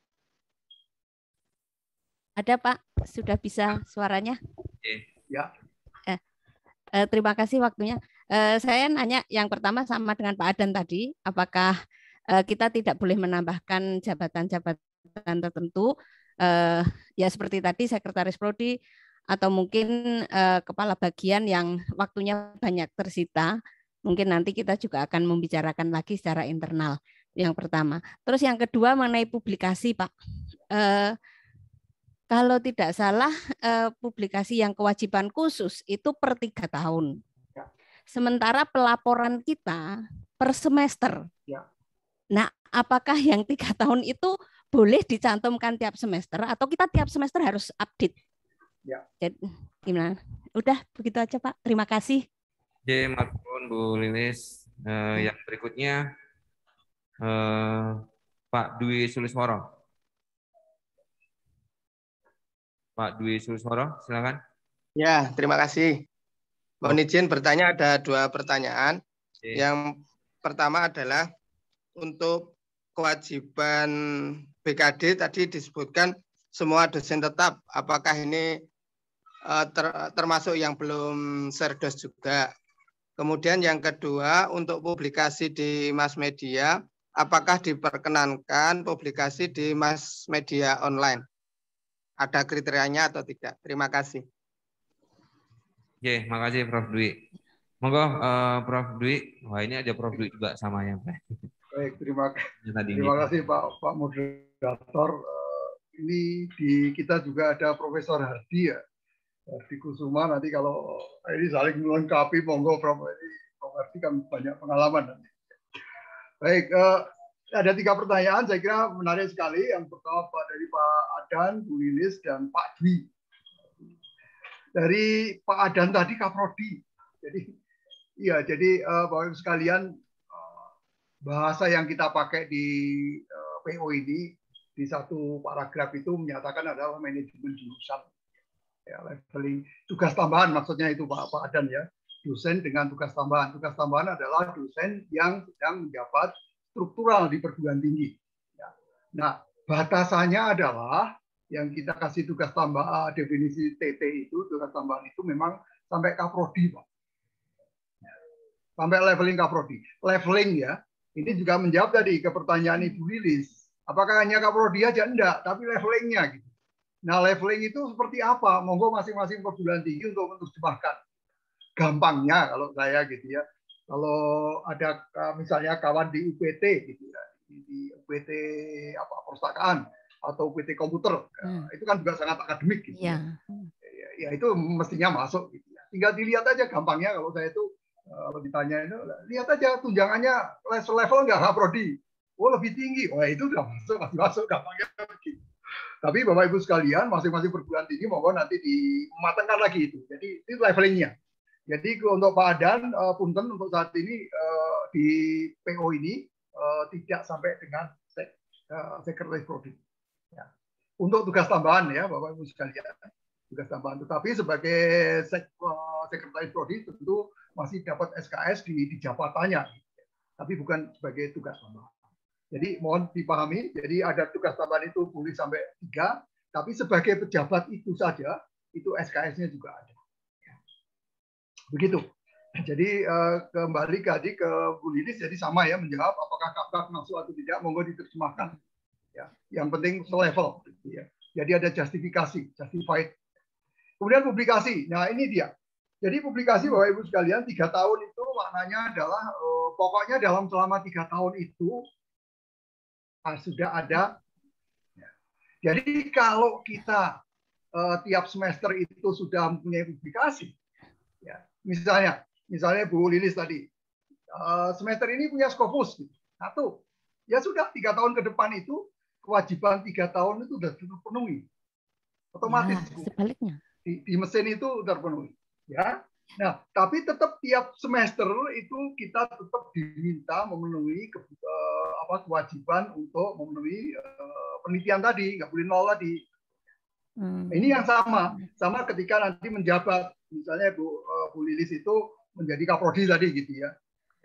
Ada Pak, sudah bisa suaranya? Ya. Terima kasih waktunya. Saya nanya yang pertama sama dengan Pak Adan tadi, apakah kita tidak boleh menambahkan jabatan-jabatan tertentu, ya seperti tadi Sekretaris Prodi, atau mungkin kepala bagian yang waktunya banyak tersita, mungkin nanti kita juga akan membicarakan lagi secara internal. Yang pertama. Terus yang kedua mengenai publikasi, Pak. Kalau tidak salah, publikasi yang kewajiban khusus itu per 3 tahun. Sementara pelaporan kita per semester. Nah, apakah yang 3 tahun itu boleh dicantumkan tiap semester atau kita tiap semester harus update? Ya. Jadi, gimana? Udah begitu aja Pak. Terima kasih. Oke, maafkan Bu Lilis. Yang berikutnya Pak Dwi Sulisworo. Pak Dwi Sulisworo, silakan. Ya, terima kasih. Mohon izin bertanya, ada 2 pertanyaan. Oke. Yang pertama adalah untuk kewajiban BKD tadi disebutkan semua dosen tetap. Apakah ini termasuk yang belum serdos juga? Kemudian yang kedua, untuk publikasi di mass media, apakah diperkenankan publikasi di mass media online? Ada kriterianya atau tidak? Terima kasih. Oke, makasih Prof. Dwi. Monggo Prof. Dwi. Wah, ini ada Prof. Dwi juga samanya. Baik, terima Terima kasih Pak Moderator. Ini di kita juga ada Profesor Hardi ya. Hardi Kusuma, nanti kalau ini saling melengkapi, monggo Prof. Prof. Hardi kan banyak pengalaman. Baik, ada 3 pertanyaan, saya kira menarik sekali. Yang pertama dari Pak Adan, Bu Lilis, dan Pak Dwi. Dari Pak Adan tadi Kaprodi. Jadi, iya, jadi Bapak Ibu sekalian, bahasa yang kita pakai di PO ini di satu paragraf itu menyatakan adalah manajemen jurusan. Ya, leveling tugas tambahan maksudnya itu Pak Adan ya, dosen dengan tugas tambahan. Tugas tambahan adalah dosen yang sedang menjabat struktural di perguruan tinggi. Ya. Nah, batasannya adalah yang kita kasih tugas tambahan, definisi TT itu, tugas tambahan itu memang sampai kaprodi, Pak. Sampai leveling kaprodi. Leveling ya, ini juga menjawab tadi ke pertanyaan Ibu Lilis. Apakah hanya kaprodi aja? Enggak, tapi levelingnya gitu. Nah, leveling itu seperti apa? Monggo masing-masing perguruan tinggi untuk menerjemahkan. Gampangnya kalau saya gitu ya. Kalau ada misalnya kawan di UPT gitu ya, di UPT apa perpustakaan atau UPT komputer, itu kan juga sangat akademik gitu. Ya. Ya itu mestinya masuk gitu ya. Tinggal dilihat aja gampangnya kalau saya itu kalau ditanya itu lihat aja tunjangannya level nggak prodi. Oh lebih tinggi. Wah itu udah masih masuk gampangnya begitu. Tapi Bapak Ibu sekalian, masing-masing perguruan tinggi mohon nanti dimatangkan lagi itu. Jadi itu levelingnya. Jadi untuk Pak Adan, punten untuk saat ini di PO ini tidak sampai dengan sekretaris prodi. Ya. Untuk tugas tambahan ya Bapak Ibu sekalian, tugas tambahan. Tetapi sebagai sekretaris prodi tentu masih dapat SKS di jabatannya, tapi bukan sebagai tugas tambahan. Jadi mohon dipahami, jadi ada tugas tambahan itu boleh sampai 3, tapi sebagai pejabat itu saja, itu SKS-nya juga ada. Begitu. Jadi kembali tadi ke Bu Lilis, jadi sama ya menjawab apakah kakak masuk atau tidak, monggo diterjemahkan. Ya, yang penting selevel. Ya. Jadi ada justifikasi, justified. Kemudian publikasi. Nah ini dia. Jadi publikasi Bapak Ibu sekalian 3 tahun itu maknanya adalah pokoknya selama 3 tahun itu sudah ada. Jadi kalau kita tiap semester itu sudah mempunyai publikasi, ya, misalnya Bu Lilis tadi semester ini punya Scopus, 1, ya sudah 3 tahun ke depan itu kewajiban 3 tahun itu sudah terpenuhi, otomatis. Nah, sebaliknya di mesin itu terpenuhi, ya. Nah, tapi tetap tiap semester itu kita tetap diminta memenuhi kewajiban untuk memenuhi penelitian tadi, nggak boleh nol tadi. Ini yang sama ketika nanti menjabat, misalnya Bu Lilis itu menjadi kaprodi tadi gitu ya.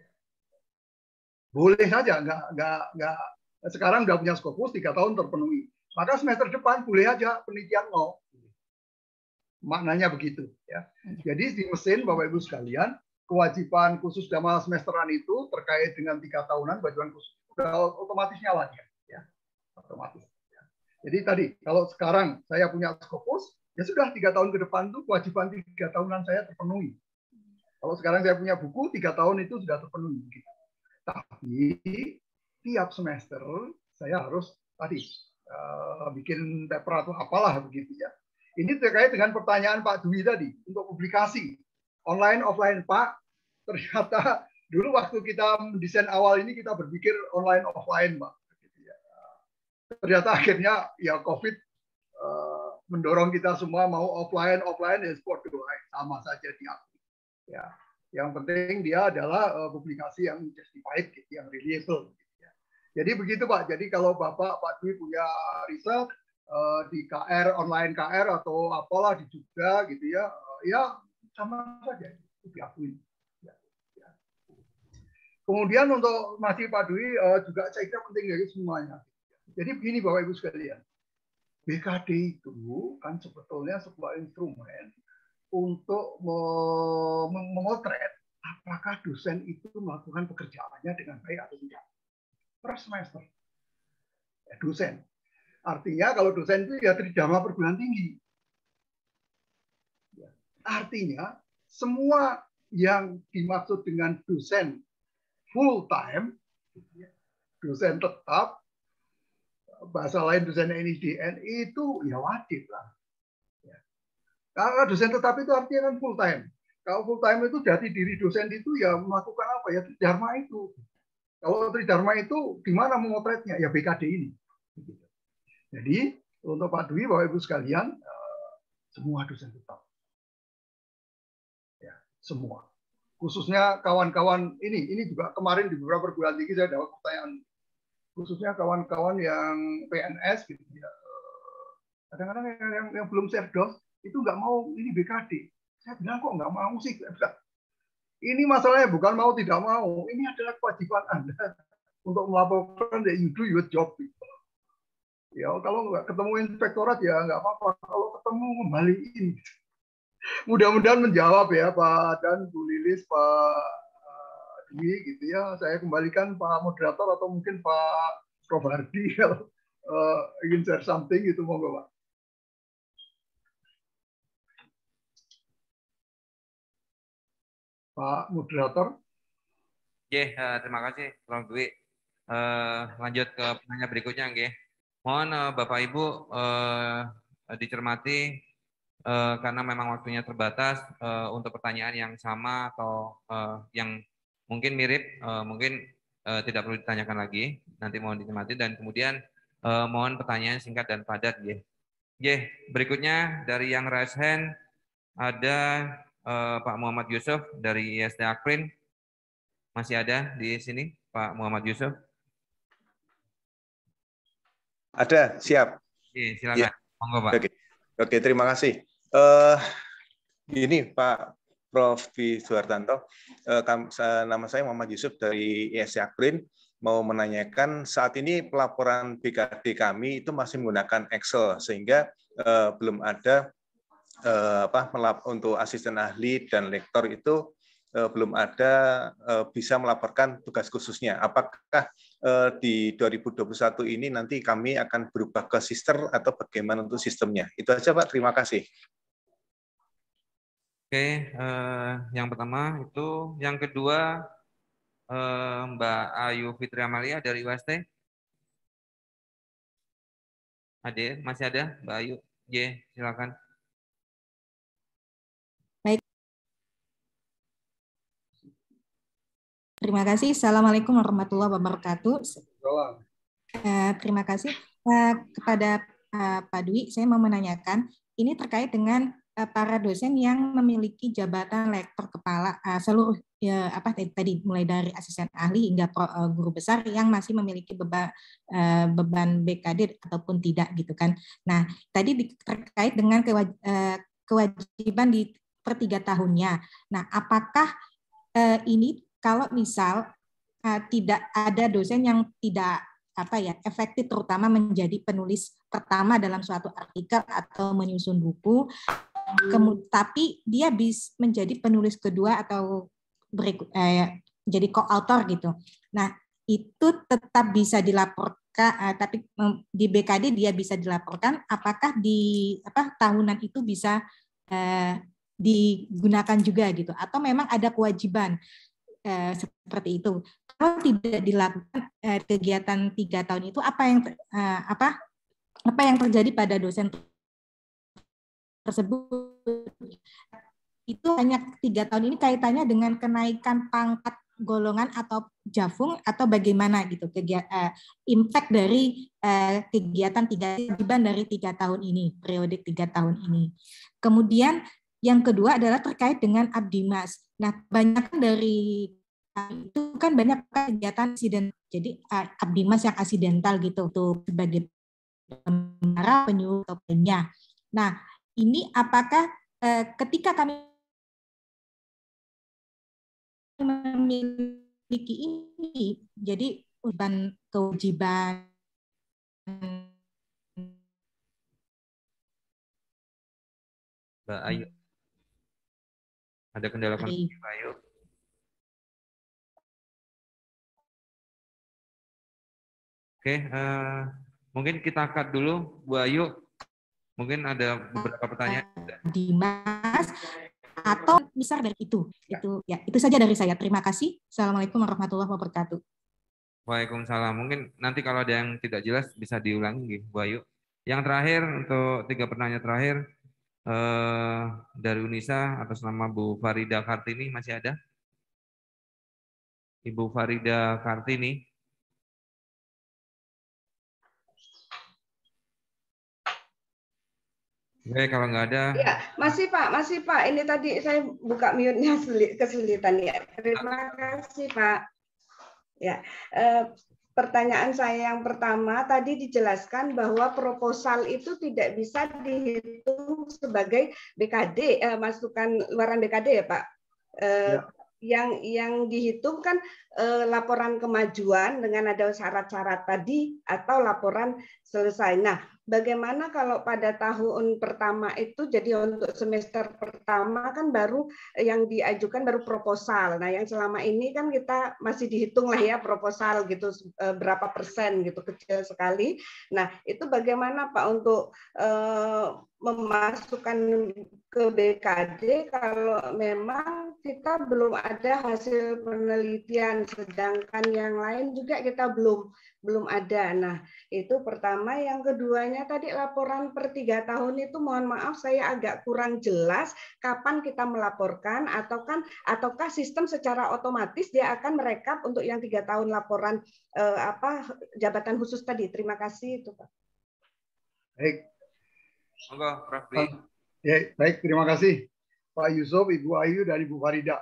Boleh saja, nggak sekarang udah punya Scopus 3 tahun terpenuhi, maka semester depan boleh aja penelitian nol. Maknanya begitu ya. Jadi di mesin Bapak Ibu sekalian, kewajiban khusus dalam semesteran itu terkait dengan 3 tahunan kewajiban khusus udah otomatis nyala dia, ya. Otomatis. Ya. Jadi tadi kalau sekarang saya punya Scopus, ya sudah 3 tahun ke depan itu kewajiban 3 tahunan saya terpenuhi. Kalau sekarang saya punya buku 3 tahun itu sudah terpenuhi. Gitu. Tapi tiap semester saya harus tadi bikin paper atau apalah begitu ya. Ini terkait dengan pertanyaan Pak Dwi tadi untuk publikasi online offline Pak. Ternyata dulu waktu kita mendesain awal ini kita berpikir online offline Pak. Ternyata akhirnya ya COVID mendorong kita semua mau offline ya sport sama saja diakui. Ya, yang penting dia adalah publikasi yang justified, gitu, yang reliable. Gitu, ya. Jadi begitu Pak. Jadi kalau Pak Dwi punya riset di KR online KR atau apalah di Jogja gitu ya, ya sama saja diakui. Ya, ya. Kemudian untuk masih Pak Dwi juga saya kira penting dari semuanya. Jadi begini Bapak Ibu sekalian. BKD itu kan sebetulnya sebuah instrumen untuk memotret apakah dosen itu melakukan pekerjaannya dengan baik atau tidak. Per semester. Ya, dosen. Artinya kalau dosen itu ya tridharma perguruan tinggi. Ya. Artinya semua yang dimaksud dengan dosen full time, dosen tetap, bahasa lain dosen NIDN itu ya wajib lah. Ya. Kalau dosen tetap itu artinya kan full time. Kalau full time itu jati diri dosen itu ya melakukan apa ya tridharma itu. Kalau tridharma itu gimana memotretnya ya BKD ini. Jadi untuk Pak Dwi Bapak Ibu sekalian semua dosen tetap. Ya, semua. Khususnya kawan-kawan ini juga kemarin di beberapa perguruan tinggi saya dapat pertanyaan. Khususnya kawan-kawan yang PNS gitu ya, kadang-kadang yang belum serdos itu nggak mau ini BKD. Saya bilang kok nggak mau sih? Ini masalahnya bukan mau tidak mau, ini adalah kewajiban Anda untuk melaporkan that you do your job. Ya kalau nggak ketemu inspektorat ya nggak apa-apa, kalau ketemu kembaliin. Mudah-mudahan menjawab ya Pak dan Bu Lilis, Pak gitu ya, saya kembalikan Pak moderator atau mungkin Pak Prof Hardi kalau ingin share something gitu monggo Pak. Pak moderator. Terima kasih Prof Dwi. Lanjut ke pertanyaan berikutnya nggih. Mohon Bapak Ibu dicermati karena memang waktunya terbatas untuk pertanyaan yang sama atau yang mungkin mirip, mungkin tidak perlu ditanyakan lagi, nanti mohon dicermati dan kemudian mohon pertanyaan singkat dan padat. Berikutnya dari yang raise hand ada Pak Muhammad Yusuf dari IST Akprin. Masih ada di sini Pak Muhammad Yusuf? Ada, siap. Silakan, monggo Pak. Oke, terima kasih. Ini Pak Prof. Suhartanto, nama saya Muhammad Yusuf dari IST Akprin, mau menanyakan saat ini pelaporan BKD kami itu masih menggunakan Excel sehingga belum ada untuk asisten ahli dan lektor itu belum ada bisa melaporkan tugas khususnya. Apakah di 2021 ini nanti kami akan berubah ke sister atau bagaimana untuk sistemnya? Itu aja Pak, terima kasih. Oke, yang pertama itu, yang kedua Mbak Ayu Fitri Amalia dari UST. Ade, masih ada Mbak Ayu? Silakan. Baik. Terima kasih. Assalamualaikum warahmatullahi wabarakatuh. Terima kasih kepada Pak Dwi. Saya mau menanyakan, ini terkait dengan para dosen yang memiliki jabatan lektor kepala seluruh tadi mulai dari asisten ahli hingga guru besar yang masih memiliki beban BKD ataupun tidak gitu kan. Nah, tadi terkait dengan kewajiban di per 3 tahunnya. Nah, apakah ini kalau misal tidak ada dosen yang tidak efektif terutama menjadi penulis pertama dalam suatu artikel atau menyusun buku, tapi dia bisa menjadi penulis kedua atau jadi co-author gitu. Nah, itu tetap bisa dilaporkan, tapi di BKD dia bisa dilaporkan. Apakah di tahunan itu bisa digunakan juga gitu? Atau memang ada kewajiban seperti itu? Kalau tidak dilakukan kegiatan 3 tahun itu, apa yang terjadi pada dosen tersebut? Itu hanya 3 tahun ini kaitannya dengan kenaikan pangkat golongan atau Jafung atau bagaimana gitu impact dari kegiatan kewajiban dari 3 tahun ini, periode 3 tahun ini. Kemudian yang kedua adalah terkait dengan Abdimas. Nah, banyak dari itu kan banyak kegiatan insiden. Jadi Abdimas yang aksidental gitu untuk sebagai pembara, penyuluh atau lainnya. Nah, ini apakah ketika kami memiliki ini, jadi kewajiban Mbak Ayu. Ada kendala koneksi Mbak Ayu? Oke, mungkin kita cut dulu, Bu Ayu. Mungkin ada beberapa pertanyaan. Dimas atau besar dari itu ya, itu saja dari saya. Terima kasih. Assalamualaikum warahmatullahi wabarakatuh. Waalaikumsalam. Mungkin nanti kalau ada yang tidak jelas bisa diulangi, Bu Ayu. Yang terakhir untuk 3 pertanyaan terakhir dari Unisa atas nama Bu Farida Kartini, masih ada? Ibu Farida Kartini. Oke, kalau nggak ada. Ya, masih Pak. Ini tadi saya buka mute-nya kesulitan ya. Terima kasih Pak. Ya, pertanyaan saya yang pertama tadi dijelaskan bahwa proposal itu tidak bisa dihitung sebagai BKD, masukan luaran BKD ya Pak. Ya. Yang dihitung kan laporan kemajuan dengan ada syarat-syarat tadi atau laporan selesai. Nah, bagaimana kalau pada tahun pertama itu, jadi untuk semester pertama kan baru yang diajukan baru proposal. Nah, yang selama ini kan kita masih dihitung lah ya proposal gitu berapa persen gitu, kecil sekali. Nah, itu bagaimana Pak untuk memasukkan ke BKD kalau memang kita belum ada hasil penelitian, sedangkan yang lain juga kita belum ada. Nah, itu pertama. Yang keduanya tadi laporan per 3 tahun itu mohon maaf saya agak kurang jelas kapan kita melaporkan ataukah sistem secara otomatis dia akan merekap untuk yang 3 tahun laporan jabatan khusus tadi. Terima kasih itu Pak. Baik. Monggo, Prof. Dwi. Ya, baik, terima kasih Pak Yusuf, Ibu Ayu, dan Ibu Farida.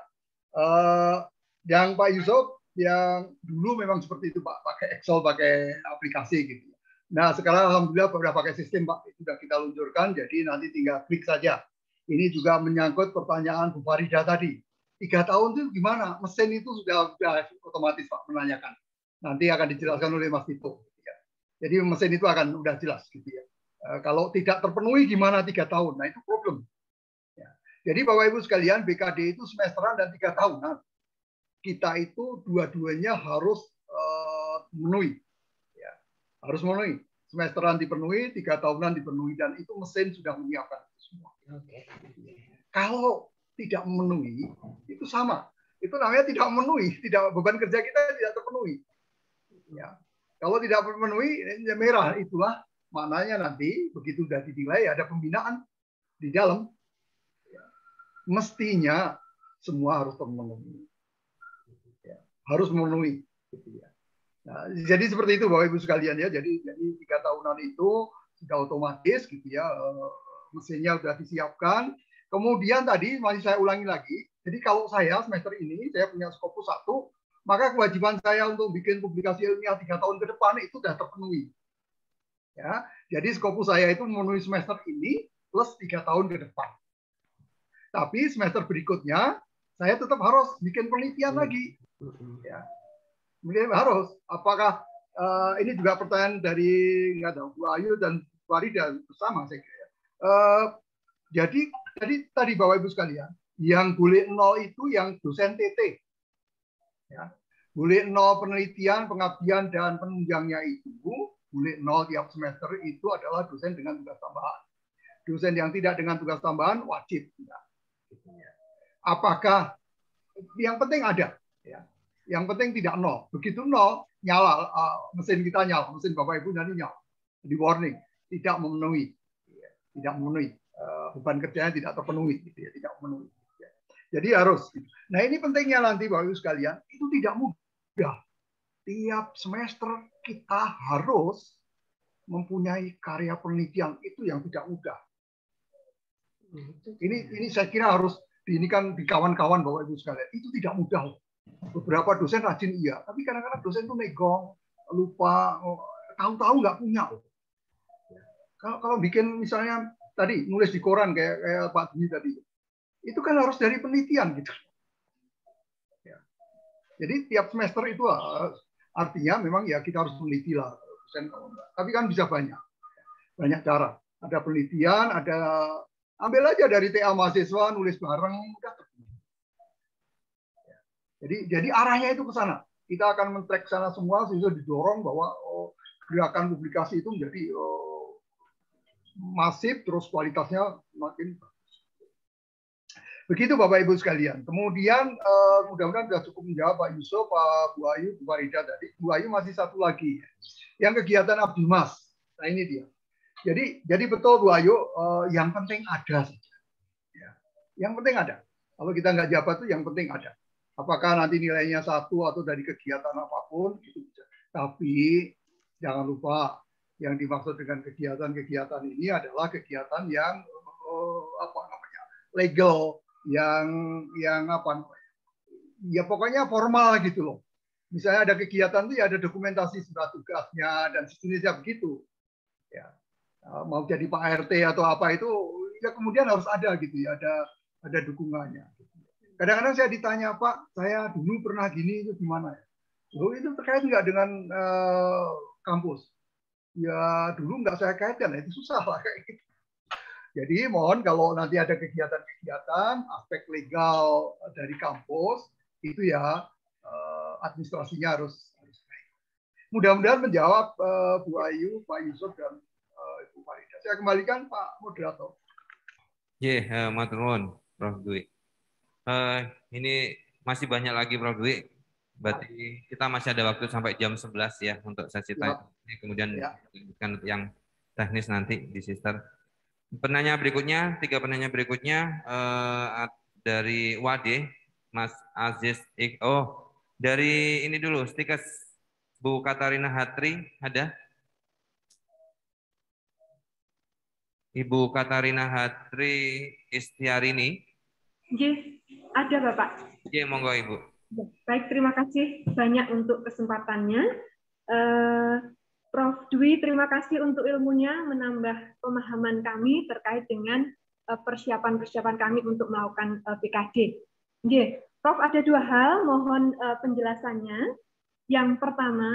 Yang Pak Yusuf yang dulu memang seperti itu Pak, pakai Excel, pakai aplikasi gitu. Nah, sekarang alhamdulillah sudah pakai sistem Pak, itu sudah kita luncurkan, jadi nanti tinggal klik saja. Ini juga menyangkut pertanyaan Bu Farida tadi. 3 tahun itu gimana? Mesin itu sudah otomatis Pak menanyakan. Nanti akan dijelaskan oleh Mas Tito. Jadi mesin itu akan udah jelas gitu ya. Kalau tidak terpenuhi gimana 3 tahun? Nah, itu problem. Ya. Jadi Bapak Ibu sekalian, BKD itu semesteran dan 3 tahunan. Kita itu dua-duanya harus memenuhi. Ya. Harus memenuhi. Semesteran dipenuhi, 3 tahunan dipenuhi, dan itu mesin sudah menyiapkan itu semua. Okay. Kalau tidak memenuhi, itu sama. Itu namanya tidak memenuhi. Beban kerja kita tidak terpenuhi. Ya. Kalau tidak terpenuhi, merah, itulah maknanya nanti begitu sudah dinilai ada pembinaan di dalam. Mestinya semua harus terpenuhi. Harus memenuhi. Nah, jadi seperti itu Bapak Ibu sekalian ya. Jadi 3 tahunan itu sudah otomatis gitu ya. Mesinnya sudah disiapkan. Kemudian tadi masih saya ulangi lagi. Jadi kalau saya semester ini saya punya Scopus 1, maka kewajiban saya untuk bikin publikasi ilmiah 3 tahun ke depan itu sudah terpenuhi. Ya, jadi Scopus saya itu memenuhi semester ini plus 3 tahun ke depan. Tapi semester berikutnya saya tetap harus bikin penelitian lagi. Ya, mungkin harus. Apakah ini juga pertanyaan dari Bu Ayu dan Bu Farida bersama saya kira. Jadi tadi Bapak Ibu sekalian, yang boleh 0 itu yang dosen TT. Ya, boleh 0 penelitian, pengabdian dan penunjangnya itu. Boleh 0 tiap semester itu adalah dosen dengan tugas tambahan. Dosen yang tidak dengan tugas tambahan wajib. Apakah yang penting ada? Ya. Yang penting tidak 0. Begitu 0, nyala mesin kita nyala, mesin Bapak Ibu nanti nyala. Di warning, tidak memenuhi. Tidak memenuhi. Beban kerjanya tidak terpenuhi. Tidak memenuhi. Jadi harus. Nah ini pentingnya nanti Bapak Ibu sekalian, itu tidak mudah. Tiap semester kita harus mempunyai karya penelitian, itu yang tidak mudah. Ini saya kira harus ini kan di kawan-kawan Bapak Ibu sekalian, itu tidak mudah. Beberapa dosen rajin iya, tapi kadang-kadang dosen itu negong, lupa, tahu-tahu nggak punya. Kalau bikin misalnya tadi nulis di koran kayak Pak Dwi tadi, itu kan harus dari penelitian gitu. Ya. Jadi tiap semester itu artinya memang ya kita harus meneliti lah. Tapi kan bisa banyak cara. Ada penelitian, ada ambil aja dari TA mahasiswa nulis bareng. Jadi arahnya itu ke sana. Kita akan men-track sana semua sehingga didorong bahwa gerakan publikasi itu menjadi masif, terus kualitasnya makin bagus. Begitu Bapak Ibu sekalian. Kemudian mudah-mudahan sudah cukup menjawab Pak Yusuf, Pak Bu Ayu, Bu Farida tadi. Bu Ayu masih satu lagi, yang kegiatan Abdimas. Nah ini dia. Jadi betul Bu Ayu, yang penting ada saja. Ya. Yang penting ada. Kalau kita nggak jabat tuh yang penting ada. Apakah nanti nilainya 1 atau dari kegiatan apapun itu bisa. Tapi jangan lupa yang dimaksud dengan kegiatan-kegiatan ini adalah kegiatan yang legal, yang apa namanya, ya pokoknya formal gitu loh. Misalnya ada kegiatan itu ya ada dokumentasi surat tugasnya dan sejenisnya begitu. Ya, mau jadi Pak RT atau apa itu ya kemudian harus ada gitu ya, ada dukungannya. Kadang-kadang saya ditanya, Pak, saya dulu pernah gini itu gimana ya? Loh, itu terkait nggak dengan kampus? Ya dulu nggak saya kaitkan, itu susah lah kayak gitu. Jadi mohon kalau nanti ada kegiatan-kegiatan aspek legal dari kampus itu ya administrasinya harus baik. Mudah-mudahan menjawab Bu Ayu, Pak Yusuf dan Ibu Farida. Saya kembalikan Pak Moderator. Matur nuwun Prof Dwi. Ini masih banyak lagi Prof Dwi. Berarti kita masih ada waktu sampai jam 11 ya untuk sesi tanya. Kemudian yang teknis nanti di sister. Penanya berikutnya, 3 penanya berikutnya dari Wade, Mas Aziz. Dari ini dulu, Stikes Bu Katarina Hatri ada? Ibu Katarina Hatri Istiarini. Ada Bapak. Monggo Ibu. Baik, terima kasih banyak untuk kesempatannya. Prof Dwi, terima kasih untuk ilmunya, menambah pemahaman kami terkait dengan persiapan-persiapan kami untuk melakukan PKD. Prof, ada 2 hal, mohon penjelasannya. Yang pertama,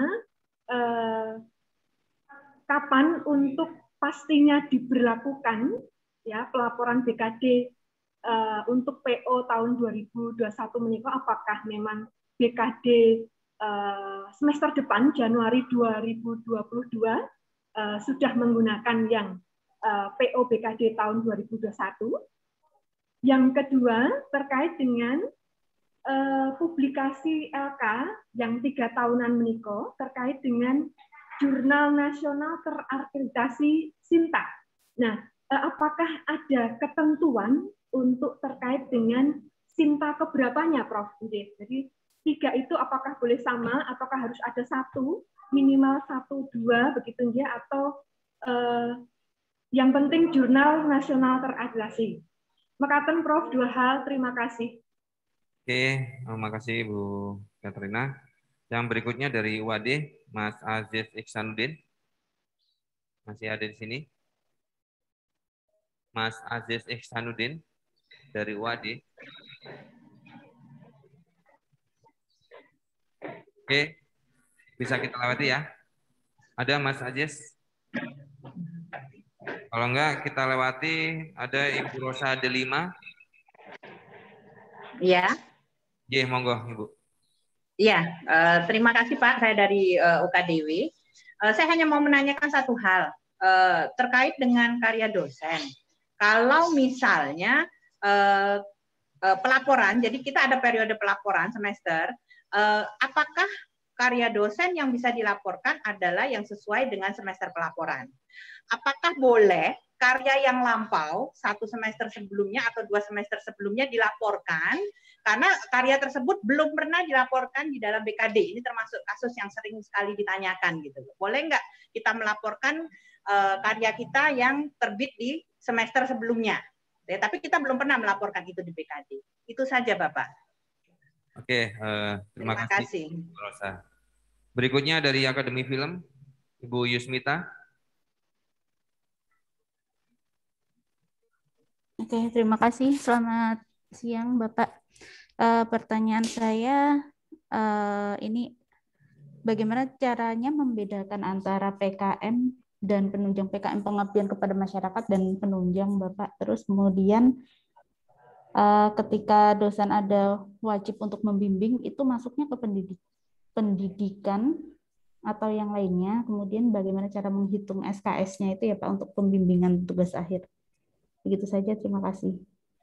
kapan untuk pastinya diberlakukan ya pelaporan BKD untuk PO tahun 2021 menikah, apakah memang BKD semester depan Januari 2022 sudah menggunakan yang PO BKD tahun 2021. Yang kedua terkait dengan publikasi LK yang 3 tahunan menikah terkait dengan Jurnal Nasional Terakreditasi Sinta. Nah, apakah ada ketentuan untuk terkait dengan Sinta keberapanya, Prof? Jadi 3 itu apakah boleh sama, ataukah harus ada 1, minimal 1, 2, begitu ya, atau yang penting Jurnal Nasional Terakreditasi. Mekaten Prof, 2 hal, terima kasih. Terima kasih Bu Katrina. Yang berikutnya dari Wade, Mas Aziz Iksanuddin. Masih ada di sini? Mas Aziz Iksanuddin dari Wade. Bisa kita lewati ya. Ada Mas Aziz? Kalau enggak kita lewati, ada Ibu Rosa Delima. Iya. Monggo Ibu. Iya, terima kasih Pak. Saya dari UKDW. Saya hanya mau menanyakan satu hal terkait dengan karya dosen. Kalau misalnya pelaporan, jadi kita ada periode pelaporan semester, apakah karya dosen yang bisa dilaporkan adalah yang sesuai dengan semester pelaporan? Apakah boleh karya yang lampau 1 semester sebelumnya atau 2 semester sebelumnya dilaporkan, karena karya tersebut belum pernah dilaporkan di dalam BKD. Ini termasuk kasus yang sering sekali ditanyakan gitu. Boleh nggak kita melaporkan karya kita yang terbit di semester sebelumnya? Ya, tapi kita belum pernah melaporkan itu di BKD. Itu saja, Bapak. Oke, terima kasih. Rosa. Berikutnya dari Akademi Film, Ibu Yusmita. Oke, terima kasih. Selamat siang, Bapak. Pertanyaan saya ini bagaimana caranya membedakan antara PKM dan penunjang PKM pengabdian kepada masyarakat dan penunjang, Bapak. Terus kemudian ketika dosen ada wajib untuk membimbing, itu masuknya ke pendidikan atau yang lainnya. Kemudian bagaimana cara menghitung SKS-nya itu ya Pak untuk pembimbingan tugas akhir. Begitu saja, terima kasih.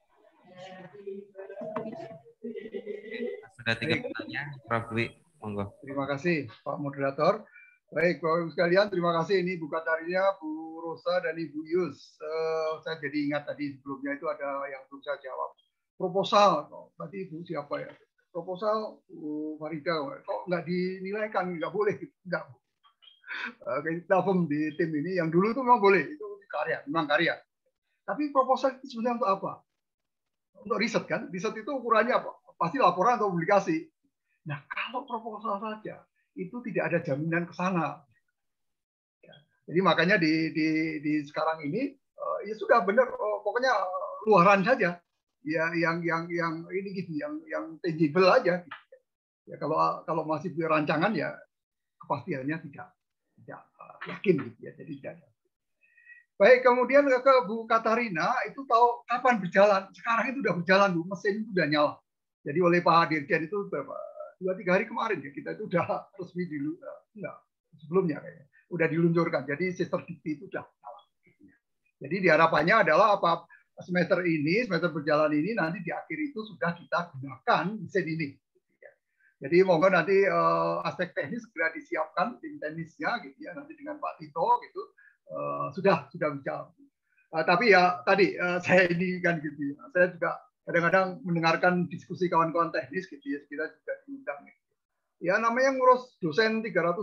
Sudah 3 pertanyaan, Prof. Dwi, monggo. Terima kasih, Pak Moderator. Baik, Bapak Ibu sekalian, terima kasih. Ini Bu Katarinya, Bu Rosa, dan Ibu Yus. Saya jadi ingat tadi sebelumnya itu ada yang belum saya jawab. Proposal, tadi Ibu siapa ya? Proposal Bu Farida, kok nggak dinilaikan, nggak boleh, nggak. Kita di tim ini, yang dulu itu memang boleh, itu karya, memang karya. Tapi proposal itu sebenarnya untuk apa? Untuk riset kan? Riset itu ukurannya apa? Pasti laporan atau publikasi. Nah, kalau proposal saja, itu tidak ada jaminan ke sana. Ya. Jadi makanya di sekarang ini, ya sudah benar, pokoknya luaran saja. Ya, yang ini gitu, yang tangible aja. Ya, kalau masih rancangan ya kepastiannya tidak yakin gitu ya. Jadi tidak ada. Baik, kemudian ke Bu Katarina, itu tahu kapan berjalan. Sekarang itu sudah berjalan, Bu. Mesin itu sudah nyala. Jadi oleh Pak Dirjen itu 2-3 hari kemarin ya, kita itu sudah resmi sebelumnya kayaknya. Sudah diluncurkan. Jadi sister dikti itu sudah nyala. Jadi harapannya adalah apa semester berjalan ini, nanti di akhir itu sudah kita gunakan mesin ini. Jadi monggo nanti aspek teknis segera disiapkan, tim teknisnya gitu ya, nanti dengan Pak Tito gitu. Sudah bicara. Tapi ya tadi saya ini kan gitu ya. Saya juga kadang-kadang mendengarkan diskusi kawan-kawan teknis gitu ya, kita juga diundang. Ya namanya ngurus dosen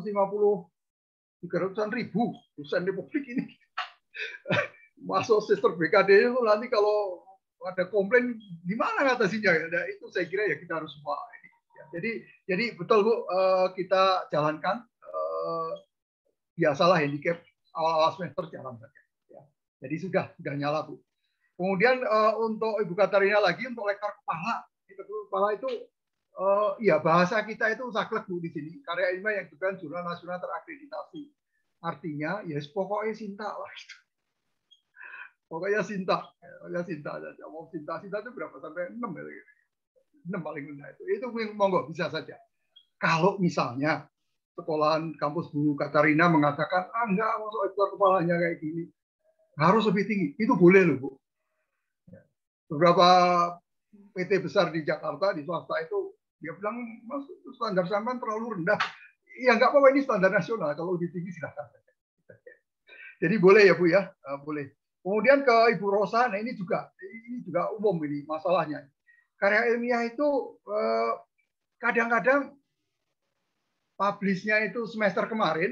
300-an ribu dosen Republik ini. Masuk sister BKD itu nanti kalau ada komplain gimana ngatasinya ya. Nah, itu saya kira ya kita harus semua ini. Ya, jadi betul Bu, kita jalankan biasalah handicap awal-awal semester jalan saja. Ya. Jadi sudah nyala Bu. Kemudian untuk Ibu Katarina lagi untuk lektor kepala. Kepala itu ya bahasa kita itu saklek Bu di sini. Karya ilmiah yang juga jurnal nasional terakreditasi. Artinya ya pokoknya Sinta lah. Pokoknya Sinta aja. Mau Sinta itu berapa sampai 6 ya. 6 paling rendah itu. Itu monggo bisa saja. Kalau misalnya sekolahan kampus Bu Katarina mengatakan, enggak, masuk ekor kepalanya kayak gini. Harus lebih tinggi. Itu boleh loh, Bu. Beberapa PT besar di Jakarta, di swasta itu, dia bilang, Mas, standar sampean terlalu rendah. Ya enggak apa-apa, ini standar nasional. Kalau lebih tinggi silahkan. Jadi boleh ya, Bu ya. Boleh. Kemudian ke Ibu Rosa, nah ini juga umum ini masalahnya. Karya ilmiah itu kadang-kadang publish-nya itu semester kemarin,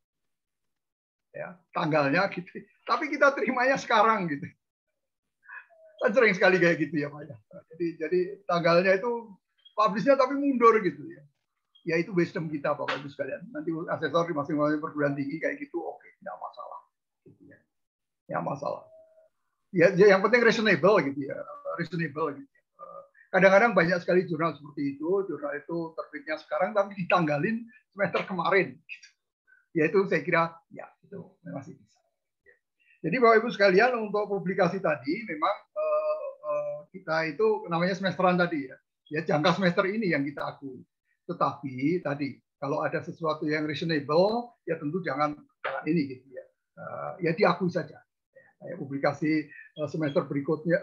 ya tanggalnya gitu. Tapi kita terimanya sekarang gitu. Kan sering sekali kayak gitu ya Pak ya. Jadi tanggalnya itu publish-nya tapi mundur gitu ya. Ya itu wisdom kita Bapak Ibu sekalian. Nanti asesor di masing-masing perguruan tinggi kayak gitu, oke, tidak masalah. Gitu ya. Ya masalah. Ya yang penting reasonable gitu ya, reasonable gitu. Kadang-kadang banyak sekali jurnal seperti itu, jurnal itu terbitnya sekarang tapi ditanggalin semester kemarin. Gitu. Ya itu saya kira ya itu masih bisa. Jadi Bapak Ibu sekalian untuk publikasi tadi memang kita itu namanya semesteran tadi ya. Ya jangka semester ini yang kita akui. Tetapi tadi kalau ada sesuatu yang reasonable ya tentu jangan ini gitu ya. Ya diakui saja. Kayak publikasi semester berikutnya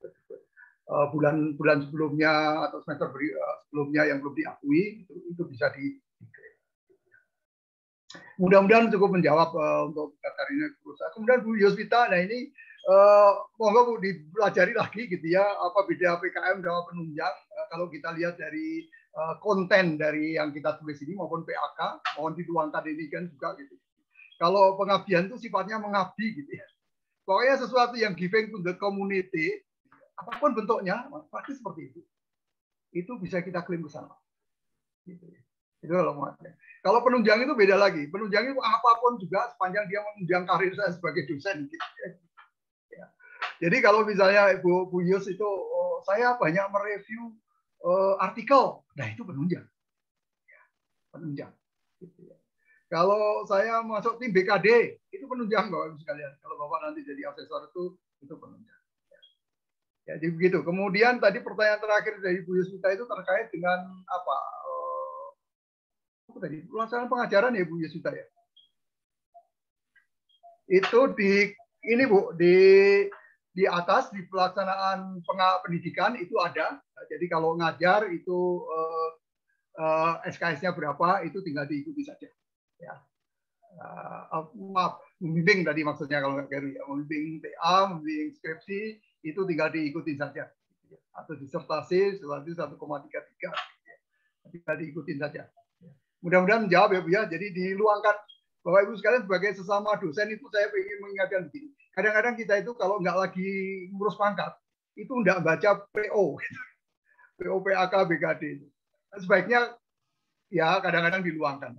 bulan sebelumnya atau semester sebelumnya yang belum diakui itu bisa di Mudah-mudahan cukup menjawab untuk Katarina. Kemudian Bu Yosvita, nah ini monggo Bu dipelajari lagi gitu ya, apa beda PKM dan penunjang. Kalau kita lihat dari konten dari yang kita tulis ini maupun PAK, mohon dituangkan ini kan juga gitu. Kalau pengabdian itu sifatnya mengabdi gitu ya. Pokoknya sesuatu yang giving to the community, apapun bentuknya, pasti seperti itu. Itu bisa kita klaim bersama. Gitu ya. Itu kalau penunjang itu beda lagi. Penunjang itu apapun juga sepanjang dia menunjang karir saya sebagai dosen. Gitu. Ya. Jadi kalau misalnya Bu Yus itu saya banyak mereview artikel, nah itu penunjang. Ya, penunjang. Gitu ya. Kalau saya masuk tim BKD, itu penunjang Bapak Ibu sekalian. Kalau Bapak nanti jadi asesor itu penunjang. Ya, jadi begitu. Kemudian tadi pertanyaan terakhir dari Bu Yusita itu terkait dengan apa? Tadi pelaksanaan pengajaran ya Bu Yusita ya. Itu di ini Bu di atas di pelaksanaan pendidikan itu ada. Jadi kalau ngajar itu SKS-nya berapa itu tinggal diikuti saja. Ya. Maaf, membimbing tadi maksudnya kalau nggak keliru ya, membimbing TA, membimbing skripsi itu tinggal diikuti saja. Atau disertasi selanjutnya 1,33 tinggal diikuti saja. Mudah-mudahan menjawab ya Bu ya. Jadi diluangkan Bapak Ibu sekalian sebagai sesama dosen itu saya ingin mengingatkan begini. Kadang-kadang kita itu kalau nggak lagi ngurus pangkat itu nggak baca PO, PO PAK BKD. Sebaiknya ya kadang-kadang diluangkan.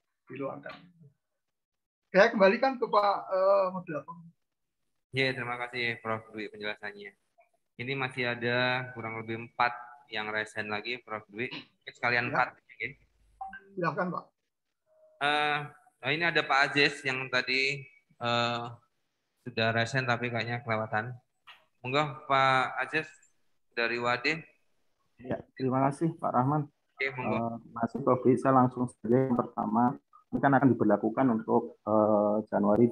Saya kembalikan ke Pak moderator. Ya, terima kasih Prof. Dwi penjelasannya. Ini masih ada kurang lebih 4 yang resen lagi, Prof. Dwi. Sekalian 4. Ya. Silakan Pak. Ini ada Pak Aziz yang tadi sudah resen tapi kayaknya kelewatan. Monggo Pak Aziz dari Wade. Ya, terima kasih Pak Rahman. Oke, monggo. Terima kasih Prof. Saya langsung saja yang pertama. Ini kan akan diberlakukan untuk Januari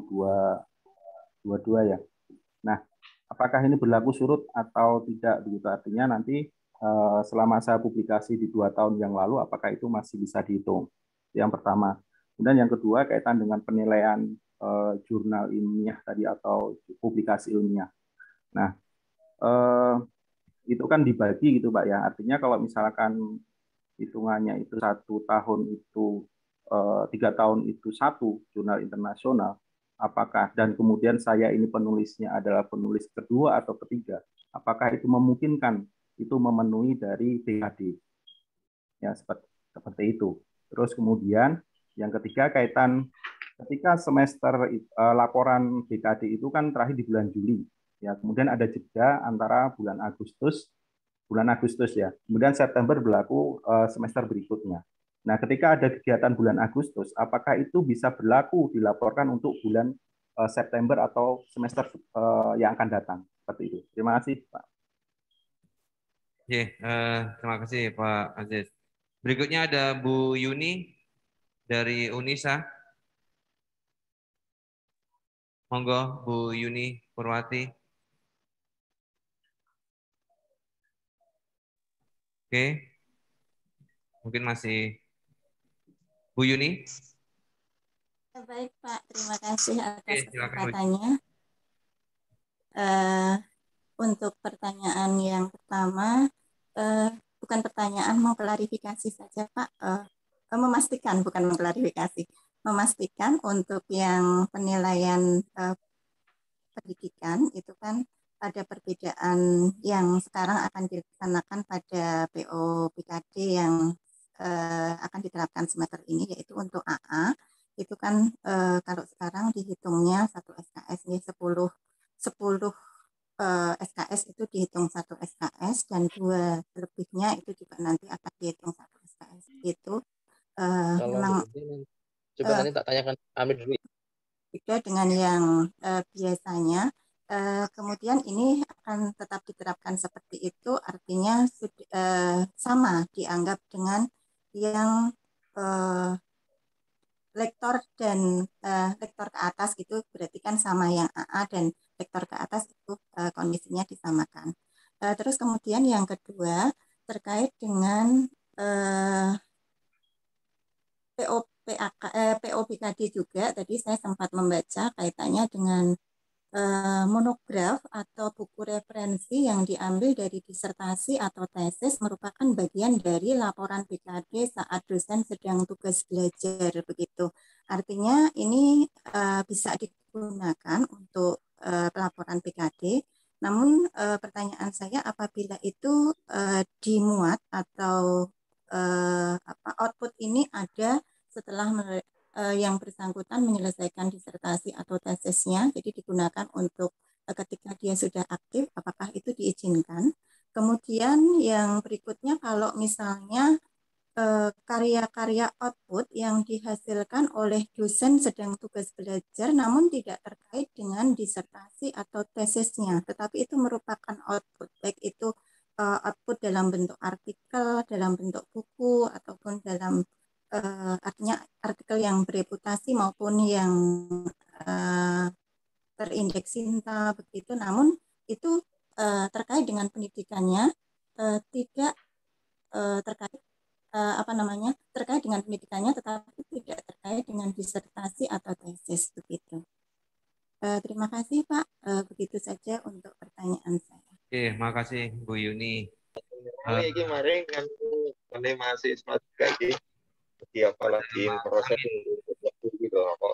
2022 ya. Nah, apakah ini berlaku surut atau tidak? Begitu artinya nanti selama saya publikasi di 2 tahun yang lalu, apakah itu masih bisa dihitung? Yang pertama. Kemudian yang kedua kaitan dengan penilaian jurnal ilmiah tadi atau publikasi ilmiah. Nah, itu kan dibagi gitu Pak ya. Artinya kalau misalkan hitungannya itu 1 tahun itu 3 tahun itu 1 jurnal internasional, apakah dan kemudian saya ini penulisnya adalah penulis kedua atau ketiga, apakah itu memungkinkan itu memenuhi dari BKD ya seperti itu. Terus kemudian yang ketiga kaitan ketika semester laporan BKD itu kan terakhir di bulan Juli ya, kemudian ada jeda antara bulan Agustus ya, kemudian September berlaku semester berikutnya. Nah, ketika ada kegiatan bulan Agustus, apakah itu bisa berlaku dilaporkan untuk bulan September atau semester yang akan datang? Seperti itu. Terima kasih, Pak. Terima kasih Pak Aziz. Berikutnya ada Bu Yuni dari Unisa. Monggo Bu Yuni Purwati. Oke. Mungkin masih Bu Yuni. Baik Pak, terima kasih atas kesempatannya. Untuk pertanyaan yang pertama, bukan pertanyaan, mau klarifikasi saja Pak. Memastikan, bukan mengklarifikasi. Memastikan untuk yang penilaian pendidikan itu kan ada perbedaan yang sekarang akan dilaksanakan pada PO PKD yang akan diterapkan semester ini, yaitu untuk AA itu kan kalau sekarang dihitungnya 1 SKS ya 10 SKS itu dihitung 1 SKS dan 2 lebihnya itu juga nanti akan dihitung 1 SKS itu memang coba nanti tak tanyakan Amir dulu. Beda dengan yang biasanya. Kemudian ini akan tetap diterapkan seperti itu, artinya sama dianggap dengan yang lektor dan lektor ke atas gitu, berarti kan sama yang AA dan lektor ke atas itu kondisinya disamakan. Terus kemudian yang kedua terkait dengan PO POBKD juga. Tadi saya sempat membaca kaitannya dengan monograf atau buku referensi yang diambil dari disertasi atau tesis merupakan bagian dari laporan BKD saat dosen sedang tugas belajar begitu. Artinya ini bisa digunakan untuk pelaporan BKD. Namun pertanyaan saya apabila itu dimuat atau output ini ada setelah yang bersangkutan menyelesaikan disertasi atau tesisnya, jadi digunakan untuk ketika dia sudah aktif, apakah itu diizinkan. Kemudian yang berikutnya kalau misalnya karya-karya output yang dihasilkan oleh dosen sedang tugas belajar namun tidak terkait dengan disertasi atau tesisnya, tetapi itu merupakan output, baik itu output dalam bentuk artikel, dalam bentuk buku, ataupun dalam artinya artikel yang bereputasi maupun yang terindeks Sinta begitu, namun itu terkait dengan pendidikannya, tidak terkait terkait dengan pendidikannya, tetapi tidak terkait dengan disertasi atau tesis begitu. Terima kasih Pak. Begitu saja untuk pertanyaan saya. Oke, makasih Bu Yuni. Ini kemarin kan mahasiswa juga di apalagi proses gitu kok.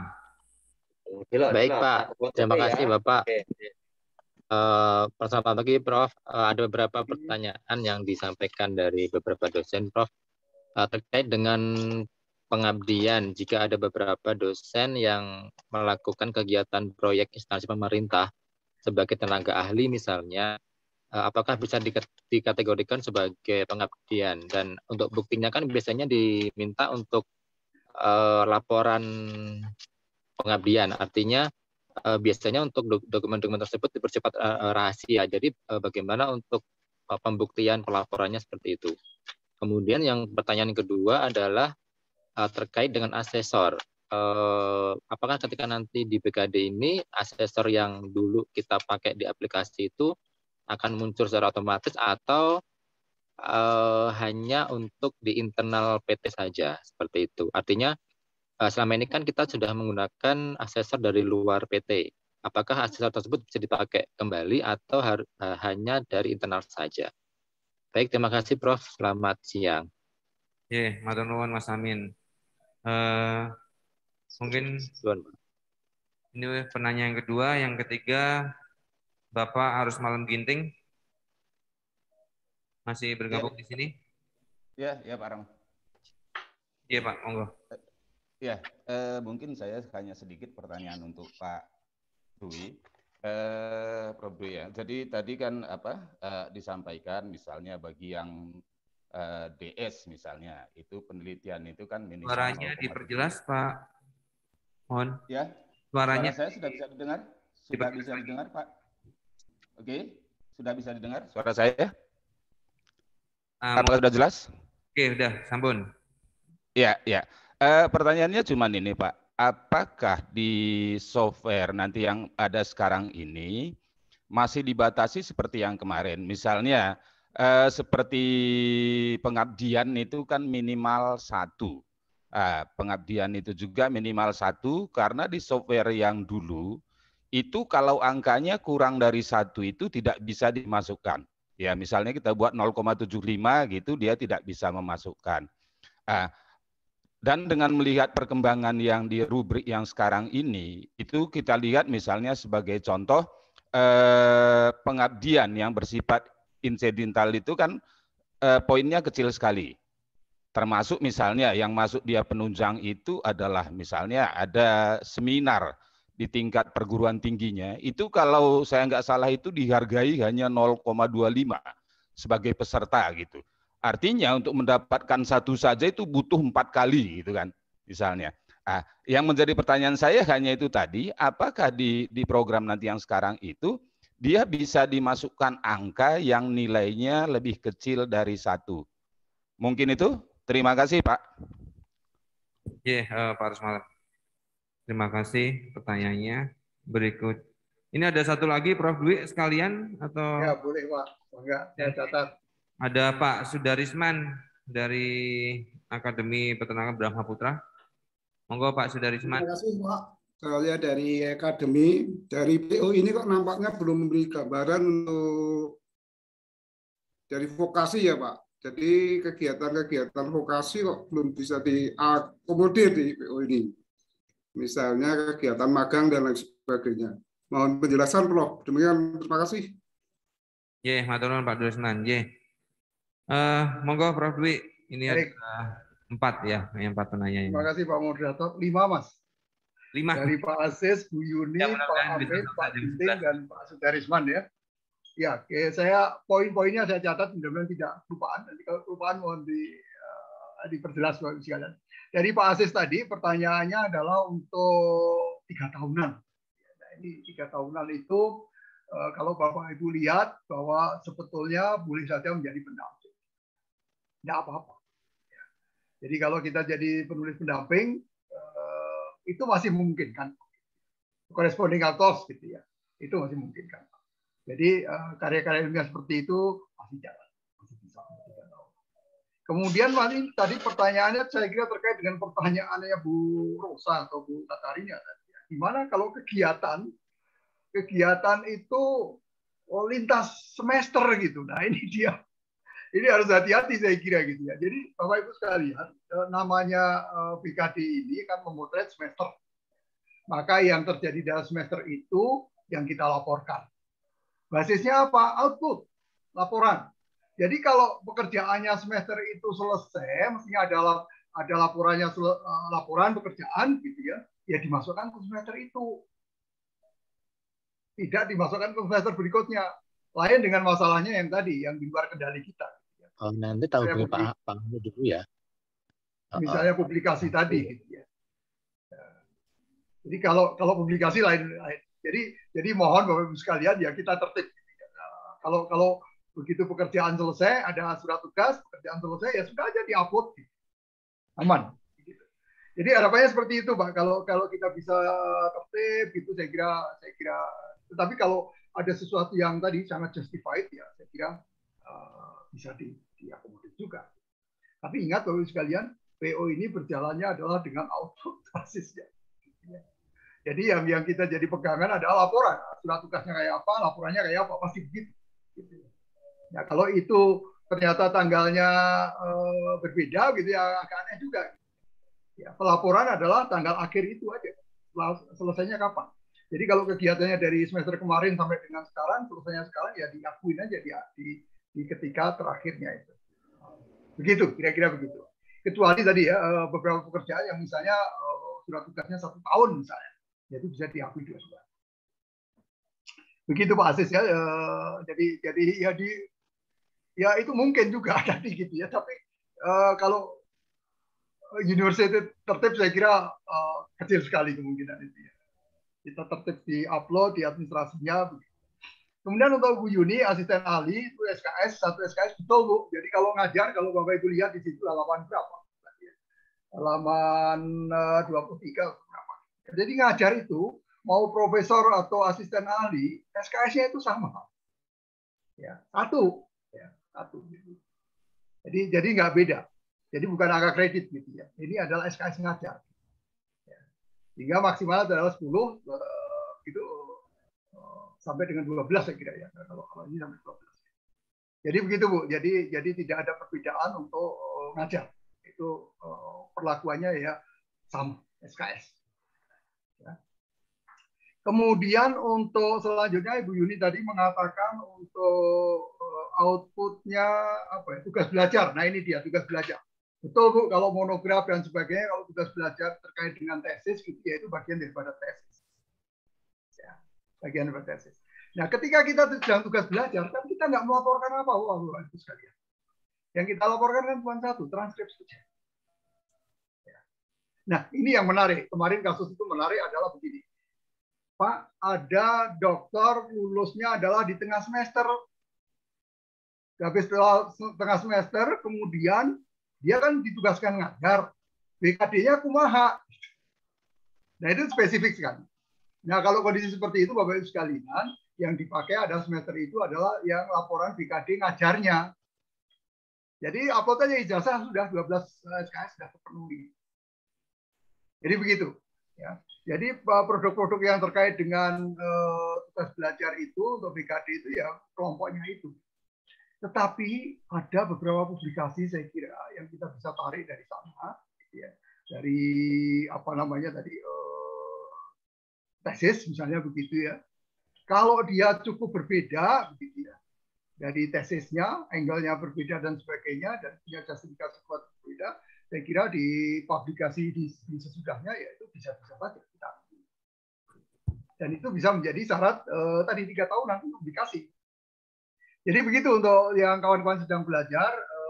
Baik Pak, terima kasih Bapak. Pertama lagi Prof, ada beberapa pertanyaan yang disampaikan dari beberapa dosen Prof terkait dengan pengabdian. Jika ada beberapa dosen yang melakukan kegiatan proyek instansi pemerintah sebagai tenaga ahli misalnya, apakah bisa dikategorikan sebagai pengabdian? Dan untuk buktinya kan biasanya diminta untuk laporan pengabdian, artinya biasanya untuk dokumen-dokumen tersebut dipercepat rahasia. Jadi bagaimana untuk pembuktian pelaporannya seperti itu? Kemudian yang pertanyaan kedua adalah terkait dengan asesor. Apakah ketika nanti di BKD ini asesor yang dulu kita pakai di aplikasi itu akan muncul secara otomatis atau hanya untuk di internal PT saja seperti itu? Artinya selama ini kan kita sudah menggunakan asesor dari luar PT. Apakah asesor tersebut bisa dipakai kembali atau hanya dari internal saja? Baik, terima kasih Prof. Selamat siang. Matur nuwun Mas Amin. Mungkin ini penanya yang kedua, yang ketiga Bapak Arus Malam Ginting masih bergabung di sini? Ya Pak Rang. Iya Pak, monggo. Ya, mungkin saya hanya sedikit pertanyaan untuk Pak Dwi, Prof Dwi ya. Jadi tadi kan disampaikan misalnya bagi yang DS misalnya itu penelitian itu kan minimal. Suaranya diperjelas Pak. Mohon. Ya. Suaranya. Suara saya sudah bisa didengar? Sudah bisa didengar Pak? Oke, sudah bisa didengar suara saya? Apakah sudah jelas? Oke, sudah, sambung. Ya. Pertanyaannya cuma ini Pak, apakah di software nanti yang ada sekarang ini masih dibatasi seperti yang kemarin? Misalnya seperti pengabdian itu kan minimal 1. Pengabdian itu juga minimal 1 karena di software yang dulu itu kalau angkanya kurang dari 1 itu tidak bisa dimasukkan. Ya misalnya kita buat 0,75 gitu dia tidak bisa memasukkan. Dan dengan melihat perkembangan yang di rubrik yang sekarang ini, itu kita lihat misalnya sebagai contoh pengabdian yang bersifat insidental itu kan poinnya kecil sekali. Termasuk misalnya yang masuk dia penunjang itu adalah misalnya ada seminar di tingkat perguruan tingginya, itu kalau saya nggak salah itu dihargai hanya 0,25 sebagai peserta gitu. Artinya untuk mendapatkan 1 saja itu butuh 4 kali gitu kan misalnya. Yang menjadi pertanyaan saya hanya itu tadi, apakah di program nanti yang sekarang itu dia bisa dimasukkan angka yang nilainya lebih kecil dari 1. Mungkin itu. Terima kasih Pak. Pak Rusmalam. Terima kasih pertanyaannya. Berikut. Ini ada satu lagi Prof Dwi sekalian atau? Ya boleh Pak. Enggak, saya catat. Ada Pak Sudarisman dari Akademi Peternakan Brahma Putra. Monggo Pak Sudarisman. Terima kasih Pak. Saya dari Akademi, dari PO ini kok nampaknya belum memberi gambaran untuk dari vokasi ya Pak. Jadi kegiatan-kegiatan vokasi kok belum bisa diakomodir di PO ini. Misalnya kegiatan magang dan lain sebagainya. Mohon penjelasan Prof. Demikian, terima kasih. Ye, matur nuwun Pak Sudarisman. Ye. Monggo Prof Dwi. Ini ada 4 ya, yang 4 penanya ini. Terima kasih Pak Moderator. 5 Mas. 5. Dari Pak Aziz, Bu Yuni, Ya, Pak Afid, Pak Ginting, dan Pak Sudarisman ya. Ya, saya poin-poinnya saya catat, mudah-mudahan tidak kelupaan. Nanti kalau kelupaan mohon diperjelas Bapak sekalian. Dari Pak Aziz tadi, pertanyaannya adalah untuk 3 tahunan. Nah, ini 3 tahunan itu kalau Bapak Ibu lihat bahwa sebetulnya boleh saja menjadi pendamping. Tidak apa-apa. Jadi kalau kita jadi penulis pendamping, itu masih memungkinkan. Corresponding authors gitu ya, itu masih memungkinkan. Jadi karya-karya ilmiah seperti itu masih jalan, masih bisa. Kemudian tadi pertanyaannya saya kira terkait dengan pertanyaannya Bu Rosa atau Bu Tatarinya. Gimana kalau kegiatan itu lintas semester gitu. Nah ini dia. Ini harus hati-hati saya kira gitu ya. Jadi Bapak Ibu sekalian, namanya BKD ini kan memotret semester. Maka yang terjadi dalam semester itu yang kita laporkan. Basisnya apa? Output, laporan. Jadi kalau pekerjaannya semester itu selesai, mestinya ada laporan pekerjaan gitu ya, ya dimasukkan ke semester itu. Tidak dimasukkan ke semester berikutnya. Lain dengan masalahnya yang tadi, yang di luar kendali kita. Oh, nanti tahu dari Pak Ahmad dulu ya. Misalnya publikasi tadi, gitu ya. Jadi kalau publikasi lain. Jadi mohon Bapak Ibu sekalian ya kita tertib. Kalau begitu pekerjaan selesai, ada surat tugas, pekerjaan selesai ya sudah aja diupload, aman. Jadi harapannya seperti itu Pak. Kalau kita bisa tertib, gitu saya kira. Tetapi kalau ada sesuatu yang tadi sangat justified ya, saya kira bisa diakomodir juga. Tapi ingat Bapak Ibu sekalian, PO ini berjalannya adalah dengan output basisnya. Jadi yang kita jadi pegangan adalah laporan. Surat tugasnya kayak apa, laporannya kayak apa, pasti begitu. Ya, kalau itu ternyata tanggalnya berbeda gitu ya agak aneh juga. Ya, pelaporan adalah tanggal akhir itu aja. Selesainya kapan? Jadi kalau kegiatannya dari semester kemarin sampai dengan sekarang, selesainya sekarang ya diakuin aja di ketika terakhirnya itu. Begitu, kira-kira begitu. Kecuali tadi ya beberapa pekerjaan yang misalnya surat tugasnya 1 tahun misalnya, itu bisa diakui 2 bulan. Begitu Pak Aziz ya. Jadi ya itu mungkin juga tadi gitu ya. Tapi kalau university tertib saya kira kecil sekali kemungkinan itu ya. Kita tertib di upload di administrasinya. Kemudian untuk Bu Yuni, asisten ahli itu SKS, 1 SKS betul Bu. Jadi kalau ngajar, kalau Bapak Ibu lihat di situ halaman berapa? Halaman 23 berapa? Jadi ngajar itu mau profesor atau asisten ahli, SKS-nya itu sama. Ya, 1. Ya, 1. Jadi nggak beda. Jadi bukan angka kredit gitu ya. Ini adalah SKS ngajar. Ya. Hingga maksimal adalah 10 itu sampai dengan 12 saya kira ya. Kalau ini sampai 12. Jadi begitu Bu. Jadi tidak ada perbedaan untuk ngajar. Itu perlakuannya ya sama SKS. Ya. Kemudian untuk selanjutnya Ibu Yuni tadi mengatakan untuk outputnya apa ya, tugas belajar. Nah ini dia tugas belajar. Betul Bu, kalau monograf dan sebagainya, kalau tugas belajar terkait dengan tesis, gitu, ya itu bagian daripada tesis. Ya, bagian daripada tesis. Nah, ketika kita sedang tugas belajar, kan kita nggak melaporkan apa, itu sekalian. Yang kita laporkan kan cuma 1, transkrip saja. Ya. Nah, ini yang menarik. Kemarin kasus itu menarik adalah begini. Pak, ada dokter lulusnya adalah di tengah semester. Habis tengah semester, kemudian dia kan ditugaskan ngajar, BKD-nya kumaha. Nah itu spesifik sekali. Nah kalau kondisi seperti itu Bapak Ibu sekalian, yang dipakai adalah semester itu adalah yang laporan BKD ngajarnya. Jadi upload aja ijazah sudah 12 SKS sudah terpenuhi. Jadi begitu. Ya. Jadi produk-produk yang terkait dengan tugas belajar itu untuk BKD itu ya kelompoknya itu. Tetapi ada beberapa publikasi saya kira yang kita bisa tarik dari sana, ya. Dari apa namanya tadi tesis misalnya begitu ya. Kalau dia cukup berbeda, begitu ya. Dari tesisnya, angle-nya berbeda dan sebagainya, dan punya justifikasi kuat berbeda, saya kira di publikasi di sesudahnya ya itu bisa-bisa saja kita. Dan itu bisa menjadi syarat tadi 3 tahunan publikasi. Jadi begitu untuk yang kawan-kawan sedang belajar,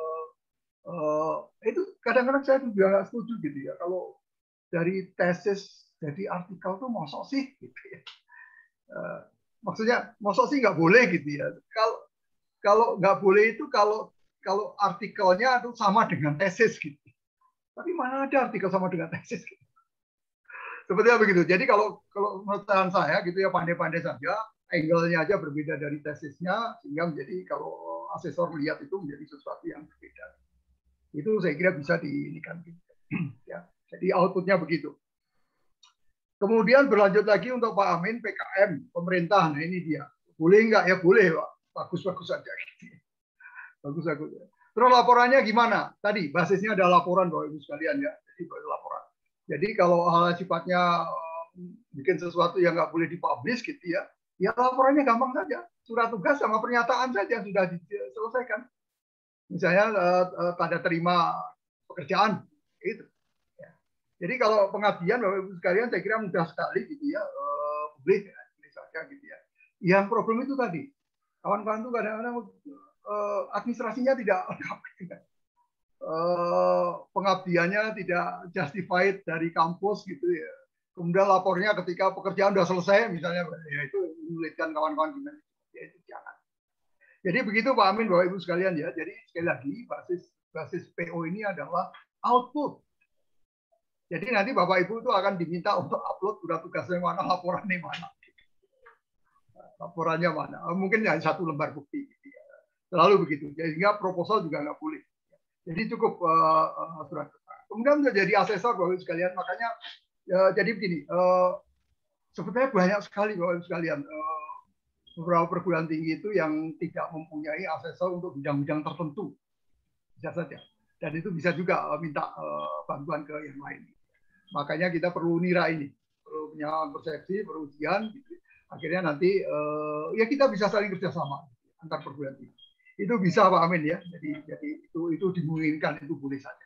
itu kadang-kadang saya juga nggak setuju gitu ya. Kalau dari tesis jadi artikel tuh mosok sih gitu ya. Maksudnya mosok sih nggak boleh gitu ya. Kalau nggak boleh itu kalau artikelnya itu sama dengan tesis gitu. Tapi mana ada artikel sama dengan tesis gitu. Sepertinya begitu. Jadi kalau menurut saya gitu ya pandai-pandai saja, angle-nya aja berbeda dari tesisnya sehingga menjadi kalau asesor melihat itu menjadi sesuatu yang berbeda. Itu saya kira bisa diinikan gitu. Ya. Jadi outputnya begitu. Kemudian berlanjut lagi untuk Pak Amin PKM pemerintah. Nah ini dia. Boleh nggak ya? Boleh Pak. Bagus-bagus saja. Bagus-bagus. Terus laporannya gimana? Tadi basisnya ada laporan Bapak Ibu sekalian ya. Jadi laporan. Jadi kalau hal sifatnya bikin sesuatu yang nggak boleh dipublish gitu ya, ya laporannya gampang saja. Surat tugas sama pernyataan saja sudah diselesaikan. Misalnya tanda terima pekerjaan itu. Ya. Jadi kalau pengabdian Bapak Ibu sekalian saya kira mudah sekali gitu ya, boleh saja gitu ya. Yang problem itu tadi, kawan-kawan itu kadang-kadang administrasinya tidak pengabdiannya tidak justified dari kampus gitu ya. Kemudian lapornya ketika pekerjaan sudah selesai misalnya, ya itu menyulitkan kawan-kawan gimana. Ya itu jangan. Jadi begitu Pak Amin, Bapak Ibu sekalian ya. Jadi sekali lagi basis PO ini adalah output. Jadi nanti Bapak Ibu itu akan diminta untuk upload surat tugasnya mana, laporannya mana. Laporannya mana. Mungkin hanya 1 lembar bukti. Gitu ya. Selalu begitu. Sehingga proposal juga nggak boleh. Jadi cukup surat. Kemudian menjadi asesor Bapak Ibu sekalian, makanya jadi begini, sebetulnya banyak sekali Bapak Ibu sekalian beberapa perguruan tinggi itu yang tidak mempunyai asesor untuk bidang-bidang tertentu, bisa saja. Dan itu bisa juga minta bantuan ke yang lain. Makanya kita perlu nira ini, perlu punya persepsi, perujian, gitu. Akhirnya nanti ya kita bisa saling kerjasama antar perguruan tinggi. Itu bisa Pak Amin ya. Jadi itu dimungkinkan, itu boleh saja.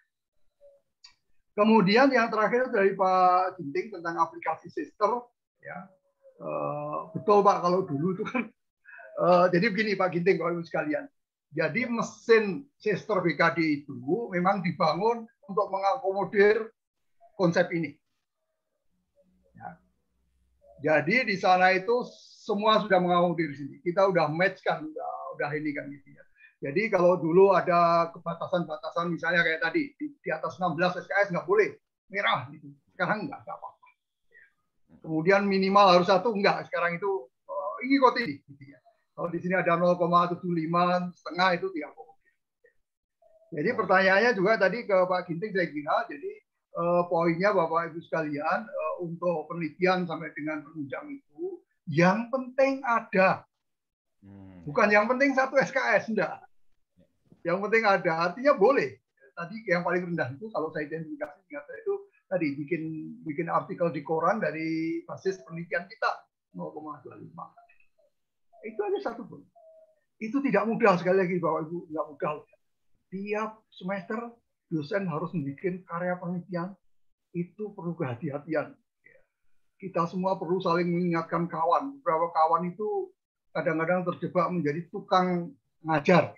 Kemudian yang terakhir dari Pak Ginting tentang aplikasi sister, ya betul Pak kalau dulu itu kan. Jadi begini Pak Ginting, Bapak Ibu sekalian. Jadi mesin sister BKD itu memang dibangun untuk mengakomodir konsep ini. Ya. Jadi di sana itu semua sudah mengakomodir di sini. Kita udah match kan, udah ini kan gitu ya. Jadi kalau dulu ada kebatasan-batasan misalnya kayak tadi di atas 16 SKS nggak boleh merah gitu. Sekarang nggak apa-apa. Kemudian minimal harus 1 enggak. Sekarang itu ini kok ini gitu ya. Kalau di sini ada 0,75 setengah itu tidak apa-apa. Jadi pertanyaannya juga tadi ke Pak Ginting saya kira. Jadi poinnya Bapak Ibu sekalian untuk penelitian sampai dengan penunjang itu yang penting ada. Bukan yang penting 1 SKS, enggak. Yang penting ada, artinya boleh. Tadi yang paling rendah itu kalau saya identifikasi itu tadi bikin artikel di koran dari basis penelitian kita 0,25. Itu aja 1 pun. Itu tidak mudah sekali lagi Bapak Ibu, enggak mudah. Tiap semester dosen harus membuat karya penelitian, itu perlu kehati-hatian. Kita semua perlu saling mengingatkan kawan. Beberapa kawan itu kadang-kadang terjebak menjadi tukang ngajar.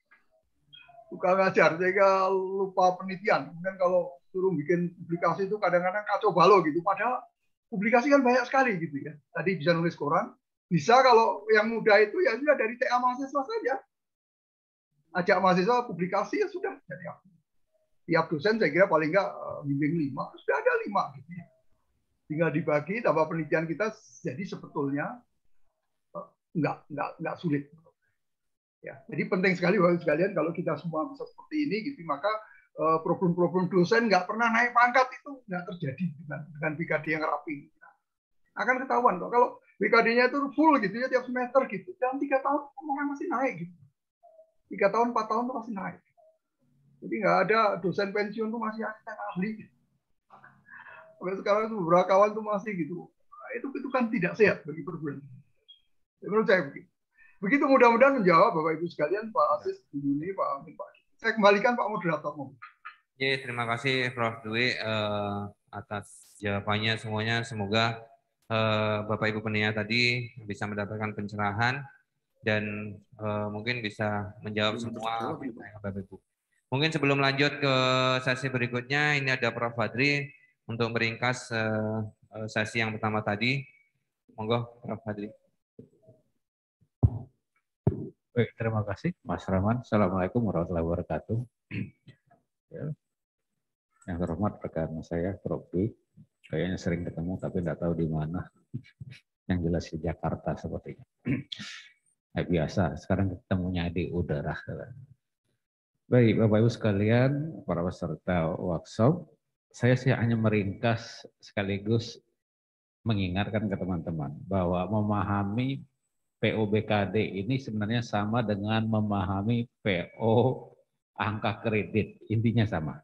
Tukang ngajar, sehingga lupa penelitian. Kemudian kalau suruh bikin publikasi itu kadang-kadang kacau balau gitu. Padahal publikasi kan banyak sekali gitu ya. Tadi bisa nulis koran. Bisa kalau yang muda itu ya sudah dari TA mahasiswa saja. Ajak mahasiswa publikasi ya sudah. Jadi tiap dosen saya kira paling nggak bimbing 5. Sudah ada 5 gitu ya. Tinggal dibagi, tambah penelitian kita jadi sebetulnya nggak sulit. Ya, jadi penting sekali Bapak sekalian kalau kita semua bisa seperti ini, gitu, maka problem-problem dosen nggak pernah naik pangkat itu nggak terjadi dengan BKD yang rapi. Akan ketahuan kok kalau BKD-nya itu full gitu ya tiap semester gitu. Dalam 3 tahun orang masih naik gitu. 3 tahun, 4 tahun tuh masih naik. Jadi nggak ada dosen pensiun tuh masih asisten ahli. Sampai sekarang itu beberapa kawan tuh masih gitu. Nah, itu kan tidak sehat bagi perguruan. Menurut saya begitu. Begitu mudah-mudahan menjawab Bapak Ibu sekalian, Pak Asis, Bu Yuni, Pak Amin, Pak. Saya kembalikan Pak Moderator. Ya, terima kasih Prof. Dwi atas jawabannya semuanya. Semoga Bapak Ibu penanya tadi bisa mendapatkan pencerahan dan mungkin bisa menjawab semua pertanyaan Bapak Ibu. Mungkin sebelum lanjut ke sesi berikutnya, ini ada Prof. Fadri untuk meringkas sesi yang pertama tadi. Monggo Prof. Fadri. Baik, terima kasih Mas Rahman. Assalamualaikum warahmatullahi wabarakatuh. Ya. Yang terhormat rekan saya, Prof. Dwi. Kayaknya sering ketemu tapi tidak tahu di mana. Yang jelas di Jakarta sepertinya. Biasa, sekarang ketemunya di udara. Baik, Bapak Ibu sekalian, para peserta workshop, saya sih hanya meringkas sekaligus mengingatkan ke teman-teman bahwa memahami PO-BKD ini sebenarnya sama dengan memahami PO angka kredit, intinya sama.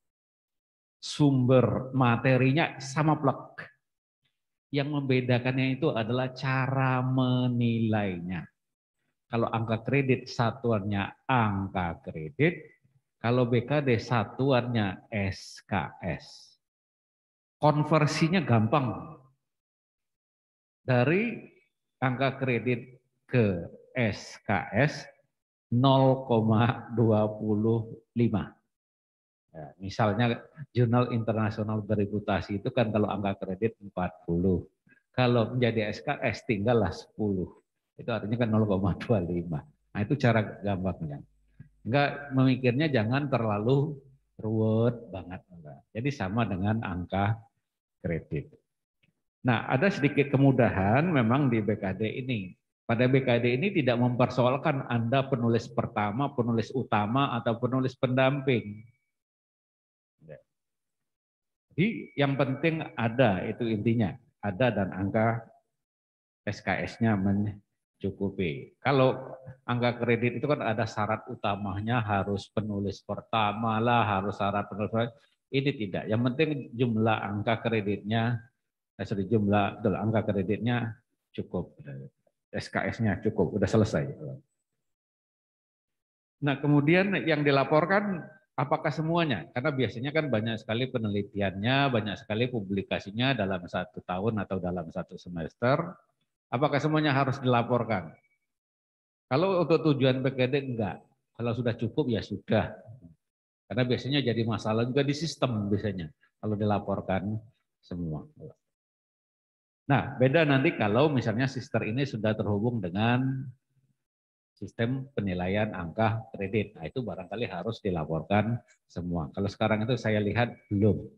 Sumber materinya sama plek. Yang membedakannya itu adalah cara menilainya. Kalau angka kredit satuannya angka kredit, kalau BKD satuannya SKS. Konversinya gampang. Dari angka kredit ke SKS 0,25. Ya, misalnya jurnal internasional bereputasi itu kan kalau angka kredit 40. Kalau menjadi SKS tinggallah 10. Itu artinya kan 0,25. Nah itu cara gampangnya. Enggak, memikirnya jangan terlalu ruwet banget. Enggak. Jadi sama dengan angka kredit. Nah, ada sedikit kemudahan memang di BKD ini. Pada BKD ini tidak mempersoalkan Anda penulis pertama, penulis utama, atau penulis pendamping. Jadi yang penting ada, itu intinya. Ada dan angka SKS-nya mencukupi. Kalau angka kredit itu kan ada syarat utamanya, harus penulis pertama lah, harus syarat penulis. Ini tidak. Yang penting jumlah angka kreditnya, jumlah angka kreditnya cukup, SKS-nya cukup, udah selesai. Nah kemudian yang dilaporkan apakah semuanya? Karena biasanya kan banyak sekali penelitiannya, banyak sekali publikasinya dalam 1 tahun atau dalam 1 semester. Apakah semuanya harus dilaporkan? Kalau untuk tujuan BKD enggak. Kalau sudah cukup ya sudah. Karena biasanya jadi masalah juga di sistem biasanya kalau dilaporkan semua. Nah, beda nanti kalau misalnya sister ini sudah terhubung dengan sistem penilaian angka kredit. Nah, itu barangkali harus dilaporkan semua. Kalau sekarang itu saya lihat belum.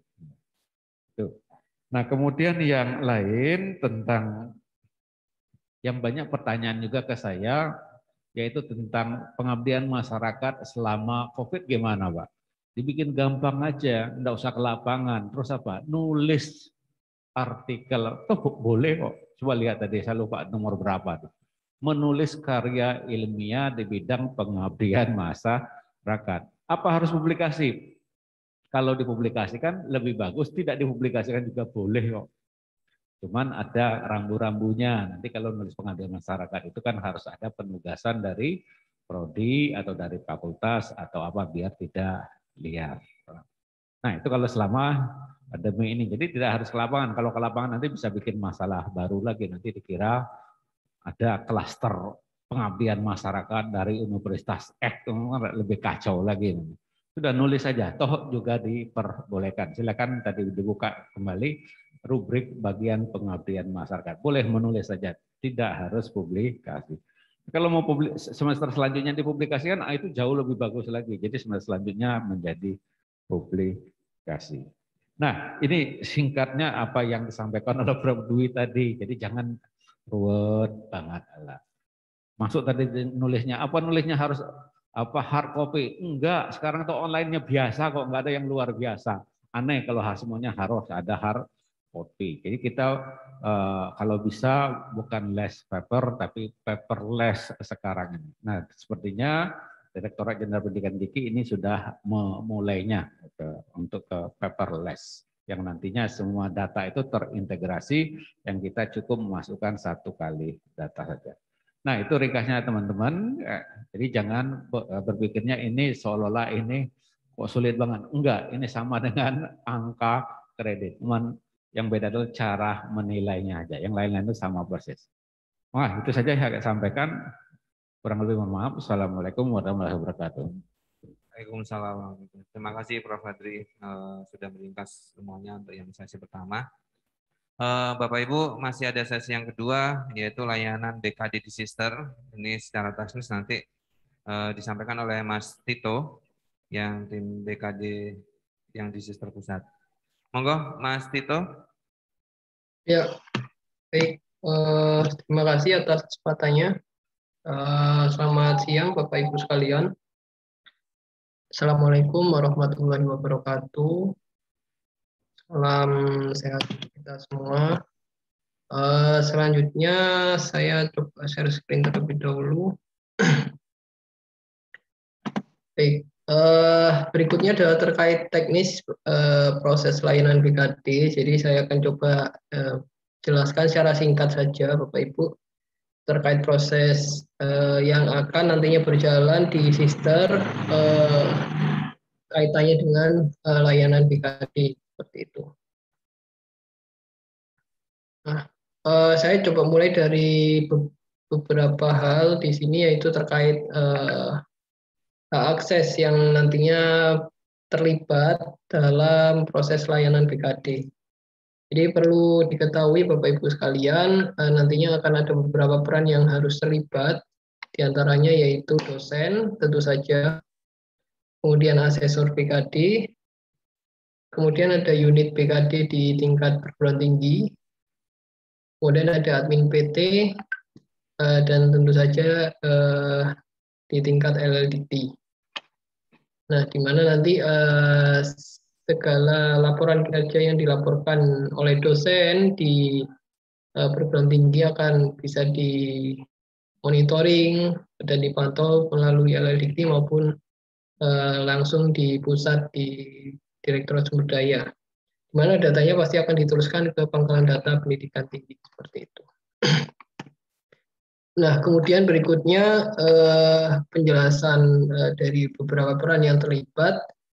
Nah, kemudian yang lain tentang yang banyak pertanyaan juga ke saya, yaitu tentang pengabdian masyarakat selama COVID gimana, Pak? Dibikin gampang aja, enggak usah ke lapangan. Terus apa? Nulis artikel, toh boleh kok. Coba lihat tadi, saya lupa nomor berapa tuh. Menulis karya ilmiah di bidang pengabdian masyarakat. Apa harus publikasi? Kalau dipublikasikan lebih bagus, tidak dipublikasikan juga boleh kok. Cuman ada rambu-rambunya. Nanti kalau nulis pengabdian masyarakat itu kan harus ada penugasan dari prodi atau dari fakultas atau apa biar tidak liar. Nah itu kalau selama pandemi ini, jadi tidak harus ke lapangan. Kalau ke lapangan nanti bisa bikin masalah baru lagi. Nanti dikira ada klaster pengabdian masyarakat dari Universitas X, lebih kacau lagi. Sudah nulis saja, toh juga diperbolehkan. Silakan tadi dibuka kembali rubrik bagian pengabdian masyarakat. Boleh menulis saja, tidak harus publikasi. Kalau mau semester selanjutnya dipublikasikan, itu jauh lebih bagus lagi. Jadi semester selanjutnya menjadi publikasi. Nah, ini singkatnya apa yang disampaikan oleh Prof. Dwi tadi. Jadi jangan ruwet banget lah. Maksud tadi nulisnya apa? Nulisnya harus hard copy. Enggak, sekarang tuh online-nya biasa kok, enggak ada yang luar biasa. Aneh kalau semuanya harus ada hard copy. Jadi kita kalau bisa bukan less paper tapi paperless sekarang ini. Nah, sepertinya Direktorat Jenderal Pendidikan Dikti ini sudah memulainya untuk ke paperless, yang nantinya semua data itu terintegrasi, yang kita cukup memasukkan 1 kali data saja. Nah, itu ringkasnya teman-teman. Jadi jangan berpikirnya ini seolah-olah ini kok sulit banget. Enggak, ini sama dengan angka kredit. Cuman yang beda adalah cara menilainya aja. Yang lain-lain itu sama persis. Wah, itu saja yang saya sampaikan. Kurang lebih mohon maaf. Assalamualaikum warahmatullahi wabarakatuh. Waalaikumsalam. Terima kasih Prof. Hadri sudah meringkas semuanya untuk yang sesi pertama. Bapak Ibu, masih ada sesi yang kedua, yaitu layanan BKD di Sister. Ini secara teknis nanti disampaikan oleh Mas Tito, yang tim BKD yang di Sister Pusat. Monggo, Mas Tito. Ya, baik. Terima kasih atas kesempatannya. Selamat siang Bapak Ibu sekalian. Assalamualaikum warahmatullahi wabarakatuh. Salam sehat kita semua. Selanjutnya saya coba share screen terlebih dahulu. Baik, berikutnya adalah terkait teknis proses layanan BKD. Jadi saya akan coba jelaskan secara singkat saja Bapak Ibu terkait proses yang akan nantinya berjalan di Sister kaitannya dengan layanan BKD seperti itu. Nah, saya coba mulai dari beberapa hal di sini, yaitu terkait akses yang nantinya terlibat dalam proses layanan BKD. Jadi perlu diketahui Bapak Ibu sekalian, nantinya akan ada beberapa peran yang harus terlibat, diantaranya yaitu dosen, tentu saja, kemudian asesor BKD, kemudian ada unit BKD di tingkat perguruan tinggi, kemudian ada admin PT, dan tentu saja di tingkat LLDT. Nah, di mana nanti segala laporan kinerja yang dilaporkan oleh dosen di perguruan tinggi akan bisa dimonitoring dan dipantau melalui LLDT maupun langsung di pusat di Direktorat Sumber Daya, di mana datanya pasti akan diteruskan ke Pangkalan Data Pendidikan Tinggi seperti itu. Nah, kemudian berikutnya penjelasan dari beberapa peran yang terlibat.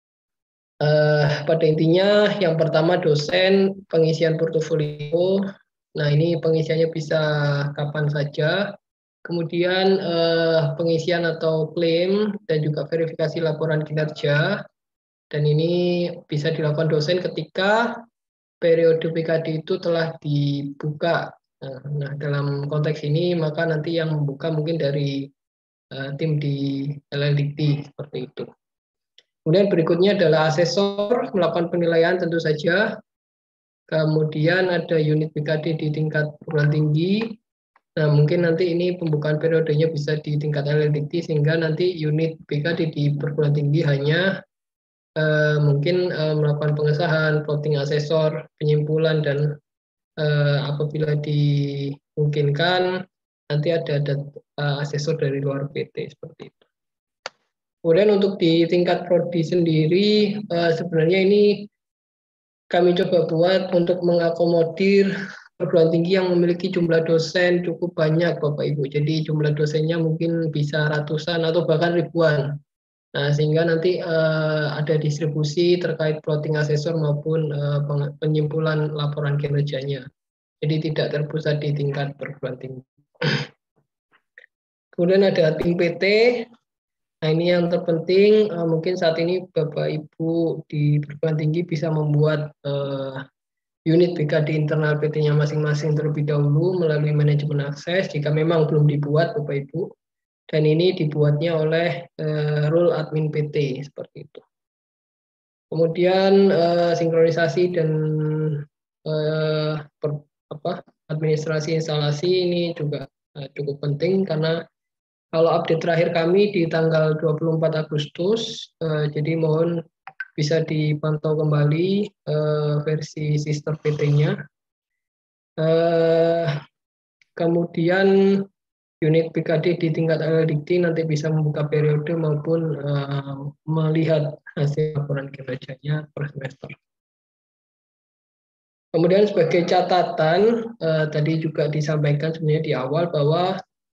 Pada intinya yang pertama dosen, pengisian portofolio. Nah, ini pengisiannya bisa kapan saja. Kemudian pengisian atau klaim dan juga verifikasi laporan kinerja. Dan ini bisa dilakukan dosen ketika periode BKD itu telah dibuka. Nah, dalam konteks ini maka nanti yang membuka mungkin dari tim di LLDT seperti itu. Kemudian berikutnya adalah asesor melakukan penilaian tentu saja. Kemudian ada unit BKD di tingkat perguruan tinggi. Nah, mungkin nanti ini pembukaan periodenya bisa di tingkat LLDT, sehingga nanti unit BKD di perguruan tinggi hanya mungkin melakukan pengesahan, plotting asesor, penyimpulan, dan apabila dimungkinkan nanti ada asesor dari luar PT seperti itu. Kemudian untuk di tingkat prodi sendiri, sebenarnya ini kami coba buat untuk mengakomodir perguruan tinggi yang memiliki jumlah dosen cukup banyak Bapak Ibu. Jadi jumlah dosennya mungkin bisa ratusan atau bahkan ribuan. Nah, sehingga nanti ada distribusi terkait plotting asesor maupun penyimpulan laporan kinerjanya. Jadi tidak terpusat di tingkat perguruan tinggi. Kemudian ada tim PT. Nah, ini yang terpenting, mungkin saat ini Bapak Ibu di perguruan tinggi bisa membuat unit BKD internal PT-nya masing-masing terlebih dahulu melalui manajemen akses jika memang belum dibuat Bapak Ibu. Dan ini dibuatnya oleh role admin PT seperti itu. Kemudian sinkronisasi dan administrasi instalasi ini juga cukup penting karena Kalau update terakhir kami di tanggal 24 Agustus, jadi mohon bisa dipantau kembali versi sister PT-nya. Kemudian unit BKD di tingkat LLDT nanti bisa membuka periode maupun melihat hasil laporan kinerjanya per semester. Kemudian sebagai catatan, tadi juga disampaikan sebenarnya di awal bahwa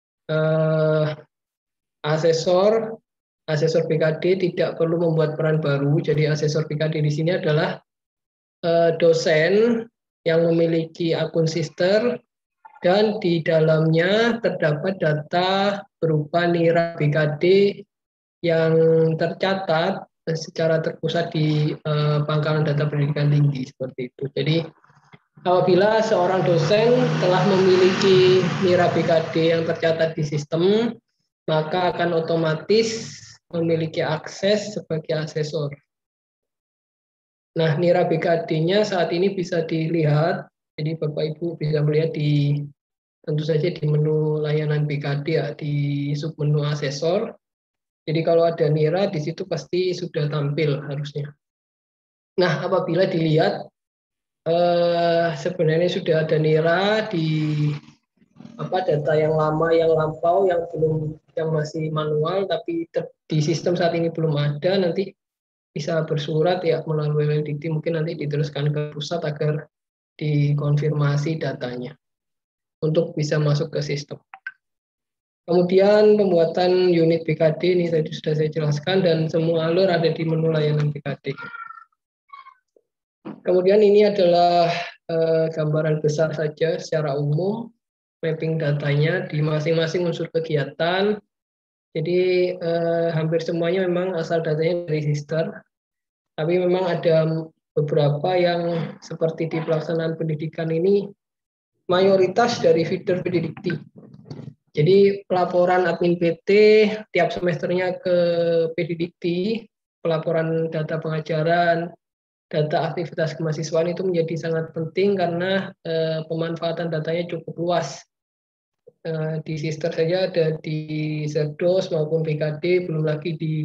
asesor BKD tidak perlu membuat peran baru. Jadi asesor BKD di sini adalah dosen yang memiliki akun sister dan di dalamnya terdapat data berupa nira BKD yang tercatat secara terpusat di pangkalan data pendidikan tinggi seperti itu. Jadi apabila seorang dosen telah memiliki nira BKD yang tercatat di sistem, maka akan otomatis memiliki akses sebagai asesor. Nah, nira BKD-nya saat ini bisa dilihat, jadi Bapak Ibu bisa melihat tentu saja di menu layanan BKD ya, di submenu asesor. Jadi kalau ada nira di situ pasti sudah tampil harusnya. Nah, apabila dilihat sebenarnya sudah ada nira di data yang lama, yang lampau, yang masih manual, tapi di sistem saat ini belum ada, nanti bisa bersurat ya melalui LLDT, mungkin nanti diteruskan ke pusat agar dikonfirmasi datanya untuk bisa masuk ke sistem. Kemudian pembuatan unit BKD ini tadi sudah saya jelaskan dan semua alur ada di menu layanan BKD. Kemudian ini adalah gambaran besar saja secara umum mapping datanya di masing-masing unsur kegiatan. Jadi hampir semuanya memang asal datanya dari sister, tapi memang ada beberapa yang seperti di pelaksanaan pendidikan ini mayoritas dari feeder Pedidikti. Jadi pelaporan admin PT tiap semesternya ke Pedidikti, pelaporan data pengajaran, data aktivitas kemahasiswaan itu menjadi sangat penting karena pemanfaatan datanya cukup luas. Di sister saja ada di Zerdos maupun BKD, belum lagi di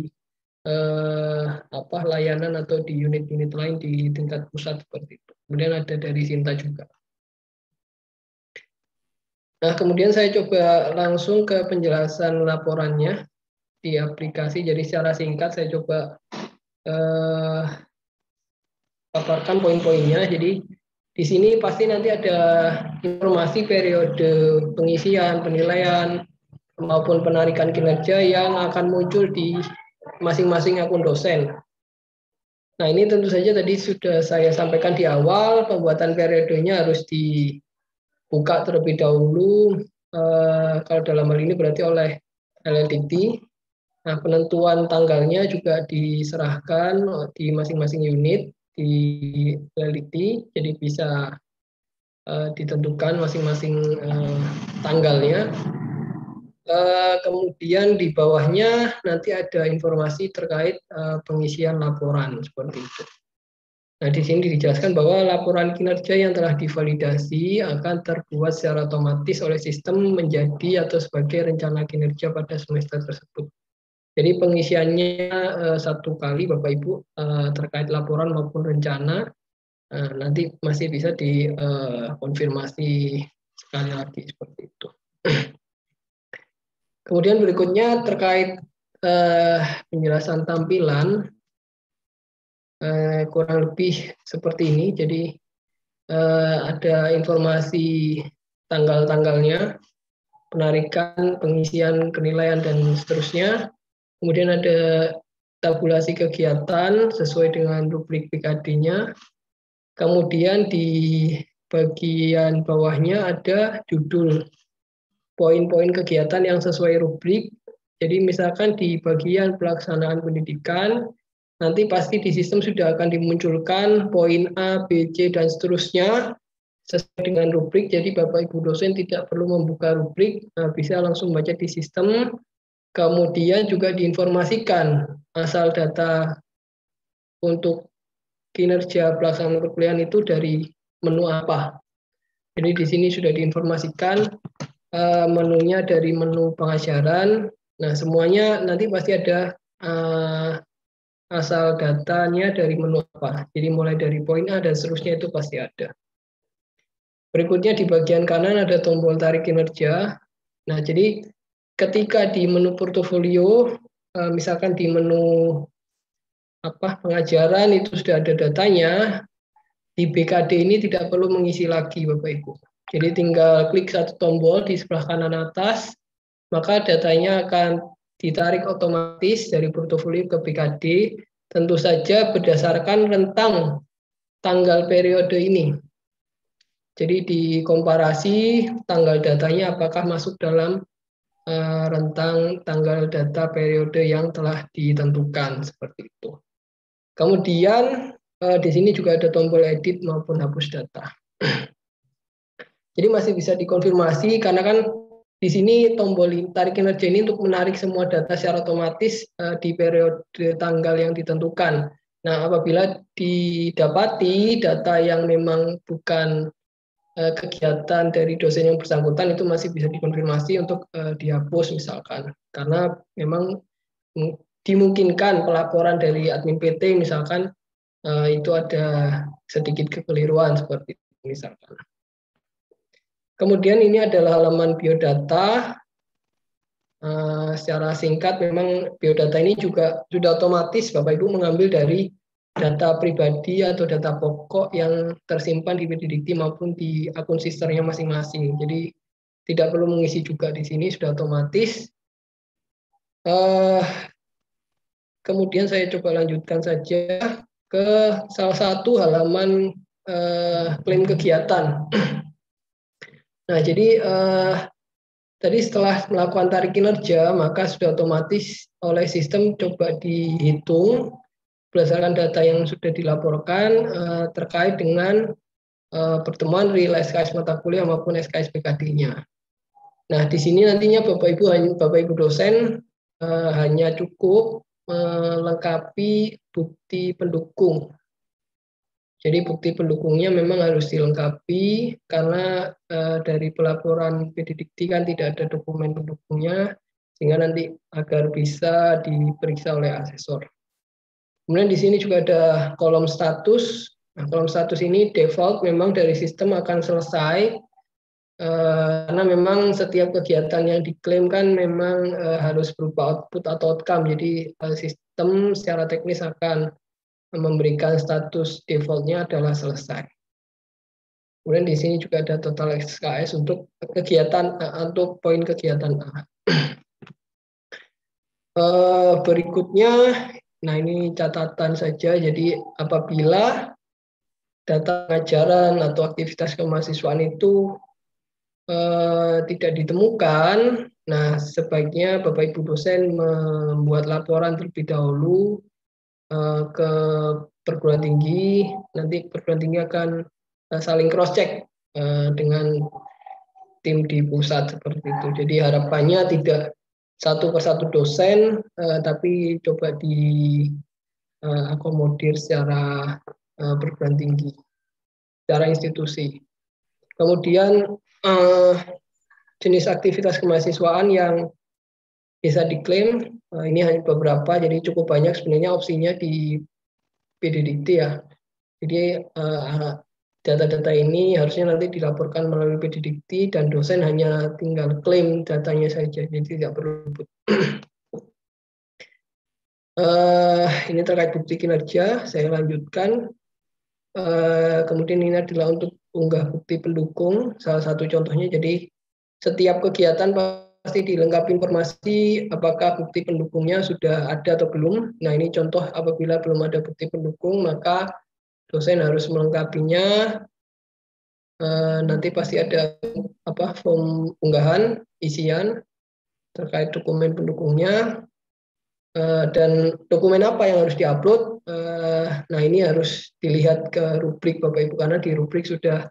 layanan atau di unit-unit lain di tingkat pusat seperti itu. Kemudian ada dari Sinta juga. Nah, kemudian saya coba langsung ke penjelasan laporannya di aplikasi. Jadi secara singkat saya coba paparkan poin-poinnya. Jadi di sini pasti nanti ada informasi periode pengisian, penilaian, maupun penarikan kinerja yang akan muncul di masing-masing akun dosen. Nah, ini tentu saja tadi sudah saya sampaikan di awal, pembuatan periodenya harus dibuka terlebih dahulu, kalau dalam hal ini berarti oleh LLDT. Nah, penentuan tanggalnya juga diserahkan di masing-masing unit di LLDT, jadi bisa ditentukan masing-masing tanggalnya. Kemudian di bawahnya nanti ada informasi terkait pengisian laporan seperti itu. Nah, di sini dijelaskan bahwa laporan kinerja yang telah divalidasi akan terbuat secara otomatis oleh sistem menjadi atau sebagai rencana kinerja pada semester tersebut. Jadi pengisiannya satu kali Bapak Ibu terkait laporan maupun rencana, nanti masih bisa dikonfirmasi sekali lagi seperti itu. Kemudian berikutnya terkait penjelasan tampilan, kurang lebih seperti ini. Jadi ada informasi tanggal-tanggalnya, penarikan, pengisian, penilaian, dan seterusnya. Kemudian ada tabulasi kegiatan sesuai dengan rubrik BKD-nya. Kemudian di bagian bawahnya ada judul poin-poin kegiatan yang sesuai rubrik. Jadi misalkan di bagian pelaksanaan pendidikan, nanti pasti di sistem sudah akan dimunculkan poin A, B, C, dan seterusnya sesuai dengan rubrik. Jadi Bapak Ibu dosen tidak perlu membuka rubrik, bisa langsung baca di sistem. Kemudian juga diinformasikan asal data untuk kinerja pelaksanaan perkuliahan itu dari menu apa. Jadi di sini sudah diinformasikan menunya dari menu pengajaran, Nah, semuanya nanti pasti ada asal datanya dari menu apa. Jadi mulai dari poin A dan seterusnya itu pasti ada. Berikutnya di bagian kanan ada tombol tarik kinerja. Nah, jadi ketika di menu portofolio, misalkan di menu pengajaran itu sudah ada datanya, di BKD ini tidak perlu mengisi lagi Bapak Ibu. Jadi tinggal klik satu tombol di sebelah kanan atas, maka datanya akan ditarik otomatis dari portofolio ke BKD, tentu saja berdasarkan rentang tanggal periode ini. Jadi dikomparasi tanggal datanya apakah masuk dalam rentang tanggal data periode yang telah ditentukan seperti itu. Kemudian di sini juga ada tombol edit maupun hapus data. Jadi masih bisa dikonfirmasi karena kan di sini tombol tarik kinerja ini untuk menarik semua data secara otomatis di periode tanggal yang ditentukan. Nah, apabila didapati data yang memang bukan kegiatan dari dosen yang bersangkutan itu masih bisa dikonfirmasi untuk dihapus misalkan. Karena memang dimungkinkan pelaporan dari admin PT misalkan itu ada sedikit kekeliruan seperti itu misalkan. Kemudian ini adalah halaman biodata. Secara singkat memang biodata ini juga sudah otomatis Bapak Ibu mengambil dari data pribadi atau data pokok yang tersimpan di PDDikti maupun di akun sisternya masing-masing. Jadi tidak perlu mengisi juga di sini, sudah otomatis. Kemudian saya coba lanjutkan saja ke salah satu halaman klaim kegiatan. Nah, jadi tadi setelah melakukan tarik kinerja, maka sudah otomatis oleh sistem coba dihitung berdasarkan data yang sudah dilaporkan terkait dengan pertemuan real SKS mata kuliah maupun SKS PKD-nya. Nah, di sini nantinya Bapak Ibu dosen hanya cukup melengkapi bukti pendukung. Jadi bukti pendukungnya memang harus dilengkapi karena dari pelaporan PDDikti kan tidak ada dokumen pendukungnya, sehingga nanti agar bisa diperiksa oleh asesor. Kemudian di sini juga ada kolom status. Nah, kolom status ini default memang dari sistem akan selesai karena memang setiap kegiatan yang diklaim kan memang harus berupa output atau outcome. Jadi sistem secara teknis akan memberikan status defaultnya adalah selesai. Kemudian di sini juga ada total SKS untuk kegiatan untuk poin kegiatan A. Berikutnya. Nah, ini catatan saja. Jadi apabila data pengajaran atau aktivitas kemahasiswaan itu tidak ditemukan, nah sebaiknya Bapak Ibu dosen membuat laporan terlebih dahulu ke perguruan tinggi. Nanti perguruan tinggi akan saling cross check dengan tim di pusat seperti itu. Jadi harapannya tidak satu persatu dosen, tapi coba diakomodir secara perguruan tinggi, secara institusi. Kemudian jenis aktivitas kemahasiswaan yang bisa diklaim, ini hanya beberapa, jadi cukup banyak sebenarnya opsinya di PDDikti ya. Jadi data-data ini harusnya nanti dilaporkan melalui PDDikti dan dosen hanya tinggal klaim datanya saja, jadi tidak perlu ribut. Ini terkait bukti kinerja, saya lanjutkan. Kemudian ini adalah untuk unggah bukti pendukung, salah satu contohnya. Jadi setiap kegiatan pasti dilengkapi informasi apakah bukti pendukungnya sudah ada atau belum. Nah, ini contoh apabila belum ada bukti pendukung, maka dosen harus melengkapinya. Nanti pasti ada form unggahan isian terkait dokumen pendukungnya dan dokumen apa yang harus diupload. Nah, ini harus dilihat ke rubrik Bapak Ibu karena di rubrik sudah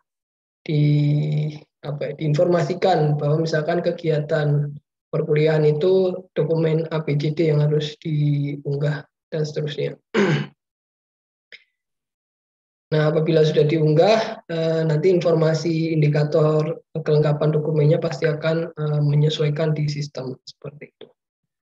diinformasikan bahwa misalkan kegiatan perkuliahan itu dokumen ABCD yang harus diunggah dan seterusnya. Nah, apabila sudah diunggah, nanti informasi indikator kelengkapan dokumennya pasti akan menyesuaikan di sistem seperti itu.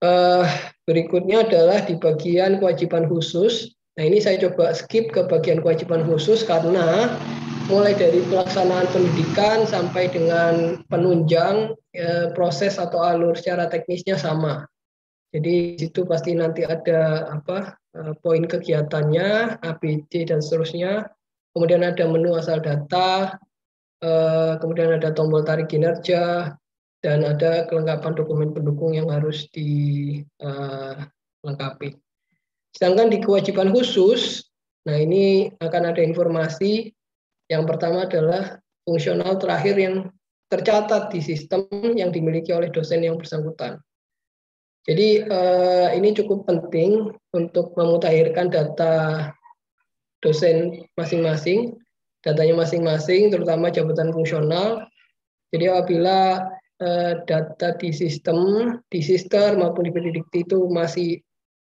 Berikutnya adalah di bagian kewajiban khusus. Nah, ini saya coba skip ke bagian kewajiban khusus karena mulai dari pelaksanaan pendidikan sampai dengan penunjang proses atau alur secara teknisnya sama. Jadi di situ pasti nanti ada poin kegiatannya, ABC dan seterusnya. Kemudian ada menu asal data, kemudian ada tombol tarik kinerja, dan ada kelengkapan dokumen pendukung yang harus dilengkapi. Sedangkan di kewajiban khusus, nah ini akan ada informasi. Yang pertama adalah fungsional terakhir yang tercatat di sistem yang dimiliki oleh dosen yang bersangkutan. Jadi ini cukup penting untuk memutakhirkan data dosen masing-masing, datanya masing-masing, terutama jabatan fungsional. Jadi apabila data di sistem, di sister maupun di Pendikti itu masih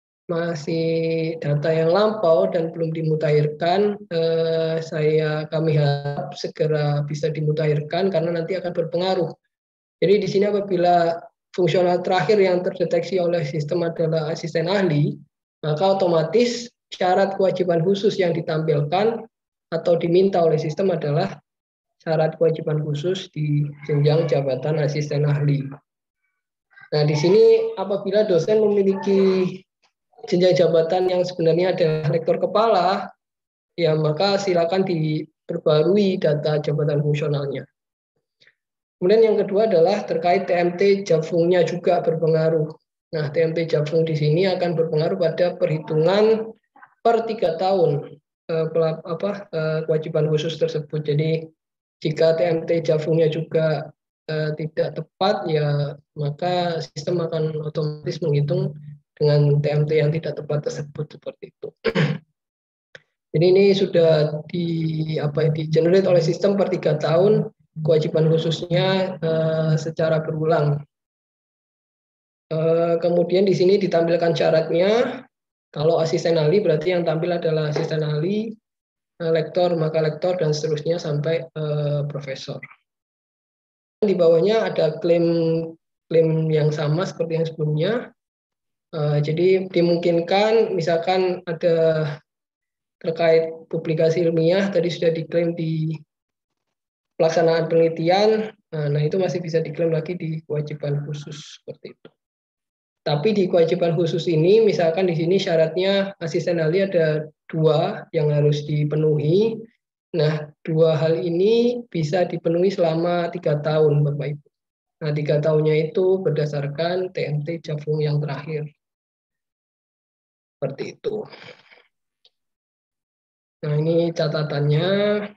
data yang lampau dan belum dimutakhirkan, kami harap segera bisa dimutakhirkan karena nanti akan berpengaruh. Jadi di sini apabila fungsional terakhir yang terdeteksi oleh sistem adalah asisten ahli, maka otomatis syarat kewajiban khusus yang ditampilkan atau diminta oleh sistem adalah syarat kewajiban khusus di jenjang jabatan asisten ahli. Nah, di sini apabila dosen memiliki jenjang jabatan yang sebenarnya adalah lektor kepala, ya maka silakan diperbarui data jabatan fungsionalnya. Kemudian yang kedua adalah terkait TMT Jafungnya juga berpengaruh. Nah, TMT Jafung di sini akan berpengaruh pada perhitungan per 3 tahun kewajiban khusus tersebut. Jadi jika TMT Jafungnya juga tidak tepat, ya maka sistem akan otomatis menghitung dengan TMT yang tidak tepat tersebut seperti itu. Jadi ini sudah di-generate oleh sistem per 3 tahun kewajiban khususnya secara berulang. Kemudian di sini ditampilkan syaratnya. Kalau asisten ahli berarti yang tampil adalah asisten ahli, lektor, maka lektor, dan seterusnya sampai profesor. Di bawahnya ada klaim yang sama seperti yang sebelumnya. Jadi dimungkinkan misalkan ada terkait publikasi ilmiah, tadi sudah diklaim di pelaksanaan penelitian, nah itu masih bisa diklaim lagi di kewajiban khusus seperti itu. Tapi di kewajiban khusus ini, misalkan di sini syaratnya asisten ahli ada 2 yang harus dipenuhi. Nah, 2 hal ini bisa dipenuhi selama 3 tahun, Bapak Ibu. Nah, 3 tahunnya itu berdasarkan TMT Jafung yang terakhir. Seperti itu. Nah, ini catatannya.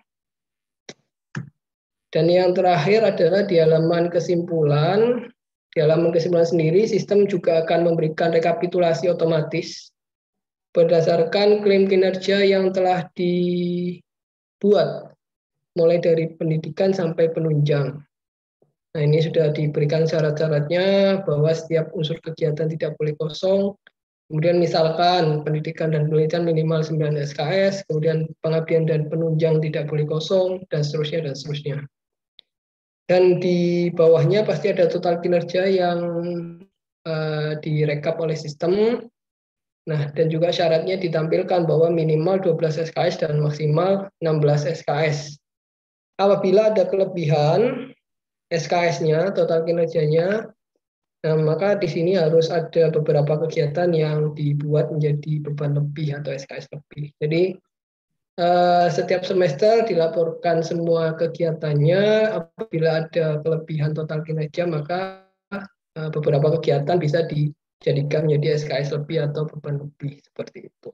Dan yang terakhir adalah di halaman kesimpulan. Di halaman kesimpulan sendiri, sistem juga akan memberikan rekapitulasi otomatis berdasarkan klaim kinerja yang telah dibuat, mulai dari pendidikan sampai penunjang. Nah, ini sudah diberikan syarat-syaratnya bahwa setiap unsur kegiatan tidak boleh kosong. Kemudian misalkan pendidikan dan penelitian minimal 9 SKS, kemudian pengabdian dan penunjang tidak boleh kosong, dan seterusnya, dan seterusnya. Dan di bawahnya pasti ada total kinerja yang direkap oleh sistem. Nah, dan juga syaratnya ditampilkan bahwa minimal 12 SKS dan maksimal 16 SKS. Apabila ada kelebihan SKS-nya, total kinerjanya, nah maka di sini harus ada beberapa kegiatan yang dibuat menjadi beban lebih atau SKS lebih. Jadi setiap semester dilaporkan semua kegiatannya. Apabila ada kelebihan total kinerja, maka beberapa kegiatan bisa dijadikan menjadi SKS lebih atau beban lebih, seperti itu.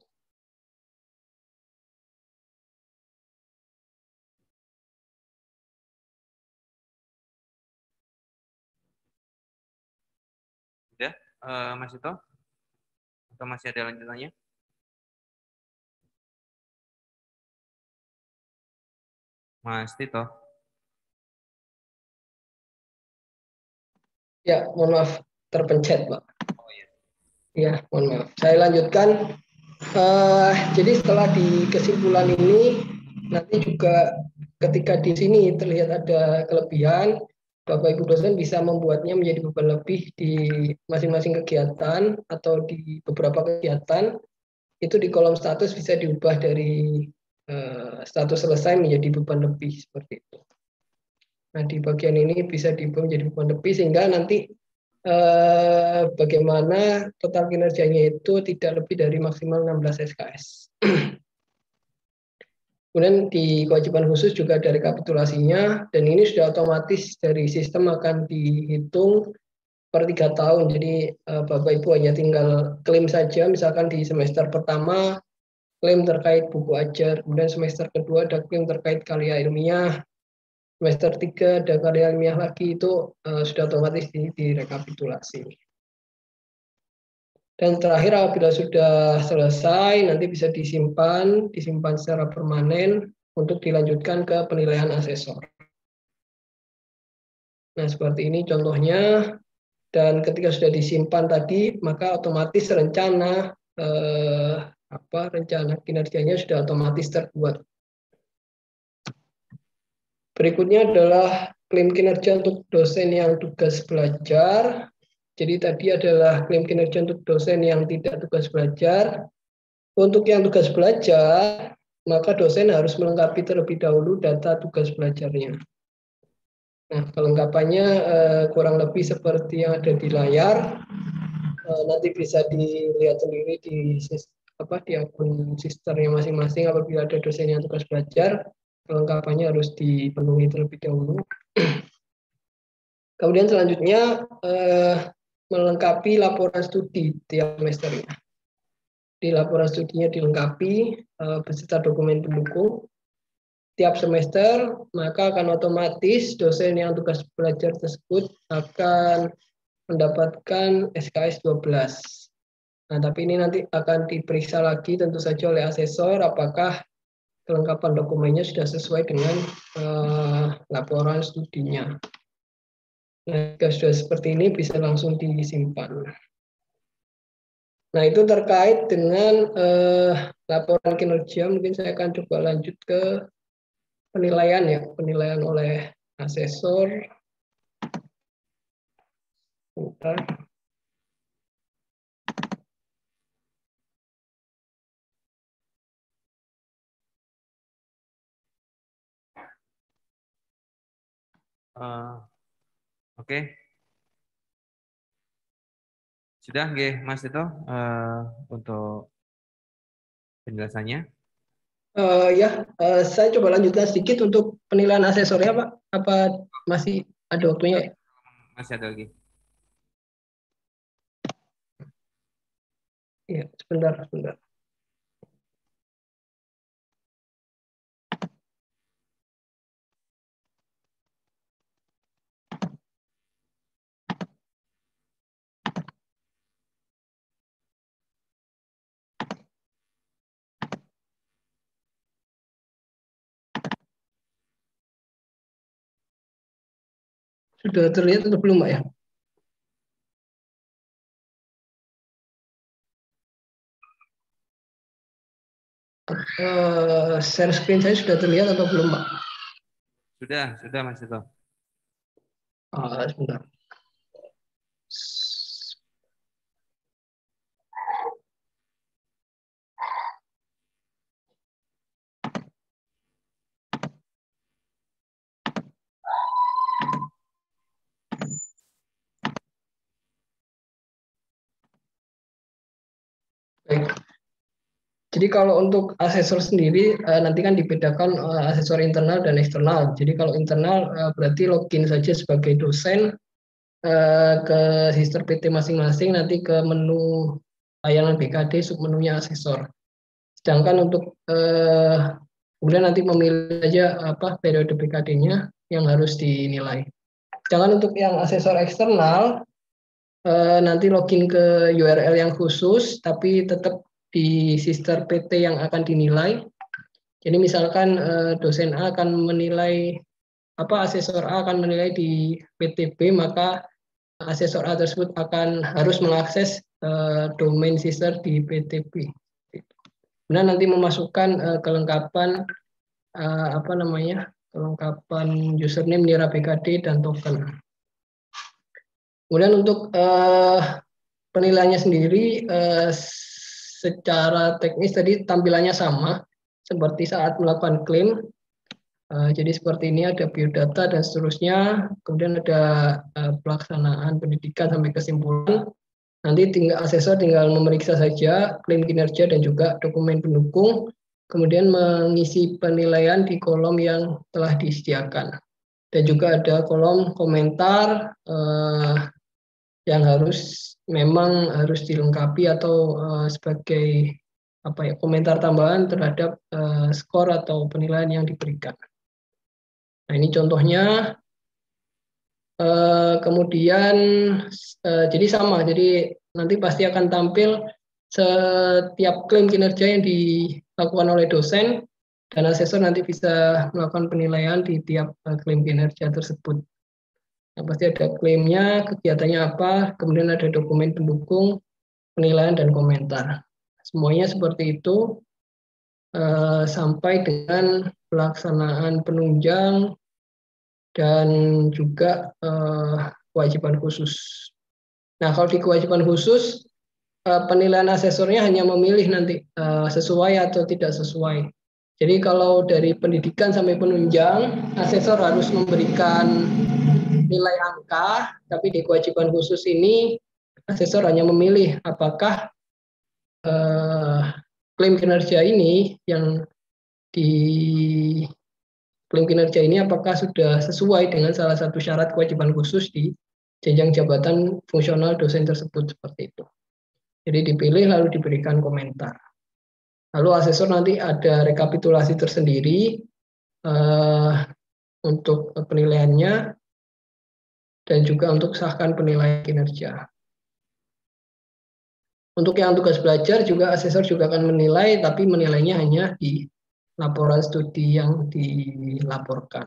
Sudah, Mas Ito? Atau masih ada lanjutannya? Mas Tito. Ya, mohon maaf, terpencet, Pak. Oh, iya. Ya, mohon maaf. Saya lanjutkan. Jadi setelah di kesimpulan ini, nanti juga ketika di sini terlihat ada kelebihan, Bapak Ibu dosen bisa membuatnya menjadi beban lebih di masing-masing kegiatan atau di beberapa kegiatan. Itu di kolom status bisa diubah dari status selesai menjadi beban lebih seperti itu. Nah, di bagian ini bisa diubah menjadi beban lebih sehingga nanti bagaimana total kinerjanya itu tidak lebih dari maksimal 16 SKS. Kemudian di kewajiban khusus juga ada rekapitulasinya, dan ini sudah otomatis dari sistem akan dihitung per 3 tahun. Jadi Bapak Ibu hanya tinggal klaim saja, misalkan di semester pertama klaim terkait buku ajar, kemudian semester kedua ada klaim terkait karya ilmiah, semester 3 ada karya ilmiah lagi, itu sudah otomatis direkapitulasi. Dan terakhir apabila sudah selesai nanti bisa disimpan secara permanen untuk dilanjutkan ke penilaian asesor. Nah, seperti ini contohnya. Dan ketika sudah disimpan tadi, maka otomatis rencana kinerjanya sudah otomatis terbuat. Berikutnya adalah klaim kinerja untuk dosen yang tugas belajar. Jadi tadi adalah klaim kinerja untuk dosen yang tidak tugas belajar. Untuk yang tugas belajar, maka dosen harus melengkapi terlebih dahulu data tugas belajarnya. Nah, kelengkapannya kurang lebih seperti yang ada di layar. Nanti bisa dilihat sendiri di akun sisternya masing-masing. Apabila ada dosen yang tugas belajar, kelengkapannya harus dipenuhi terlebih dahulu. Kemudian selanjutnya melengkapi laporan studi tiap semesternya. Di laporan studinya dilengkapi beserta dokumen pendukung. Tiap semester, maka akan otomatis dosen yang tugas belajar tersebut akan mendapatkan SKS 12. Nah, tapi ini nanti akan diperiksa lagi tentu saja oleh asesor apakah kelengkapan dokumennya sudah sesuai dengan laporan studinya. Nah, jika sudah seperti ini bisa langsung disimpan. Nah, itu terkait dengan laporan kinerja. Mungkin saya akan coba lanjut ke penilaian ya, penilaian oleh asesor. Bentar. Oke. Sudah nggih Mas Tito untuk penjelasannya? Saya coba lanjutkan sedikit untuk penilaian asesornya, Pak. Apa masih ada waktunya? Masih ada lagi. Iya, sebentar. Sudah terlihat atau belum, Pak ya? Share screen saya sudah terlihat atau belum, Pak? Sudah Mas Tito. Sebentar. Baik. Jadi kalau untuk asesor sendiri nanti kan dibedakan asesor internal dan eksternal. Jadi kalau internal berarti login saja sebagai dosen ke sister PT masing-masing, nanti ke menu layanan BKD submenunya asesor. Sedangkan untuk kemudian nanti memilih aja periode BKD-nya yang harus dinilai. Sedangkan untuk yang asesor eksternal nanti login ke URL yang khusus, tapi tetap di sister PT yang akan dinilai. Jadi misalkan dosen A akan menilai asesor A akan menilai di PT B, maka asesor A tersebut akan harus mengakses domain sister di PT B. Kemudian nanti memasukkan kelengkapan kelengkapan username, nira BKD, dan token. Kemudian untuk penilaiannya sendiri secara teknis tadi tampilannya sama seperti saat melakukan klaim. Jadi seperti ini ada biodata dan seterusnya. Kemudian ada pelaksanaan pendidikan sampai kesimpulan. Nanti asesor tinggal memeriksa saja klaim kinerja dan juga dokumen pendukung. Kemudian mengisi penilaian di kolom yang telah disediakan. Dan juga ada kolom komentar yang memang harus dilengkapi atau sebagai komentar tambahan terhadap skor atau penilaian yang diberikan. Nah ini contohnya. Kemudian jadi sama, jadi nanti pasti akan tampil setiap klaim kinerja yang dilakukan oleh dosen dan asesor nanti bisa melakukan penilaian di tiap klaim kinerja tersebut. Nah, pasti ada klaimnya, kegiatannya apa, kemudian ada dokumen pendukung, penilaian, dan komentar. Semuanya seperti itu sampai dengan pelaksanaan penunjang dan juga kewajiban khusus. Nah, kalau di kewajiban khusus, penilaian asesornya hanya memilih nanti sesuai atau tidak sesuai. Jadi kalau dari pendidikan sampai penunjang, asesor harus memberikan nilai angka, tapi di kewajiban khusus ini asesor hanya memilih apakah klaim kinerja ini klaim kinerja ini apakah sudah sesuai dengan salah satu syarat kewajiban khusus di jenjang jabatan fungsional dosen tersebut, seperti itu. Jadi dipilih lalu diberikan komentar. Lalu asesor nanti ada rekapitulasi tersendiri untuk penilaiannya dan juga untuk sahkan penilaian kinerja. Untuk yang tugas belajar juga asesor juga akan menilai, tapi menilainya hanya di laporan studi yang dilaporkan.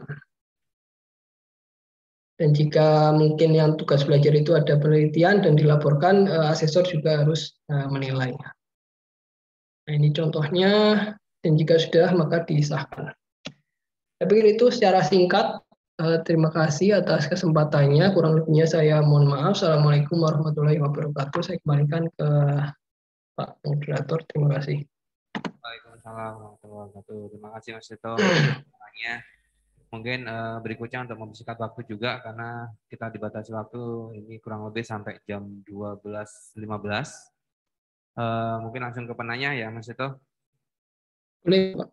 Dan jika mungkin yang tugas belajar itu ada penelitian dan dilaporkan, asesor juga harus menilainya. Nah, ini contohnya, dan jika sudah maka disahkan. Saya pikir itu secara singkat. Terima kasih atas kesempatannya. Kurang lebihnya saya mohon maaf. Assalamualaikum warahmatullahi wabarakatuh. Saya kembalikan ke Pak Moderator. Terima kasih. Waalaikumsalam warahmatullahi wabarakatuh. Terima kasih Mas Tito. Mungkin berikutnya untuk mempersingkat waktu juga karena kita dibatasi waktu ini kurang lebih sampai jam 12.15. Mungkin langsung ke penanya ya Mas Tito. Boleh Pak.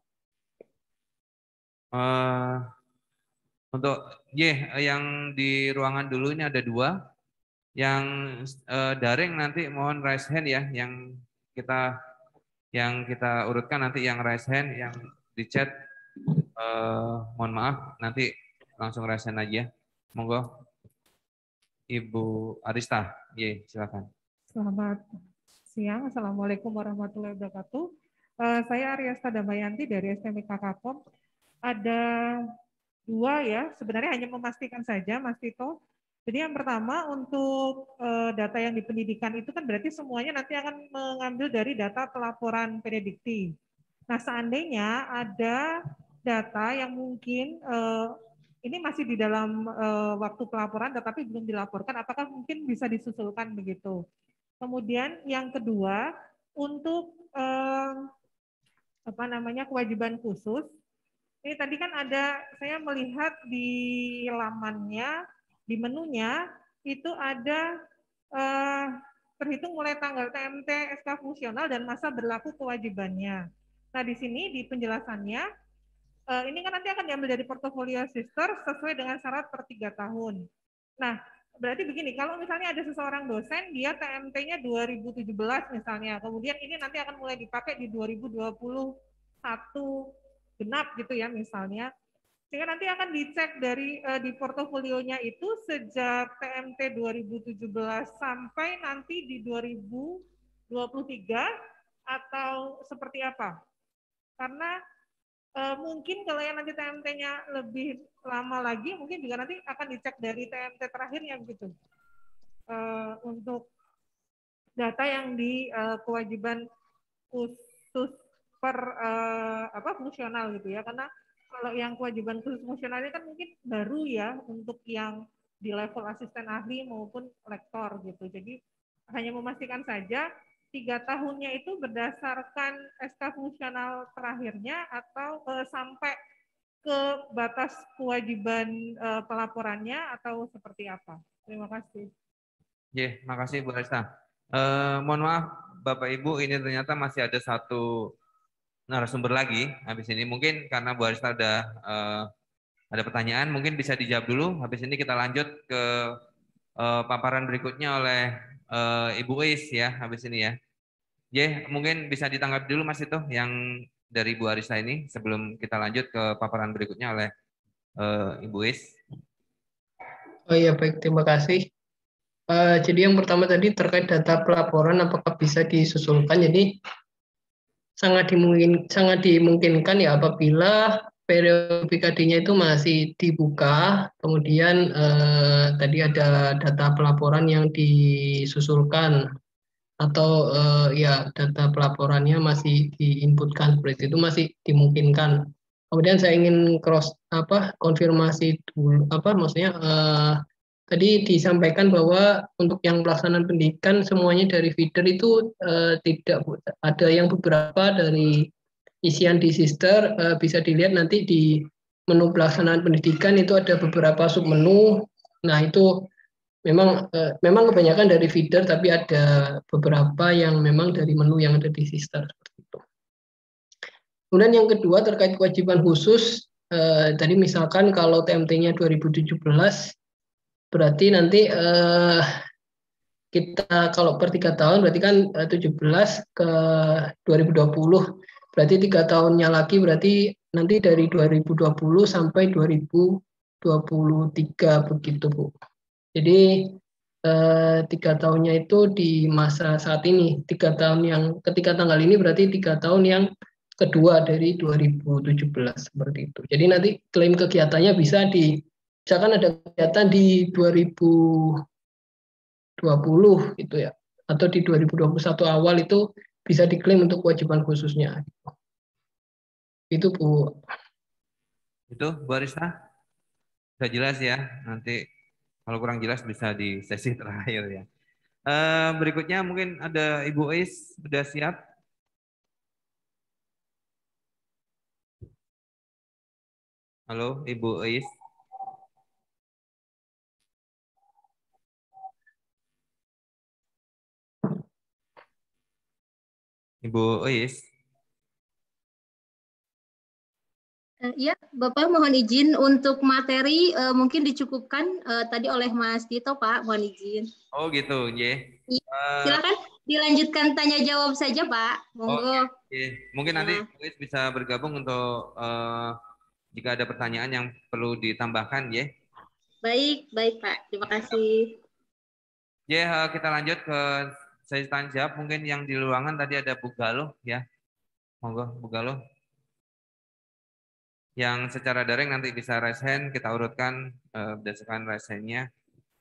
Untuk yang di ruangan dulu ini ada 2. Yang daring nanti mohon raise hand ya, yang kita urutkan nanti yang raise hand, yang di chat mohon maaf nanti langsung raise hand aja. Monggo Ibu Arista, silakan. Selamat siang, Assalamualaikum warahmatullahi wabarakatuh. Saya Ariasta Damayanti dari STMK Kakom. Ada 2 ya, sebenarnya hanya memastikan saja Mas Tito. Jadi yang pertama untuk data yang di pendidikan itu kan berarti semuanya nanti akan mengambil dari data pelaporan prediktif. Nah seandainya ada data yang mungkin ini masih di dalam waktu pelaporan tetapi belum dilaporkan, apakah mungkin bisa disusulkan begitu? Kemudian yang kedua untuk kewajiban khusus. Ini tadi kan ada, saya melihat di lamannya, di menunya, itu ada terhitung mulai tanggal TMT SK fungsional dan masa berlaku kewajibannya. Nah di sini di penjelasannya, ini kan nanti akan diambil dari portofolio sister sesuai dengan syarat per 3 tahun. Nah berarti begini, kalau misalnya ada seseorang dosen, dia TMT-nya 2017 misalnya, kemudian ini nanti akan mulai dipakai di 2021 genap gitu ya misalnya, sehingga nanti akan dicek dari di portofolionya itu sejak TMT 2017 sampai nanti di 2023 atau seperti apa? Karena mungkin kalau yang nanti TMT-nya lebih lama lagi, mungkin juga nanti akan dicek dari TMT terakhirnya begitu. Untuk data yang di kewajiban khusus per fungsional gitu ya, karena kalau yang kewajiban khusus fungsional ini kan mungkin baru ya untuk yang di level asisten ahli maupun lektor gitu. Jadi hanya memastikan saja 3 tahunnya itu berdasarkan SK fungsional terakhirnya atau sampai ke batas kewajiban pelaporannya atau seperti apa? Terima kasih. Makasih Bu Resta. Mohon maaf Bapak Ibu, ini ternyata masih ada satu narasumber lagi habis ini. Mungkin karena Bu Arista udah ada pertanyaan, mungkin bisa dijawab dulu. Habis ini kita lanjut ke paparan berikutnya oleh Ibu Is ya, habis ini ya. Mungkin bisa ditanggapi dulu Mas itu yang dari Bu Arista ini sebelum kita lanjut ke paparan berikutnya oleh Ibu Is. Oh iya, baik, terima kasih. Jadi yang pertama tadi terkait data pelaporan apakah bisa disusulkan. Jadi sangat dimungkinkan ya apabila periode BKD-nya itu masih dibuka, kemudian tadi ada data pelaporan yang disusulkan atau ya data pelaporannya masih diinputkan, seperti itu masih dimungkinkan. Kemudian saya ingin konfirmasi dulu maksudnya tadi disampaikan bahwa untuk yang pelaksanaan pendidikan semuanya dari feeder itu tidak ada, yang beberapa dari isian di sister bisa dilihat nanti di menu pelaksanaan pendidikan itu ada beberapa submenu. Nah itu memang kebanyakan dari feeder, tapi ada beberapa yang memang dari menu yang ada di sister seperti itu. Kemudian yang kedua terkait kewajiban khusus, tadi misalkan kalau TMT-nya 2017 berarti nanti kita kalau per 3 tahun berarti kan 17 ke 2020, berarti 3 tahunnya lagi berarti nanti dari 2020 sampai 2023 begitu Bu. Jadi 3 tahunnya itu di masa saat ini, 3 tahun yang ketika tanggal ini berarti 3 tahun yang kedua dari 2017 seperti itu. Jadi nanti klaim kegiatannya bisa misalkan ada kegiatan di 2020 gitu ya, atau di 2021 awal itu bisa diklaim untuk kewajiban khususnya. Itu Bu. Itu Bu Arista? Sudah jelas ya? Nanti kalau kurang jelas bisa di sesi terakhir ya. Berikutnya mungkin ada Ibu Is, sudah siap? Halo Ibu Is. Ibu Is. Ya, Bapak mohon izin untuk materi mungkin dicukupkan tadi oleh Mas Dito, Pak, mohon izin. Oh gitu, Silakan dilanjutkan tanya jawab saja, Pak. Monggo. Mungkin nanti Is bisa bergabung untuk jika ada pertanyaan yang perlu ditambahkan, ya. Baik, Pak. Terima kasih. Kita lanjut ke sesi tanya jawab. Mungkin yang di ruangan tadi ada Bu Galuh, ya. Monggo, Bu Galuh. Yang secara daring nanti bisa raise hand, kita urutkan berdasarkan raise hand-nya.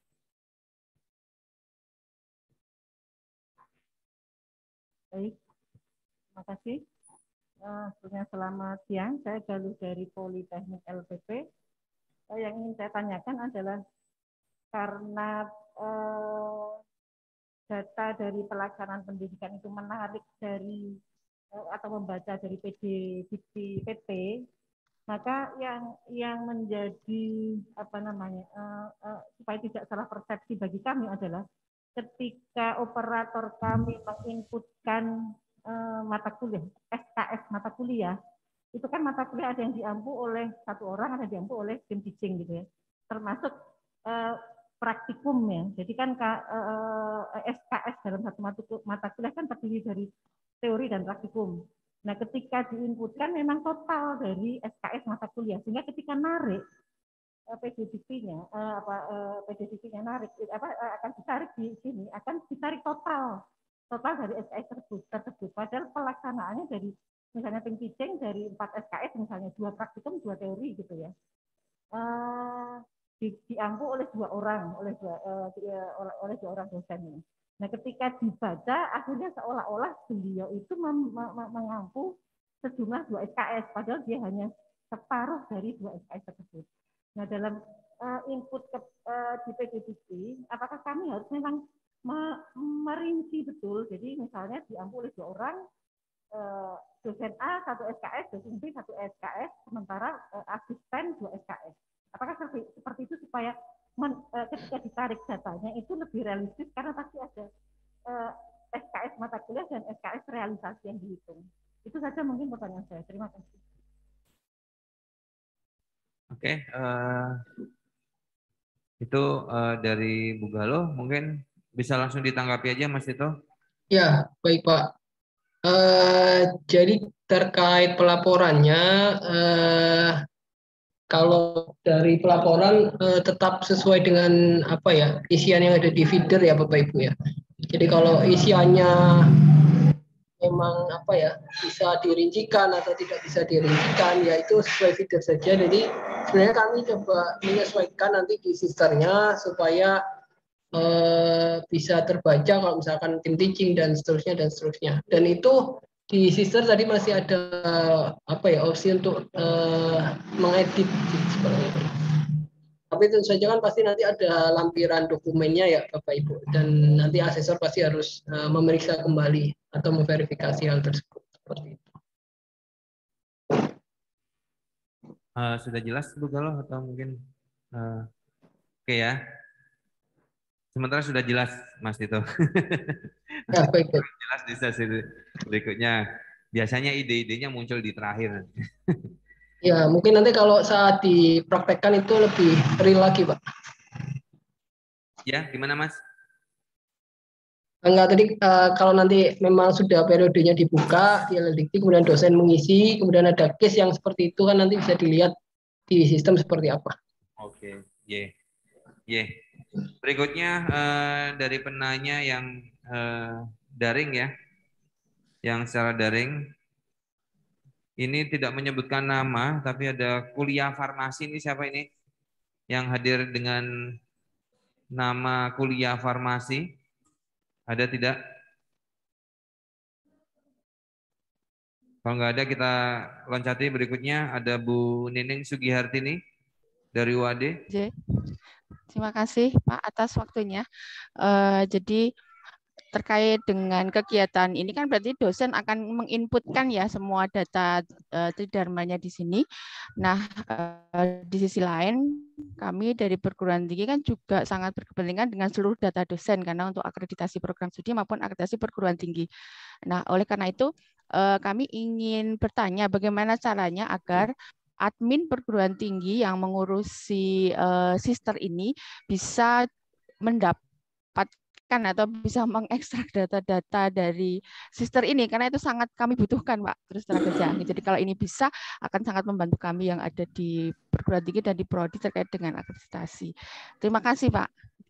Baik, terima kasih. Selamat siang, saya Galuh dari Politeknik LPP. Yang ingin saya tanyakan adalah karena data dari pelaksanaan pendidikan itu menarik dari atau membaca dari PP, maka yang menjadi supaya tidak salah persepsi bagi kami adalah ketika operator kami menginputkan mata kuliah, SKS mata kuliah, itu kan mata kuliah ada yang diampu oleh satu orang, ada yang diampu oleh tim teaching gitu ya, termasuk praktikum ya. Jadi kan SKS dalam satu mata kuliah kan terdiri dari teori dan praktikum. Nah, ketika diinputkan memang total dari SKS mata kuliah, sehingga ketika narik PDDP-nya, PDDP-nya narik akan ditarik di sini, akan ditarik total dari SKS tersebut. Padahal pelaksanaannya dari misalnya tim teaching dari 4 SKS, misalnya 2 praktikum, 2 teori gitu ya, diampu oleh 2 orang, oleh dua orang dosen. Nah, ketika dibaca, akhirnya seolah-olah beliau itu mengampu sejumlah 2 SKS, padahal dia hanya separuh dari 2 SKS tersebut. Nah, dalam input di PDDT, apakah kami harus memang merinci betul? Jadi misalnya diampu oleh 2 orang, dosen A 1 SKS, dosen B 1 SKS, sementara asisten 2 SKS. Apakah seperti itu supaya ketika ditarik datanya itu lebih realistis, karena pasti ada SKS mata kuliah dan SKS realisasi yang dihitung. Itu saja mungkin pertanyaan saya. Terima kasih. Oke, itu dari Bu Galo, mungkin bisa langsung ditanggapi aja Mas Tito. Ya, baik Pak. Jadi terkait pelaporannya, kalau dari pelaporan tetap sesuai dengan apa ya, isian yang ada di feeder ya Bapak Ibu ya. Jadi kalau isiannya memang apa ya, bisa dirincikan atau tidak bisa dirincikan, ya itu sesuai feeder saja. Jadi sebenarnya kami coba menyesuaikan nanti di sisternya supaya bisa terbaca kalau misalkan tim teaching dan seterusnya dan seterusnya. Dan itu di sister tadi masih ada apa ya, opsi untuk mengedit seperti itu. Tapi tentu saja kan pasti nanti ada lampiran dokumennya ya Bapak Ibu, dan nanti asesor pasti harus memeriksa kembali atau memverifikasi hal tersebut seperti itu. Sudah jelas Bu Galo atau mungkin oke ya? Sementara sudah jelas, Mas Tito. Ya, baik. Jelas di sesi berikutnya. Biasanya ide-idenya muncul di terakhir. Ya, mungkin nanti kalau saat dipraktekkan itu lebih real lagi, Pak. Ya, gimana Mas? Enggak, tadi kalau nanti memang sudah periodenya dibuka di LLDikti, kemudian dosen mengisi, kemudian ada case yang seperti itu kan nanti bisa dilihat di sistem seperti apa. Oke, Berikutnya dari penanya yang daring ya, yang secara daring. Ini tidak menyebutkan nama, tapi ada kuliah farmasi. Ini siapa ini? Yang hadir dengan nama kuliah farmasi? Ada tidak? Kalau nggak ada, kita loncati berikutnya. Ada Bu Nining Sugihartini dari UAD. Terima kasih Pak atas waktunya. Jadi terkait dengan kegiatan ini kan berarti dosen akan menginputkan ya semua data tridharmanya di sini. Nah, di sisi lain kami dari perguruan tinggi kan juga sangat berkepentingan dengan seluruh data dosen karena untuk akreditasi program studi maupun akreditasi perguruan tinggi. Nah, oleh karena itu kami ingin bertanya bagaimana caranya agar admin perguruan tinggi yang mengurusi sister ini bisa mendapatkan atau bisa mengekstrak data-data dari sister ini karena itu sangat kami butuhkan Pak, terus terang saja. Jadi kalau ini bisa akan sangat membantu kami yang ada di perguruan tinggi dan di prodi terkait dengan akreditasi. Terima kasih Pak.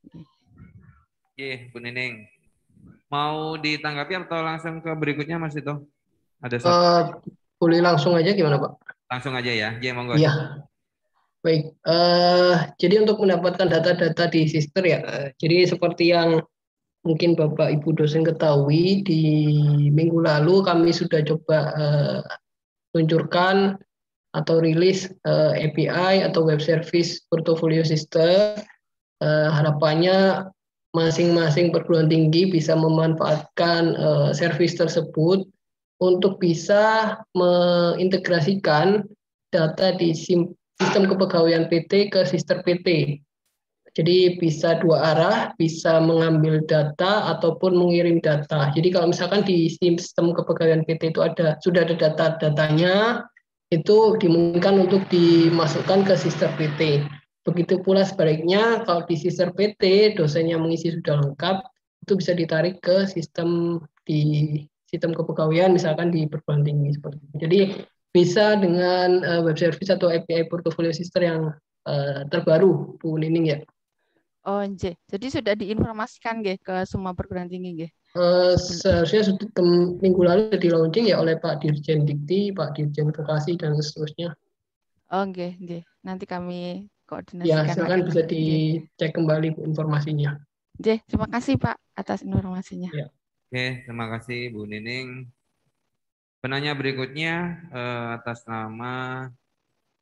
Bu Nining. Mau ditanggapi atau langsung ke berikutnya Mas Tito? Ada boleh langsung aja gimana Pak? Langsung aja ya. Monggo. Iya. Baik. Jadi untuk mendapatkan data-data di sister ya. Jadi seperti yang mungkin Bapak Ibu dosen ketahui, di minggu lalu kami sudah coba luncurkan atau rilis API atau web service portfolio sister. Harapannya masing-masing perguruan tinggi bisa memanfaatkan service tersebut untuk bisa mengintegrasikan data di sistem kepegawaian PT ke sister PT. Jadi bisa dua arah, bisa mengambil data ataupun mengirim data. Jadi kalau misalkan di sistem kepegawaian PT itu sudah ada data-datanya, itu dimungkinkan untuk dimasukkan ke sister PT. Begitu pula sebaliknya, kalau di sister PT dosennya mengisi sudah lengkap, itu bisa ditarik ke sistem kepegawaian, misalkan di perguruan tinggi seperti itu. Jadi bisa dengan web service atau API portfolio sister yang terbaru, Bu Nining ya. Oh, jadi sudah diinformasikan ke semua perguruan tinggi nggih? Seharusnya sudah minggu lalu sudah di launching ya oleh Pak Dirjen Dikti, Pak Dirjen Vokasi dan seterusnya. Oh, nggih. Nanti kami koordinasikan. Ya, silakan bisa dicek kembali informasinya. Terima kasih Pak atas informasinya. Ya. Oke, terima kasih Bu Nining. Penanya berikutnya atas nama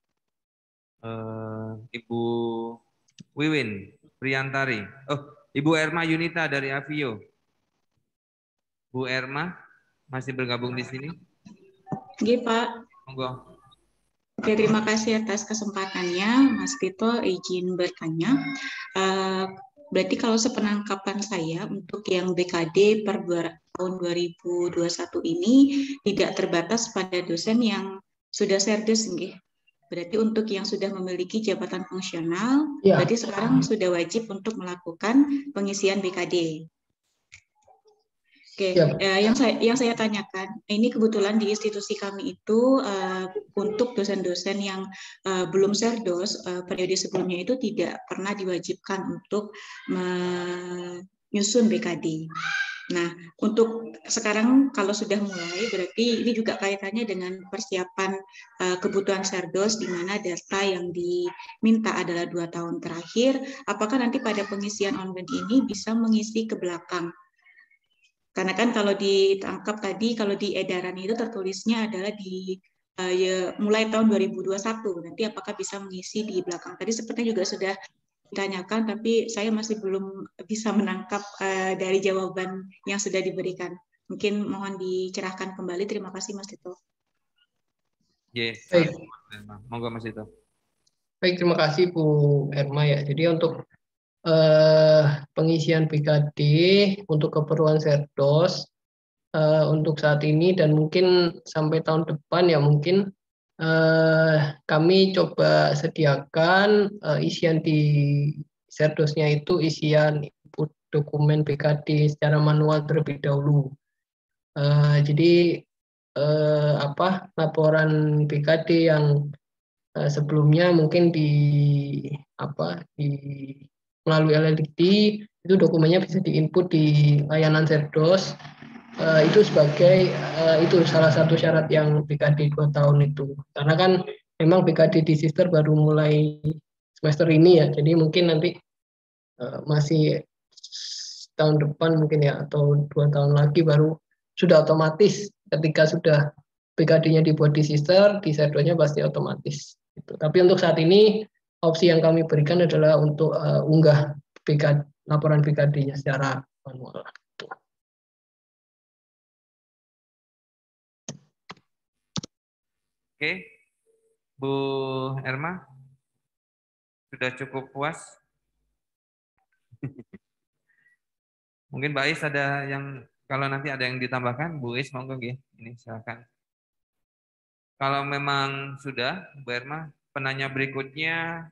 Ibu Wiwin Priantari. Oh, Ibu Erma Yunita dari Avio. Bu Erma masih bergabung di sini? Nggih, Pak. Monggo. Oke, terima kasih atas kesempatannya, Mas Tito. Izin bertanya. Berarti kalau sepenangkapan saya untuk yang BKD per tahun 2021 ini tidak terbatas pada dosen yang sudah serdes, nggih. Berarti untuk yang sudah memiliki jabatan fungsional, berarti sekarang sudah wajib untuk melakukan pengisian BKD. Oke, yang saya tanyakan, ini kebetulan di institusi kami itu untuk dosen-dosen yang belum serdos periode sebelumnya itu tidak pernah diwajibkan untuk menyusun BKD. Nah, untuk sekarang kalau sudah mulai, berarti ini juga kaitannya dengan persiapan kebutuhan serdos, di mana data yang diminta adalah 2 tahun terakhir. Apakah nanti pada pengisian online ini bisa mengisi ke belakang? Karena kan kalau ditangkap tadi, kalau di edaran itu tertulisnya adalah di mulai tahun 2021. Nanti apakah bisa mengisi di belakang? Tadi sepertinya juga sudah ditanyakan, tapi saya masih belum bisa menangkap dari jawaban yang sudah diberikan. Mungkin mohon dicerahkan kembali. Terima kasih, Mas Tito. Yes. Monggo Mas Tito. Baik, terima kasih Bu Erma ya. Jadi untuk pengisian BKD untuk keperluan serdos untuk saat ini dan mungkin sampai tahun depan ya mungkin kami coba sediakan isian di serdosnya itu isian input dokumen BKD secara manual terlebih dahulu. Jadi laporan BKD yang sebelumnya mungkin melalui LLD itu dokumennya bisa diinput di layanan serdos. Itu sebagai itu salah satu syarat yang BKD 2 tahun itu, karena kan memang BKD di Sister baru mulai semester ini ya, jadi mungkin nanti masih tahun depan mungkin ya, atau 2 tahun lagi baru sudah otomatis. Ketika sudah BKD-nya dibuat di Sister, di serdosnya pasti otomatis gitu. Tapi untuk saat ini opsi yang kami berikan adalah untuk unggah laporan BKD-nya secara manual. Oke, Bu Erma, sudah cukup puas? Mungkin Mbak Is ada yang, kalau nanti ada yang ditambahkan, Bu Is monggo nggih, ini silakan. Kalau memang sudah, Bu Erma, penanya berikutnya,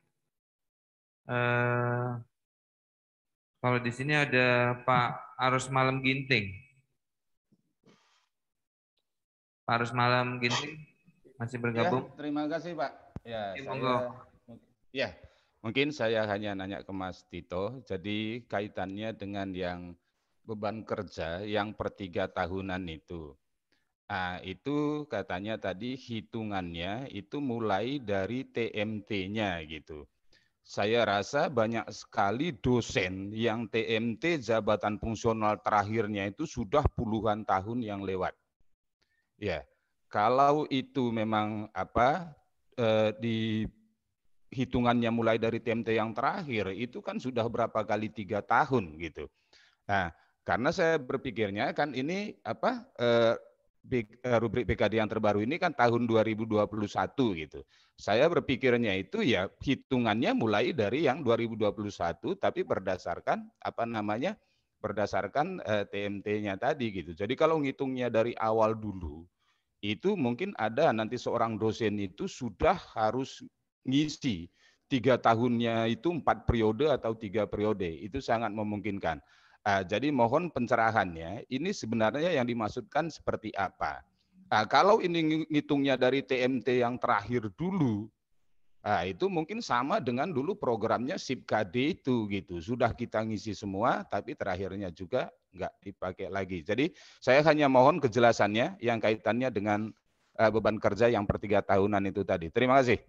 kalau di sini ada Pak Arus Malam Ginting. Pak Arus Malam Ginting masih bergabung. Ya, terima kasih Pak. Ya, ya, mungkin saya hanya nanya ke Mas Tito. Jadi kaitannya dengan yang beban kerja yang per 3 tahunan itu. Nah, itu katanya tadi hitungannya itu mulai dari TMT-nya gitu. Saya rasa banyak sekali dosen yang TMT jabatan fungsional terakhirnya itu sudah puluhan tahun yang lewat. Ya, kalau itu memang di hitungannya mulai dari TMT yang terakhir itu kan sudah berapa kali 3 tahun gitu. Nah, karena saya berpikirnya kan ini rubrik BKD yang terbaru ini kan tahun 2021 gitu. Saya berpikirnya itu ya hitungannya mulai dari yang 2021 tapi berdasarkan berdasarkan TMT-nya tadi gitu. Jadi kalau ngitungnya dari awal dulu itu mungkin ada nanti seorang dosen itu sudah harus ngisi 3 tahunnya itu 4 periode atau 3 periode. Itu sangat memungkinkan. Jadi mohon pencerahannya, ini sebenarnya yang dimaksudkan seperti apa? Kalau ini ngitungnya dari TMT yang terakhir dulu, itu mungkin sama dengan dulu programnya SIPKD itu gitu. Sudah kita ngisi semua, tapi terakhirnya juga nggak dipakai lagi. Jadi saya hanya mohon kejelasannya yang kaitannya dengan beban kerja yang per 3 tahunan itu tadi. Terima kasih.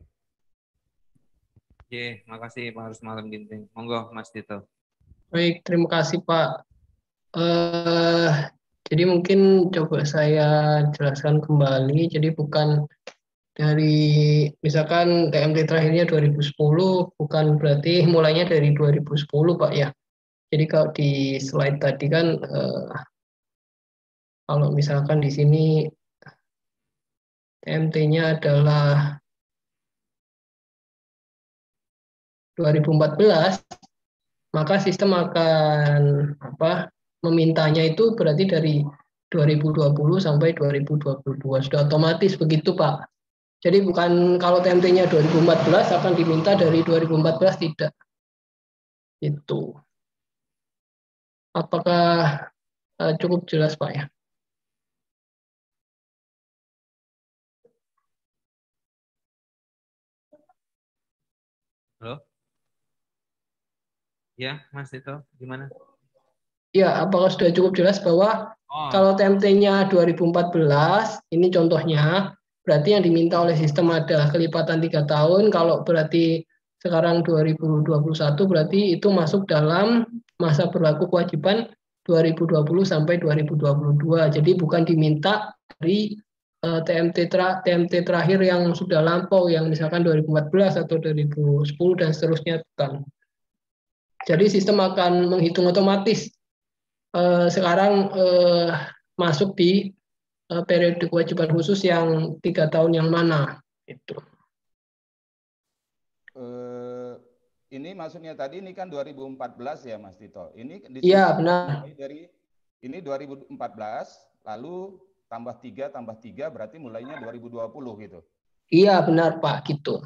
Oke, makasih Pak Arus Malam Ginting. Monggo Mas Tito. Baik, terima kasih Pak. Jadi mungkin coba saya jelaskan kembali. Jadi bukan dari misalkan TMT terakhirnya 2010, bukan berarti mulainya dari 2010 Pak ya. Jadi kalau di slide tadi kan kalau misalkan di sini TMT-nya adalah 2014, maka sistem akan memintanya itu berarti dari 2020 sampai 2022. Sudah otomatis begitu Pak. Jadi bukan kalau TMT-nya 2014 akan diminta dari 2014, tidak. Itu. Apakah cukup jelas Pak ya? Halo? Ya, Mas Tito, gimana? Ya, apakah sudah cukup jelas bahwa kalau TMT-nya 2014, ini contohnya, berarti yang diminta oleh sistem adalah kelipatan 3 tahun. Kalau berarti sekarang 2021, berarti itu masuk dalam masa berlaku kewajiban 2020 sampai 2022. Jadi bukan diminta dari TMT terakhir yang sudah lampau, yang misalkan 2014 atau 2010 dan seterusnya, bukan. Jadi sistem akan menghitung otomatis sekarang masuk di periode kewajiban khusus yang 3 tahun yang mana. Itu. Ini maksudnya tadi ini kan 2014 ya Mas Tito. Ini di Iya benar. Dari ini 2014 lalu tambah 3 berarti mulainya 2020 gitu. Iya benar Pak, gitu.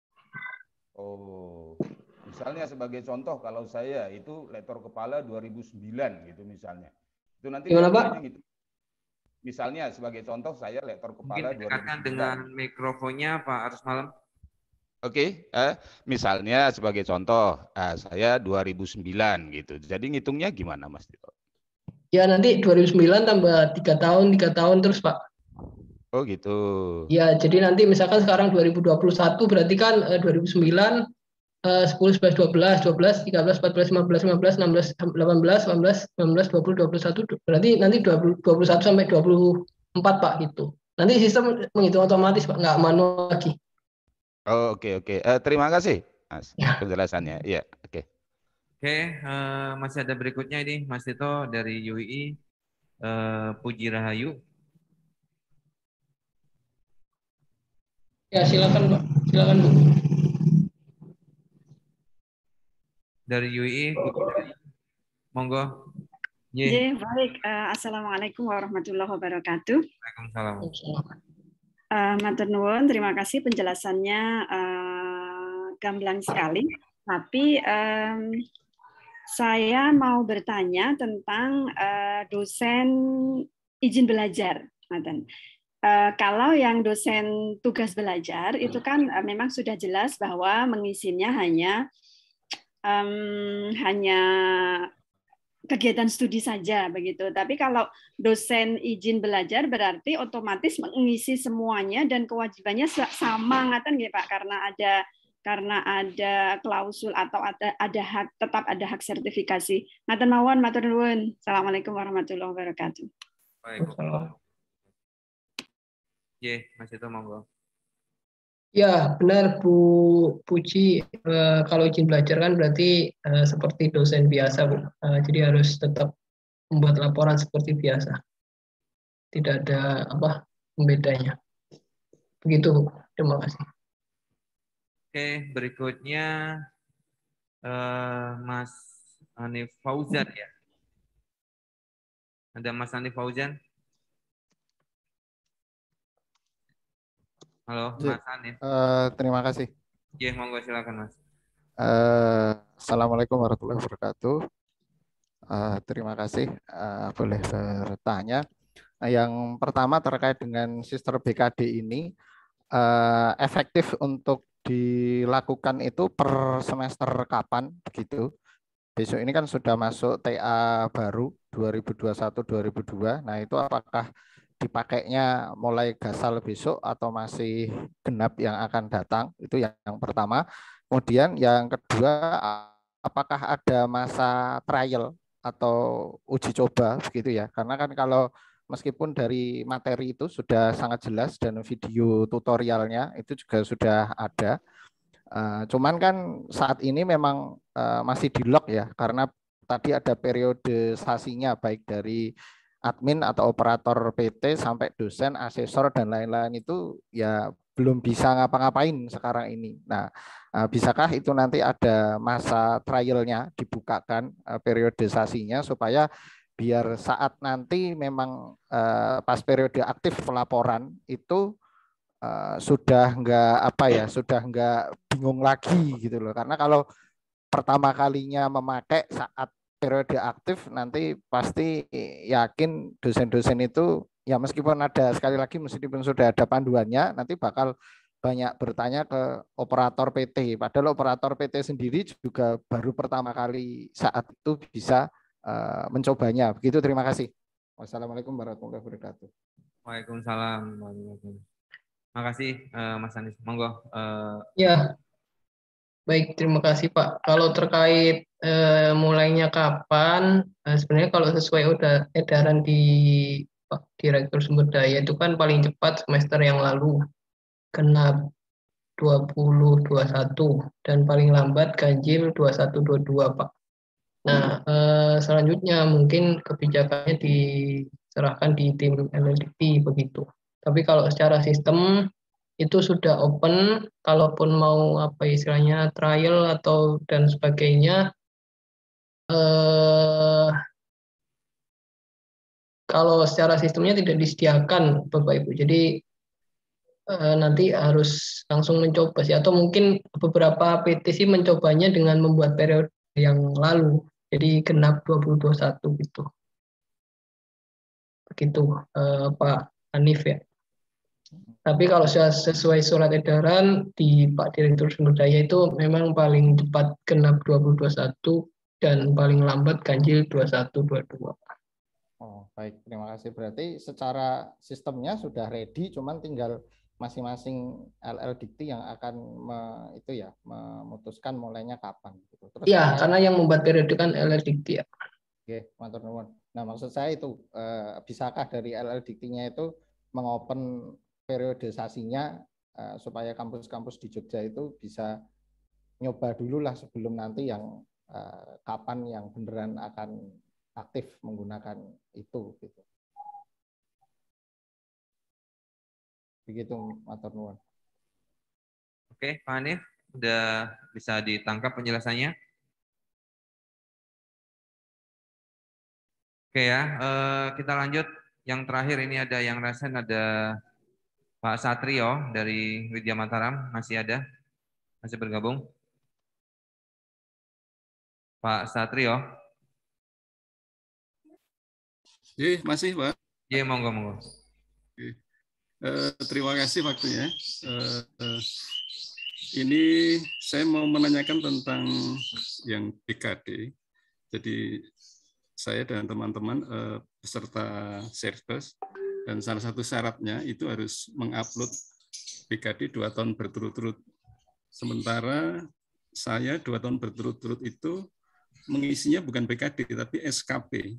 Oh. Misalnya sebagai contoh kalau saya itu lektor kepala 2009 gitu misalnya. Itu nanti gimana Pak? gitu. Misalnya sebagai contoh saya lektor kepala 2009. Dekatkan dengan mikrofonnya Pak Arus Malam. Oke, misalnya sebagai contoh, saya 2009 gitu. Jadi ngitungnya gimana Mas Tito? Ya nanti 2009 tambah 3 tahun terus Pak. Oh gitu. Ya jadi nanti misalkan sekarang 2021 berarti kan 2009, 10, 11, 12, 13, 14, 15, 16, 18, 19, 20, 21, berarti nanti 21 sampai 24 Pak gitu. Nanti sistem menghitung otomatis Pak, nggak manual lagi. Oh, oke. Terima kasih Mas penjelasannya. Iya, oke. Oke, masih ada berikutnya ini Mas Tito dari UII, Puji Rahayu. Ya silakan Pak, silakan Bu. Dari UII, Puji Rahayu. Monggo. Yeah. Baik. Assalamualaikum warahmatullahi wabarakatuh. Waalaikumsalam. Matur nuwun, terima kasih penjelasannya gamblang sekali. Tapi saya mau bertanya tentang dosen izin belajar, kalau yang dosen tugas belajar itu kan memang sudah jelas bahwa mengisinya hanya kegiatan studi saja begitu. Tapi kalau dosen izin belajar berarti otomatis mengisi semuanya dan kewajibannya sama ngaten nggih Pak, karena ada klausul atau ada hak, tetap ada hak sertifikasi. Ngaten mawon, matur nuwun. Assalamualaikum warahmatullahi wabarakatuh. Waalaikumsalam. Mas itu monggo. Ya benar Bu Puji, kalau izin belajar kan berarti seperti dosen biasa Bu, jadi harus tetap membuat laporan seperti biasa, tidak ada pembedanya. Begitu Bu, terima kasih. Oke, berikutnya Mas Hanif Fauzan ya. Ada Mas Hanif Fauzan? Halo, Mas Hanif. Terima kasih. Ya, monggo silakan Mas. Assalamualaikum warahmatullahi wabarakatuh. Terima kasih boleh bertanya. Yang pertama terkait dengan sistem BKD ini, efektif untuk dilakukan itu per semester kapan begitu? Besok ini kan sudah masuk TA baru 2021-2022. Nah itu apakah dipakainya mulai gasal besok atau masih genap yang akan datang? Itu yang pertama. Kemudian yang kedua, apakah ada masa trial atau uji coba begitu ya? Karena kan kalau meskipun dari materi itu sudah sangat jelas dan video tutorialnya itu juga sudah ada. Cuman kan saat ini memang masih di lock ya, karena tadi ada periodisasinya baik dari admin atau operator PT sampai dosen, asesor dan lain-lain itu ya belum bisa ngapa-ngapain sekarang ini. Nah, bisakah itu nanti ada masa trialnya dibukakan periodisasinya supaya biar saat nanti memang pas periode aktif pelaporan itu sudah nggak bingung lagi gitu loh. Karena kalau pertama kalinya memakai saat periode aktif nanti pasti yakin dosen-dosen itu ya meskipun ada sekali lagi meskipun sudah ada panduannya nanti bakal banyak bertanya ke operator PT. Padahal operator PT sendiri juga baru pertama kali saat itu bisa mencobanya. Begitu, terima kasih. Wassalamualaikum warahmatullahi wabarakatuh. Waalaikumsalam. Makasih Mas Anies. Monggo. Ya, baik, terima kasih Pak. Kalau terkait mulainya kapan, sebenarnya kalau sesuai edaran di Pak Direktur Sumber Daya itu kan paling cepat semester yang lalu, genap 2021 dan paling lambat ganjil 2122 Pak. Nah, selanjutnya mungkin kebijakannya diserahkan di tim LLDP begitu. Tapi kalau secara sistem itu sudah open, kalaupun mau apa istilahnya trial atau dan sebagainya, kalau secara sistemnya tidak disediakan Bapak Ibu. Jadi nanti harus langsung mencoba sih, atau mungkin beberapa PT sih mencobanya dengan membuat periode yang lalu, jadi genap 2021 gitu. Begitu Pak Hanif ya. Tapi kalau sesuai surat edaran di Pak Direktur Sumber Daya itu memang paling cepat genap 2021 dan paling lambat ganjil 2122. Oh, baik, terima kasih. Berarti secara sistemnya sudah ready, cuman tinggal masing-masing LLDikti yang akan memutuskan mulainya kapan gitu. Terus ya, karena yang membuat periode kan LLDikti ya. Oke, matur nuwun. Nah, maksud saya itu bisakah dari LLDiktinya itu mengopen periodisasinya supaya kampus-kampus di Jogja itu bisa nyoba dulu lah sebelum nanti yang kapan yang beneran akan aktif menggunakan itu gitu. Begitu, matur nuwun. Oke, Pak Hanif, sudah bisa ditangkap penjelasannya? Oke ya, kita lanjut. Yang terakhir ini ada yang resen, ada Pak Satrio dari Widya Mataram, masih ada? Masih bergabung? Pak Satrio? Iya, masih Pak. Iya, monggo. Terima kasih waktunya. Ini saya mau menanyakan tentang yang BKD. Jadi saya dan teman-teman peserta Serdos, dan salah satu syaratnya itu harus mengupload BKD 2 tahun berturut-turut. Sementara saya 2 tahun berturut-turut itu mengisinya bukan BKD tapi SKP.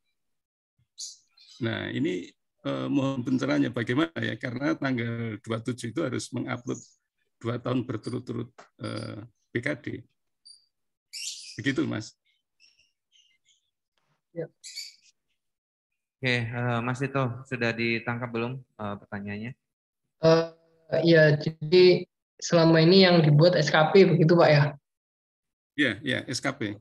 Nah, ini mohon pencerahannya bagaimana ya, karena tanggal 27 itu harus mengupload 2 tahun berturut-turut BKD. Begitu, Mas. Ya. Oke, Mas Tito, sudah ditangkap belum pertanyaannya? Ya, jadi selama ini yang dibuat SKP begitu Pak ya? Ya, SKP.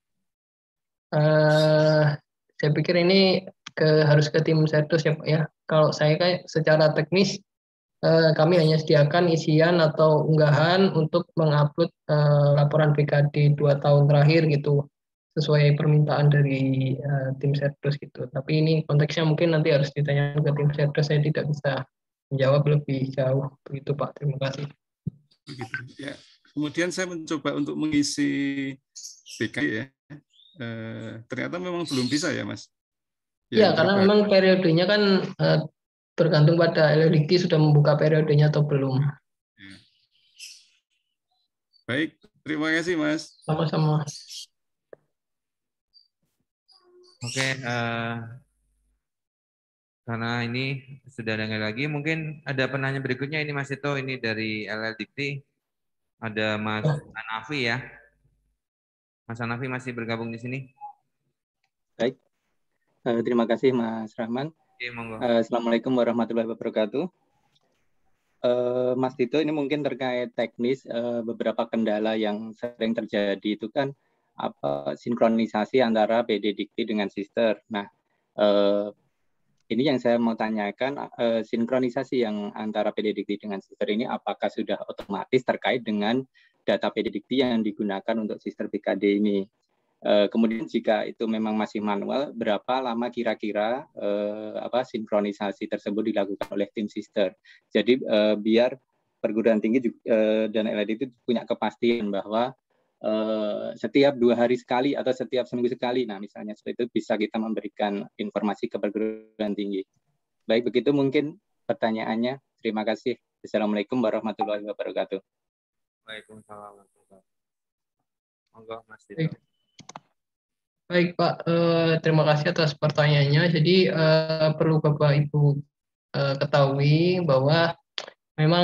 Saya pikir ini harus ke tim Serdos ya Pak ya. Kalau saya kayak secara teknis kami hanya sediakan isian atau unggahan untuk mengupload laporan BKD 2 tahun terakhir gitu, sesuai permintaan dari tim Serdos gitu. Tapi ini konteksnya mungkin nanti harus ditanyakan ke tim Serdos, saya tidak bisa menjawab lebih jauh. Begitu Pak, terima kasih. Begitu. Ya. Kemudian saya mencoba untuk mengisi BKD ya. Ternyata memang belum bisa ya Mas? Ya, karena memang periodenya kan tergantung pada LLDikti sudah membuka periodenya atau belum. Ya. Baik, terima kasih Mas. Sama-sama. Oke, karena ini sudah ada lagi. Mungkin ada penanya berikutnya, ini Mas Tito, ini dari LL Dikti. Ada Mas Hanafi ya. Mas Hanafi masih bergabung di sini. Baik, terima kasih Mas Rahman. Oke, monggo. Assalamualaikum warahmatullahi wabarakatuh. Mas Tito, ini mungkin terkait teknis, beberapa kendala yang sering terjadi itu kan sinkronisasi antara PD Dikti dengan Sister. Nah, ini yang saya mau tanyakan, sinkronisasi yang antara PD Dikti dengan Sister ini apakah sudah otomatis terkait dengan data PD Dikti yang digunakan untuk Sister BKD ini? Kemudian jika itu memang masih manual, berapa lama kira-kira sinkronisasi tersebut dilakukan oleh tim Sister? Jadi biar perguruan tinggi dan LAD itu punya kepastian bahwa setiap 2 hari sekali atau setiap seminggu sekali, nah misalnya seperti itu, bisa kita memberikan informasi ke perguruan tinggi. Baik, begitu mungkin pertanyaannya. Terima kasih. Assalamualaikum warahmatullahi wabarakatuh. Waalaikumsalam. Monggo Mas Tito. Baik Pak, terima kasih atas pertanyaannya. Jadi perlu Bapak Ibu ketahui bahwa memang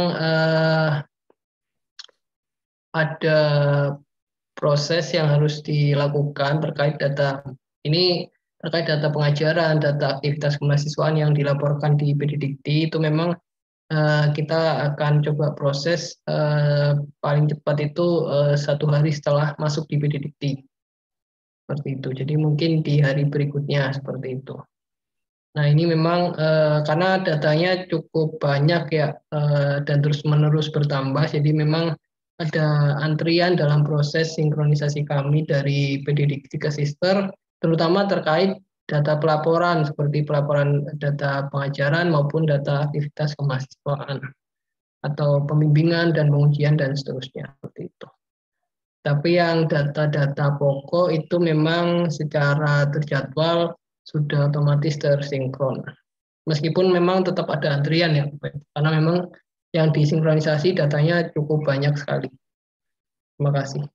ada proses yang harus dilakukan terkait data ini, terkait data pengajaran, data aktivitas kemahasiswaan yang dilaporkan di PD Dikti. Itu memang kita akan coba proses paling cepat itu 1 hari setelah masuk di PD Dikti. Seperti itu. Jadi mungkin di hari berikutnya seperti itu. Nah ini memang karena datanya cukup banyak ya dan terus-menerus bertambah, jadi memang ada antrian dalam proses sinkronisasi kami dari PD Dikti ke Sister, terutama terkait data pelaporan seperti pelaporan data pengajaran maupun data aktivitas kemahasiswaan atau pembimbingan dan pengujian dan seterusnya seperti itu. Tapi yang data-data pokok itu memang secara terjadwal sudah otomatis tersinkron. Meskipun memang tetap ada antrian ya, karena memang yang disinkronisasi datanya cukup banyak sekali. Terima kasih.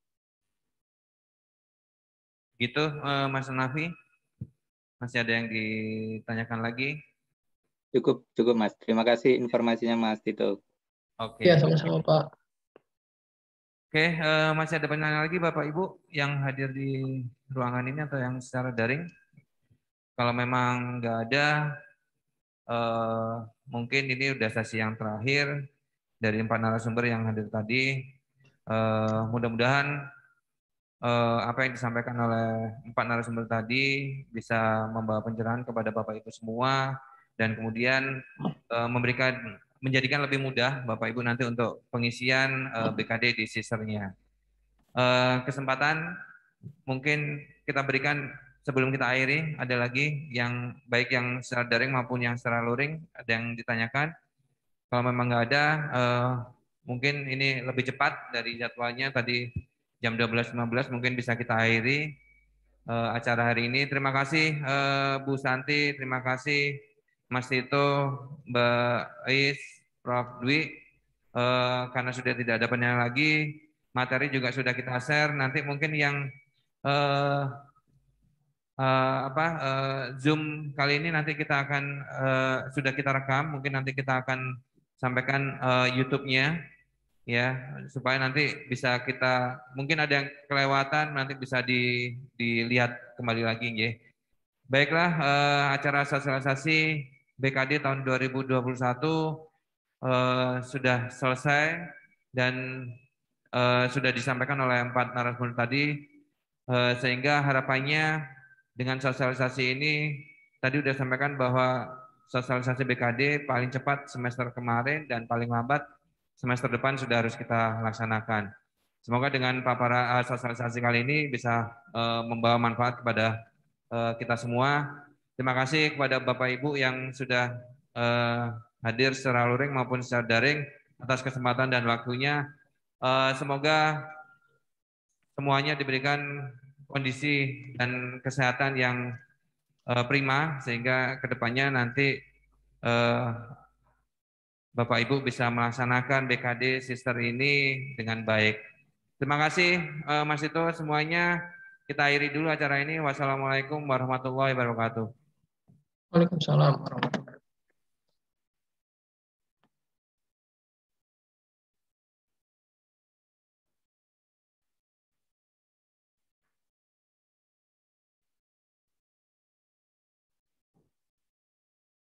Gitu Mas Nafi. Masih ada yang ditanyakan lagi? Cukup Mas. Terima kasih informasinya Mas Tito. Oke. Ya, sama-sama Pak. Oke, masih ada pertanyaan lagi Bapak Ibu yang hadir di ruangan ini atau yang secara daring? Kalau memang nggak ada, mungkin ini udah sesi yang terakhir dari 4 narasumber yang hadir tadi. Mudah-mudahan apa yang disampaikan oleh 4 narasumber tadi bisa membawa pencerahan kepada Bapak Ibu semua dan kemudian menjadikan lebih mudah Bapak Ibu nanti untuk pengisian BKD di sisternya. Kesempatan mungkin kita berikan sebelum kita akhiri, ada lagi yang baik yang secara daring maupun yang secara luring, ada yang ditanyakan. Kalau memang nggak ada, mungkin ini lebih cepat dari jadwalnya tadi jam 12.15 mungkin bisa kita akhiri acara hari ini. Terima kasih Bu Santi, terima kasih Mas Tito, Mbak Ais, Prof. Dwi, karena sudah tidak ada penanya lagi, materi juga sudah kita share. Nanti mungkin yang Zoom kali ini nanti kita akan sudah kita rekam, mungkin nanti kita akan sampaikan YouTube-nya, ya, supaya nanti bisa kita, mungkin ada yang kelewatan, nanti bisa dilihat kembali lagi, ya. Baiklah, acara sosialisasi BKD tahun 2021 sudah selesai dan sudah disampaikan oleh 4 narasumber tadi, sehingga harapannya dengan sosialisasi ini tadi sudah sampaikan bahwa sosialisasi BKD paling cepat semester kemarin dan paling lambat semester depan sudah harus kita laksanakan. Semoga dengan paparan sosialisasi kali ini bisa membawa manfaat kepada kita semua. Terima kasih kepada Bapak Ibu yang sudah hadir secara luring maupun secara daring atas kesempatan dan waktunya. Semoga semuanya diberikan kondisi dan kesehatan yang prima sehingga kedepannya nanti Bapak Ibu bisa melaksanakan BKD Sister ini dengan baik. Terima kasih Mas Tito semuanya. Kita akhiri dulu acara ini. Wassalamualaikum warahmatullahi wabarakatuh. Waalaikumsalam warahmatullahi wabarakatuh.